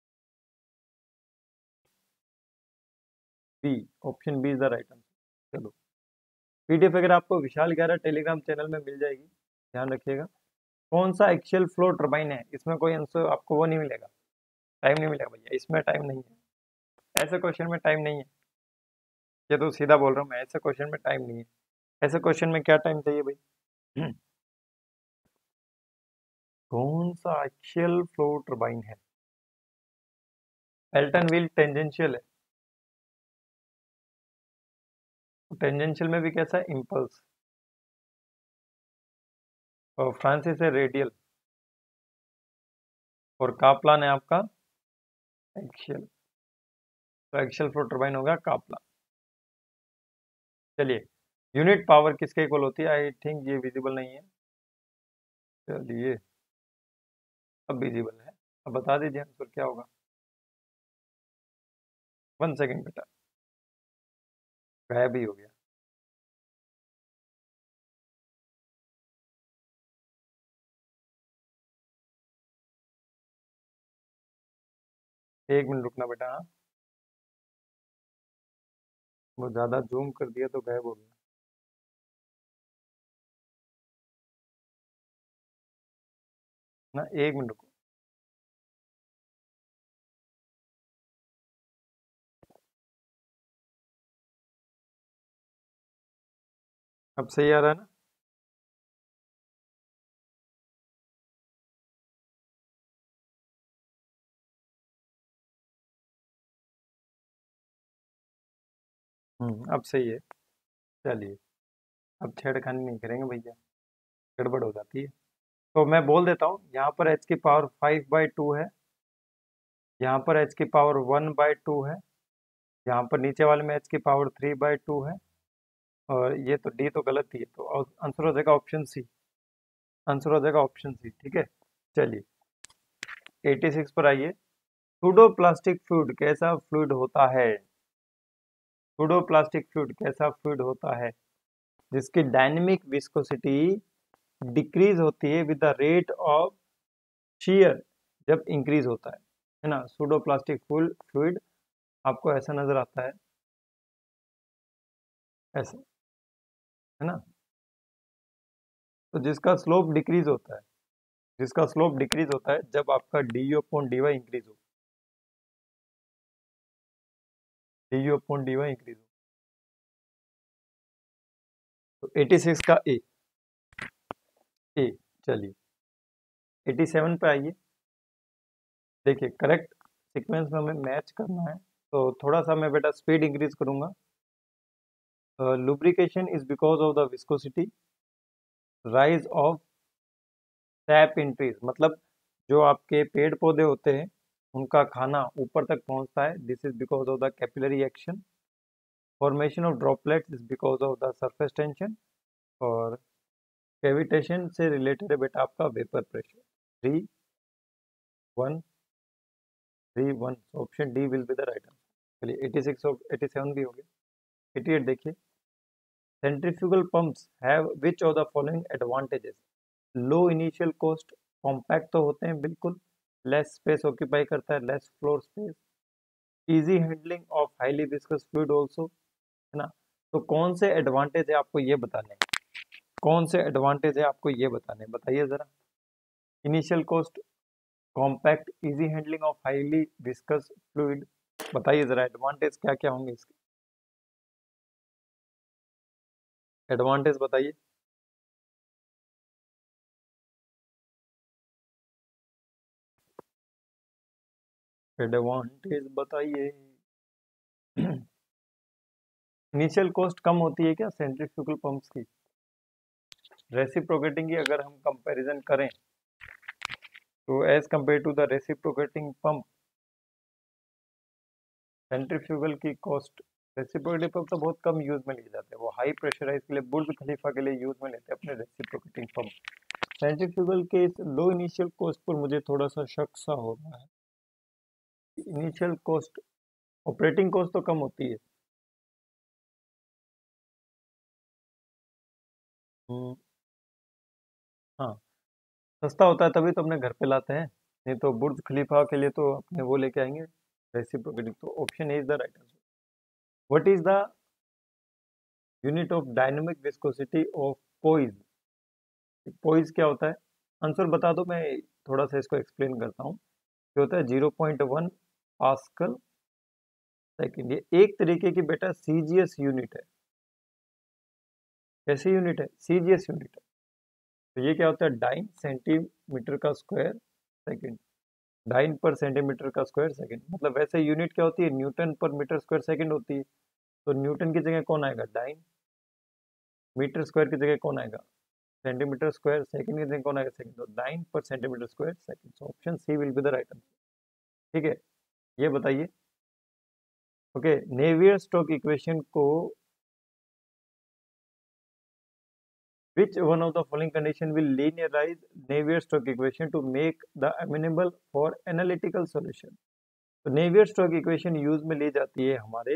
S1: B, option B is the right answer. चलो पीडीएफ अगर आपको विशाल ग्यारह टेलीग्राम चैनल में मिल जाएगी, ध्यान रखिएगा। कौन सा एक्शियल फ्लो टर्बाइन है, इसमें कोई आंसर आपको वो नहीं मिलेगा, टाइम नहीं मिलेगा भैया, इसमें टाइम नहीं है, ऐसे क्वेश्चन में टाइम नहीं है, ये तो सीधा बोल रहा हूँ मैं, ऐसे क्वेश्चन में टाइम नहीं है। ऐसे क्वेश्चन में क्या टाइम चाहिए भाई। कौन सा एक्शियल फ्लो टर्बाइन है, एल्टन व्हील टेंजेंशियल है, टेंजेंशियल में भी कैसा है, इम्पल्स, और फ्रांसिस है रेडियल, और काप्लान है आपका एक्शियल, तो एक्शियल फ्लो टर्बाइन होगा काप्लान। चलिए यूनिट पावर किसके इक्वल होती है, आई थिंक ये विजिबल नहीं है, चलिए अब विजिबल है, अब बता दीजिए आंसर क्या होगा। वन सेकेंड बेटा, गायब ही हो गया। एक मिनट रुकना बेटा, हाँ वो ज्यादा जूम कर दिया तो गायब हो गया। ना एक मिनट रुको, अब सही आ रहा है ना। हम्म अब सही है। चलिए अब छेड़खानी नहीं करेंगे भैया, गड़बड़ हो जाती है। तो मैं बोल देता हूँ, यहाँ पर एच की पावर फाइव बाई टू है, यहाँ पर एच की पावर वन बाई टू है, यहाँ पर नीचे वाले में एच की पावर थ्री बाई टू है, और ये तो डी तो गलत ही है, तो आंसर हो जाएगा ऑप्शन सी, आंसर हो जाएगा ऑप्शन सी, ठीक है। चलिए छियासी पर आइए। सूडो प्लास्टिक फ्लूइड कैसा फ्लूइड होता है, सूडो प्लास्टिक फ्लूइड कैसा फ्लूइड होता है जिसकी डायनेमिक विस्कोसिटी डिक्रीज होती है with the rate of shear जब इंक्रीज होता है है ना। सूडो प्लास्टिक फ्लूइड आपको ऐसा नजर आता है, ऐसा, है ना, तो जिसका स्लोप डिक्रीज होता है, जिसका स्लोप डिक्रीज होता है जब आपका d u upon d y increase हो, d u upon d y increase हो। तो छियासी का ए, ए। चलिए सत्तासी पे आइए। देखिए करेक्ट सीक्वेंस में हमें मैच करना है, तो थोड़ा सा मैं बेटा स्पीड इंक्रीज करूंगा। Lubrication is because of the viscosity, rise of sap in trees, मतलब जो आपके पेड़ पौधे होते हैं उनका खाना ऊपर तक पहुंचता है, this is because of the capillary action. Formation of droplets is because of the surface tension, और कैविटेशन से रिलेटेड है बेटा आपका vapour pressure. Three one three one, option D will be the right answer. चलिए eighty six और eighty seven भी हो गया। एटी एट देखिए, centrifugal pumps have which of the following advantages? Low initial cost, compact तो होते हैं बिल्कुल, लेस स्पेस ऑक्यूपाई करता है, less floor space, easy handling of highly viscous fluid also, है ना। तो कौन से एडवांटेज है आपको ये बताने हैं, कौन से एडवांटेज है आपको ये बताने हैं, बताइए जरा। Initial cost, compact, easy handling of highly viscous fluid, बताइए जरा एडवांटेज क्या क्या होंगे इसके, एडवांटेज बताइए। एडवांटेज बताइए। इनिशियल कॉस्ट कम होती है क्या सेंट्रीफ्यूगल पंप्स की? रेसिप्रोकेटिंग की अगर हम कंपैरिजन करें तो as compare to the reciprocating pump, centrifugal की कॉस्ट, रेसिप्रोकेटिंग पंप तो बहुत कम यूज में लिए जाते हैं, वो हाई प्रेशराइज के लिए, बुर्ज खलीफा के लिए यूज में लेते हैं अपने रेसिप्रोकेटिंग पंप। सेंट्रीफ्यूगल के इस लो इनिशियल कॉस्ट पर मुझे थोड़ा सा शक सा हो रहा है। इनिशियल कॉस्ट, ऑपरेटिंग कॉस्ट तो कम होती है। हम्म, हाँ, सस्ता होता है तभी तो अपने घर पे लाते हैं, नहीं तो बुर्ज खलीफा के लिए तो अपने वो लेके आएंगे रेसिप्रोकेटिंग। तो option A is the right answer. What is the unit of dynamic viscosity of poise? Poise क्या होता है? आंसर बता दो, मैं थोड़ा सा इसको एक्सप्लेन करता हूँ। क्या होता है? Zero point one pascal second. ये एक तरीके की बेटा सीजीएस यूनिट है। कैसी यूनिट है? सीजीएस यूनिट है। तो ये क्या होता है? डाइन सेंटीमीटर का स्क्वायर सेकेंड, डाइन पर सेंटीमीटर का स्क्वायर सेकेंड। मतलब वैसे यूनिट क्या होती है? न्यूटन पर मीटर स्क्वायर सेकेंड होती है। तो न्यूटन की जगह कौन आएगा? डाइन। मीटर स्क्वायर की जगह कौन आएगा? Centimetre square. सेकंड की जगह कौन आएगा? सेकंड। तो नाइन पर centimetre square second. So option C will be the right answer. ठीक है, ये बताइए। ओके, नेवियर स्टोक इक्वेशन को which one of the following condition will linearize Navier Stokes equation to make the amenable for analytical solution? तो Navier Stoke equation use में ली जाती है हमारे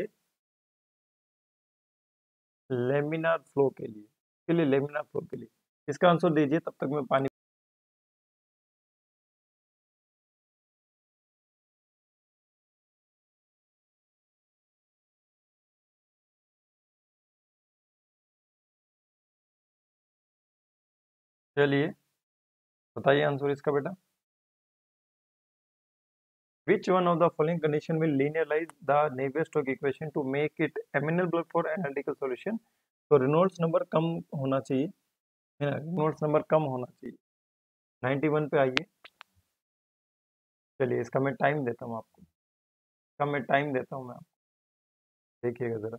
S1: लेमिनार फ्लो के लिए, के लिए लेमिनार फ्लो के लिए। इसका आंसर दीजिए, तब तक मैं पानी। चलिए बताइए आंसर इसका बेटा। Which one of the following condition will linearize the Navier-Stokes equation to make it amenable for analytical solution? तो रेनॉल्ड्स नंबर कम होना चाहिए, है ना, रेनॉल्ड्स नंबर कम होना चाहिए। नाइन्टी वन पे आइए। चलिए इसका मैं टाइम देता हूँ आपको, इसका मैं टाइम देता हूँ मैं आपको, देखिएगा जरा।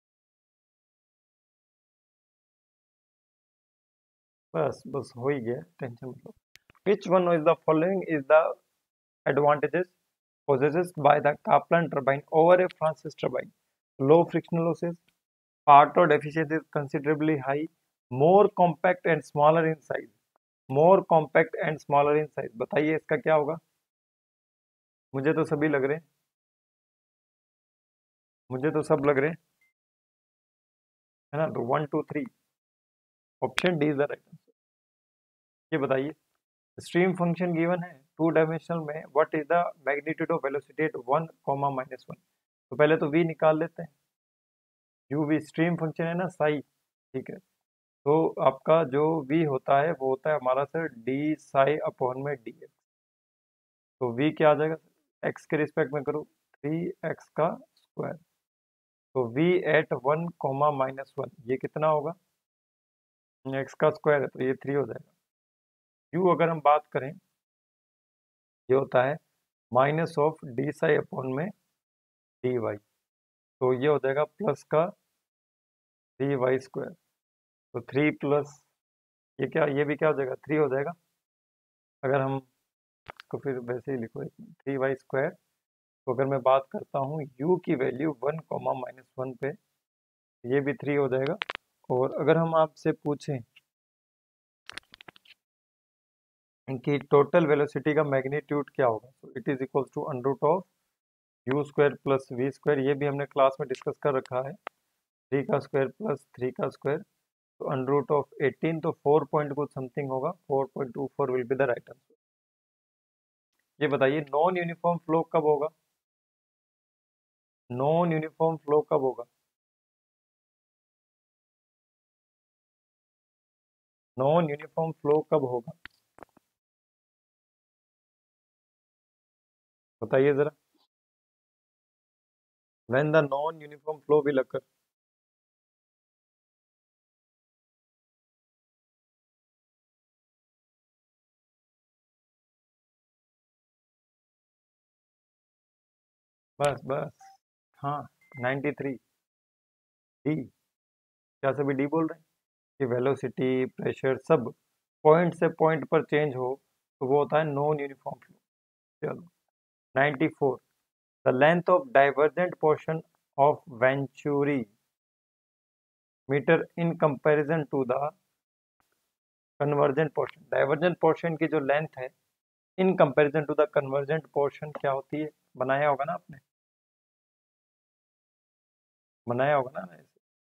S1: बस बस हो ही गया, टेंशन मतलब। Which one is the following is the advantages possessed by the Kaplan turbine over a Francis turbine? Low frictional losses, part load efficiency is considerably high, more compact and smaller in size, more compact and smaller in size. बताइए इसका क्या होगा? मुझे तो सभी लग रहे हैं, मुझे तो सब लग रहे हैं, है ना। तो one two three, option D is the right answer. ये बताइए, स्ट्रीम फंक्शन गिवन है टू डायमेंशनल में, what is the magnitude of velocity at one comma minus one? तो पहले तो वी निकाल लेते हैं। यू वी स्ट्रीम फंक्शन है ना, साई, ठीक है। तो आपका जो वी होता है वो होता है हमारा सर डी साई अपॉन में डी एक्स। तो वी क्या आ जाएगा? एक्स के रिस्पेक्ट में करो, थ्री एक्स का स्क्वायर। तो v at one comma minus one, ये कितना होगा? एक्स का स्क्वायर है तो ये थ्री हो जाएगा। u अगर हम बात करें, ये होता है minus of d psi upon में डी वाई। तो ये हो जाएगा प्लस का थ्री वाई स्क्वायर। तो थ्री प्लस ये क्या, ये भी क्या हो जाएगा? थ्री हो जाएगा। अगर हम इसको फिर वैसे ही लिखो, थ्री वाई स्क्वायर। तो अगर मैं बात करता हूँ u की value one comma minus one पे, ये भी थ्री हो जाएगा। और अगर हम आपसे पूछें इनकी टोटल वेलोसिटी का मैग्नीट्यूड क्या होगा, तो it is equal to under root of u square plus v square, ये भी हमने क्लास में डिस्कस कर रखा है, थ्री का स्क्वायर प्लस थ्री का स्क्वायर, तो अंडर रूट ऑफ एटीन, तो फोर पॉइंट कुछ समथिंग होगा, four point two four will be the right answer. ये बताइए नॉन यूनिफॉर्म फ्लो कब होगा, नॉन यूनिफॉर्म फ्लो कब होगा, नॉन यूनिफॉर्म फ्लो कब होगा, बताइए जरा। When the non uniform flow will occur, बस बस, हाँ, नाइन्टी थ्री, डी, क्या सभी डी बोल रहे हैं कि वेलोसिटी प्रेशर सब पॉइंट से पॉइंट पर चेंज हो तो वो होता है नॉन यूनिफॉर्म फ्लो। चलो ninety four, the length of divergent portion of venturi meter in comparison to the convergent portion, divergent portion की जो लेंथ है in comparison to the convergent portion क्या होती है, बनाया होगा ना आपने, बनाया होगा ना,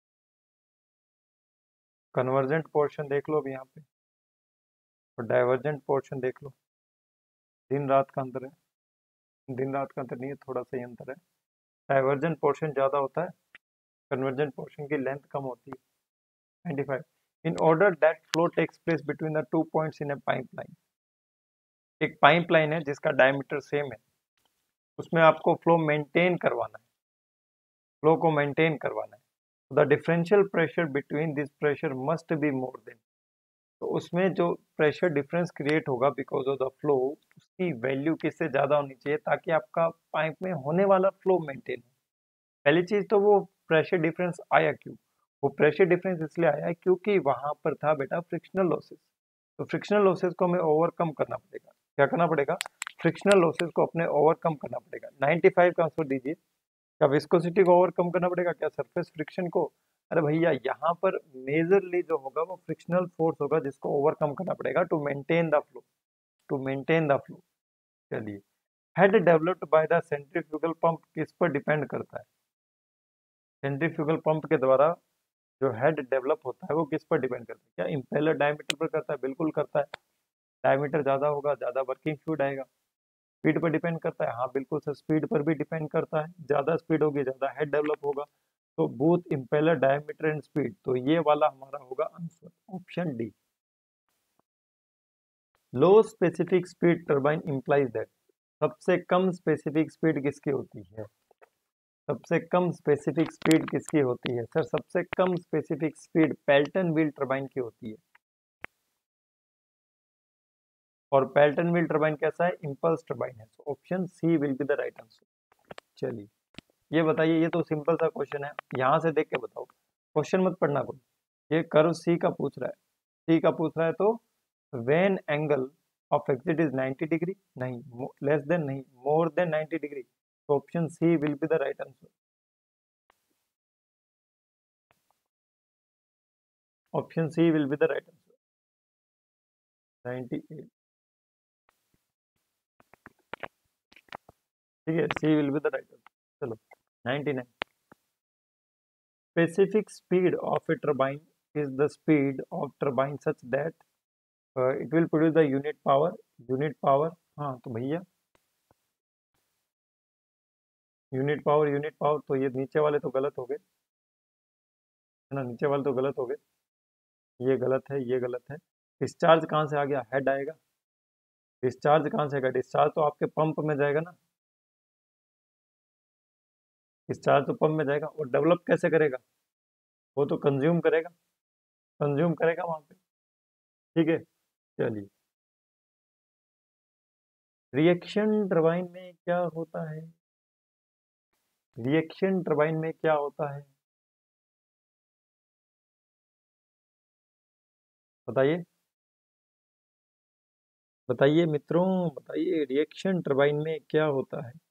S1: कन्वर्जेंट पोर्शन देख लो अभी यहाँ पे और डाइवर्जेंट पोर्शन देख लो, दिन रात का अंतर है, दिन रात का अंतर नहीं है, थोड़ा सा ही अंतर है, डाइवर्जेंट पोर्शन ज़्यादा होता है, कन्वर्जेंट पोर्शन की लेंथ कम होती है। Ninety five, in order that flow takes place between the two points in a pipeline, एक पाइपलाइन है जिसका डायमीटर सेम है, उसमें आपको फ्लो मेंटेन करवाना है, फ्लो को मेंटेन करवाना है, the differential pressure between this pressure must be more than, तो उसमें जो प्रेशर डिफरेंस क्रिएट होगा बिकॉज ऑफ द फ्लो, उसकी वैल्यू किससे ज़्यादा होनी चाहिए ताकि आपका पाइप में होने वाला फ्लो मेंटेन हो। पहली चीज़ तो वो प्रेशर डिफरेंस आया क्यों, वो प्रेशर डिफरेंस इसलिए आया क्योंकि वहां पर था बेटा फ्रिक्शनल लॉसेस, तो फ्रिक्शनल लॉसेस को हमें ओवरकम करना पड़ेगा, क्या करना पड़ेगा, फ्रिक्शनल लॉसेस को अपने ओवरकम करना पड़ेगा। नाइन्टी फाइव का आंसर दीजिए, क्या विस्कोसिटी को ओवरकम करना पड़ेगा, क्या सरफेस फ्रिक्शन को, अरे भैया यहाँ पर मेजरली जो होगा वो फ्रिक्शनल फोर्स होगा जिसको ओवरकम करना पड़ेगा to maintain the flow, to maintain the flow. चलिए, head developed by the centrifugal pump किस पर डिपेंड करता है, सेंट्रीफ्यूगल पंप के द्वारा जो हेड डेवलप होता है वो किस पर डिपेंड करता है, क्या इम्पेलर डायमीटर पर करता है, बिल्कुल करता है, डायमीटर ज़्यादा होगा ज़्यादा वर्किंग फ्लूइड आएगा। स्पीड पर डिपेंड करता है, हाँ बिल्कुल सर, स्पीड पर भी डिपेंड करता है, ज़्यादा स्पीड होगी ज़्यादा हेड डेवलप होगा, तो both impeller diameter and speed, तो ये वाला हमारा होगा answer option D. Low specific speed turbine implies that, सबसे कम स्पेसिफिक स्पीड किसकी होती है, सबसे कम स्पेसिफिक स्पीड किसकी होती है सर, सबसे कम specific speed Pelton wheel turbine की होती है, और पेल्टन व्हील टरबाइन कैसा है, इंपल्स टरबाइन है, तो option C will be the right answer. चलिए ये बताइए, ये तो सिंपल सा क्वेश्चन है, यहाँ से देख के बताओ, क्वेश्चन मत पढ़ना कोई, ये कर्व सी का पूछ रहा है, सी का पूछ रहा है, तो when angle of exit is ninety degree, नहीं, लेस देन नहीं, मोर देन नाइन्टी डिग्री, तो option C will be the right answer, option C will be the right answer. Ninety eight, ठीक है, C will be the right answer. चलो ninety nine, specific speed of a turbine is the speed of turbine such that uh, it will produce the unit power, unit power, हाँ तो भैया unit power, unit power, तो ये नीचे वाले तो गलत हो गए, है ना, नीचे वाले तो गलत हो गए, ये गलत है, ये गलत है, डिस्चार्ज कहाँ से आ गया, हेड आएगा, डिस्चार्ज कहाँ से आएगा, डिस्चार्ज तो आपके पंप में जाएगा ना, डिस्चार्ज तो पंप में जाएगा, और डेवलप कैसे करेगा, वो तो कंज्यूम करेगा, कंज्यूम करेगा वहां पे, ठीक है। चलिए, रिएक्शन टरबाइन में क्या होता है, रिएक्शन टरबाइन में क्या होता है, बताइए, बताइए मित्रों, बताइए रिएक्शन टरबाइन में क्या होता है।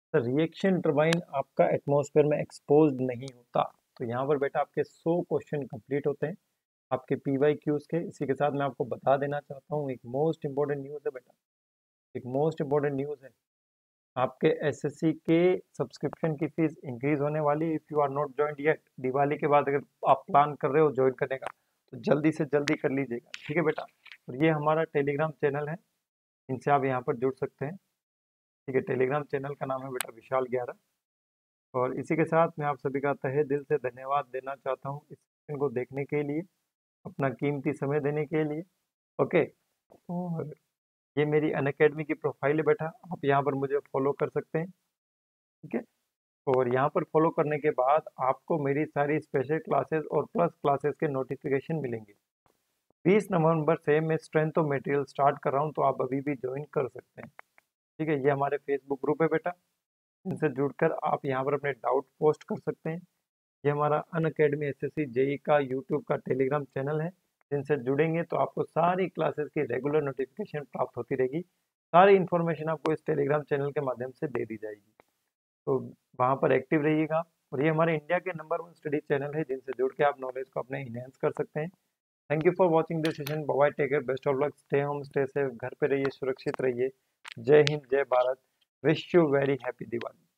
S1: द रिएक्शन टरबाइन आपका एटमॉस्फेयर में एक्सपोज नहीं होता। तो यहाँ पर बेटा आपके सौ क्वेश्चन कंप्लीट होते हैं आपके पी वाई क्यूज के। इसी के साथ मैं आपको बता देना चाहता हूँ एक मोस्ट इंपॉर्टेंट न्यूज़ है बेटा, एक मोस्ट इंपॉर्टेंट न्यूज़ है, आपके एसएससी के सब्सक्रिप्शन की फीस इंक्रीज होने वाली। If you are not joined yet, Diwali के बाद अगर आप प्लान कर रहे हो ज्वाइन करने का तो जल्दी से जल्दी कर लीजिएगा, ठीक है बेटा। और ये हमारा टेलीग्राम चैनल है, इनसे आप यहाँ पर जुड़ सकते हैं, ठीक है। टेलीग्राम चैनल का नाम है बेटा विशाल ग्यारह। और इसी के साथ मैं आप सभी का तहे दिल से धन्यवाद देना चाहता हूँ इस सेशन को देखने के लिए, अपना कीमती समय देने के लिए, ओके। और ये मेरी अनअकैडमी की प्रोफाइल है बेटा, आप यहाँ पर मुझे फॉलो कर सकते हैं, ठीक है। और यहाँ पर फॉलो करने के बाद आपको मेरी सारी स्पेशल क्लासेस और प्लस क्लासेस के नोटिफिकेशन मिलेंगे। बीस नवंबर से मैं स्ट्रेंथ ऑफ मटेरियल स्टार्ट कर रहा हूँ, तो आप अभी भी ज्वाइन कर सकते हैं, ठीक है। ये हमारे फेसबुक ग्रुप है बेटा, इनसे जुड़कर आप यहाँ पर अपने डाउट पोस्ट कर सकते हैं। ये हमारा अनअकैडमी एसएससी जेई का यूट्यूब का टेलीग्राम चैनल है, जिनसे जुड़ेंगे तो आपको सारी क्लासेस की रेगुलर नोटिफिकेशन प्राप्त होती रहेगी। सारी इन्फॉर्मेशन आपको इस टेलीग्राम चैनल के माध्यम से दे दी जाएगी, तो वहाँ पर एक्टिव रहिएगा। और ये हमारे इंडिया के नंबर वन स्टडी चैनल है, जिनसे जुड़ के आप नॉलेज को अपने इनहेंस कर सकते हैं। Thank you for watching this session, bye, take care, best of luck, stay home, stay safe, घर पे रहिए, सुरक्षित रहिए। जय हिंद, जय Bharat, wish you very happy Diwali.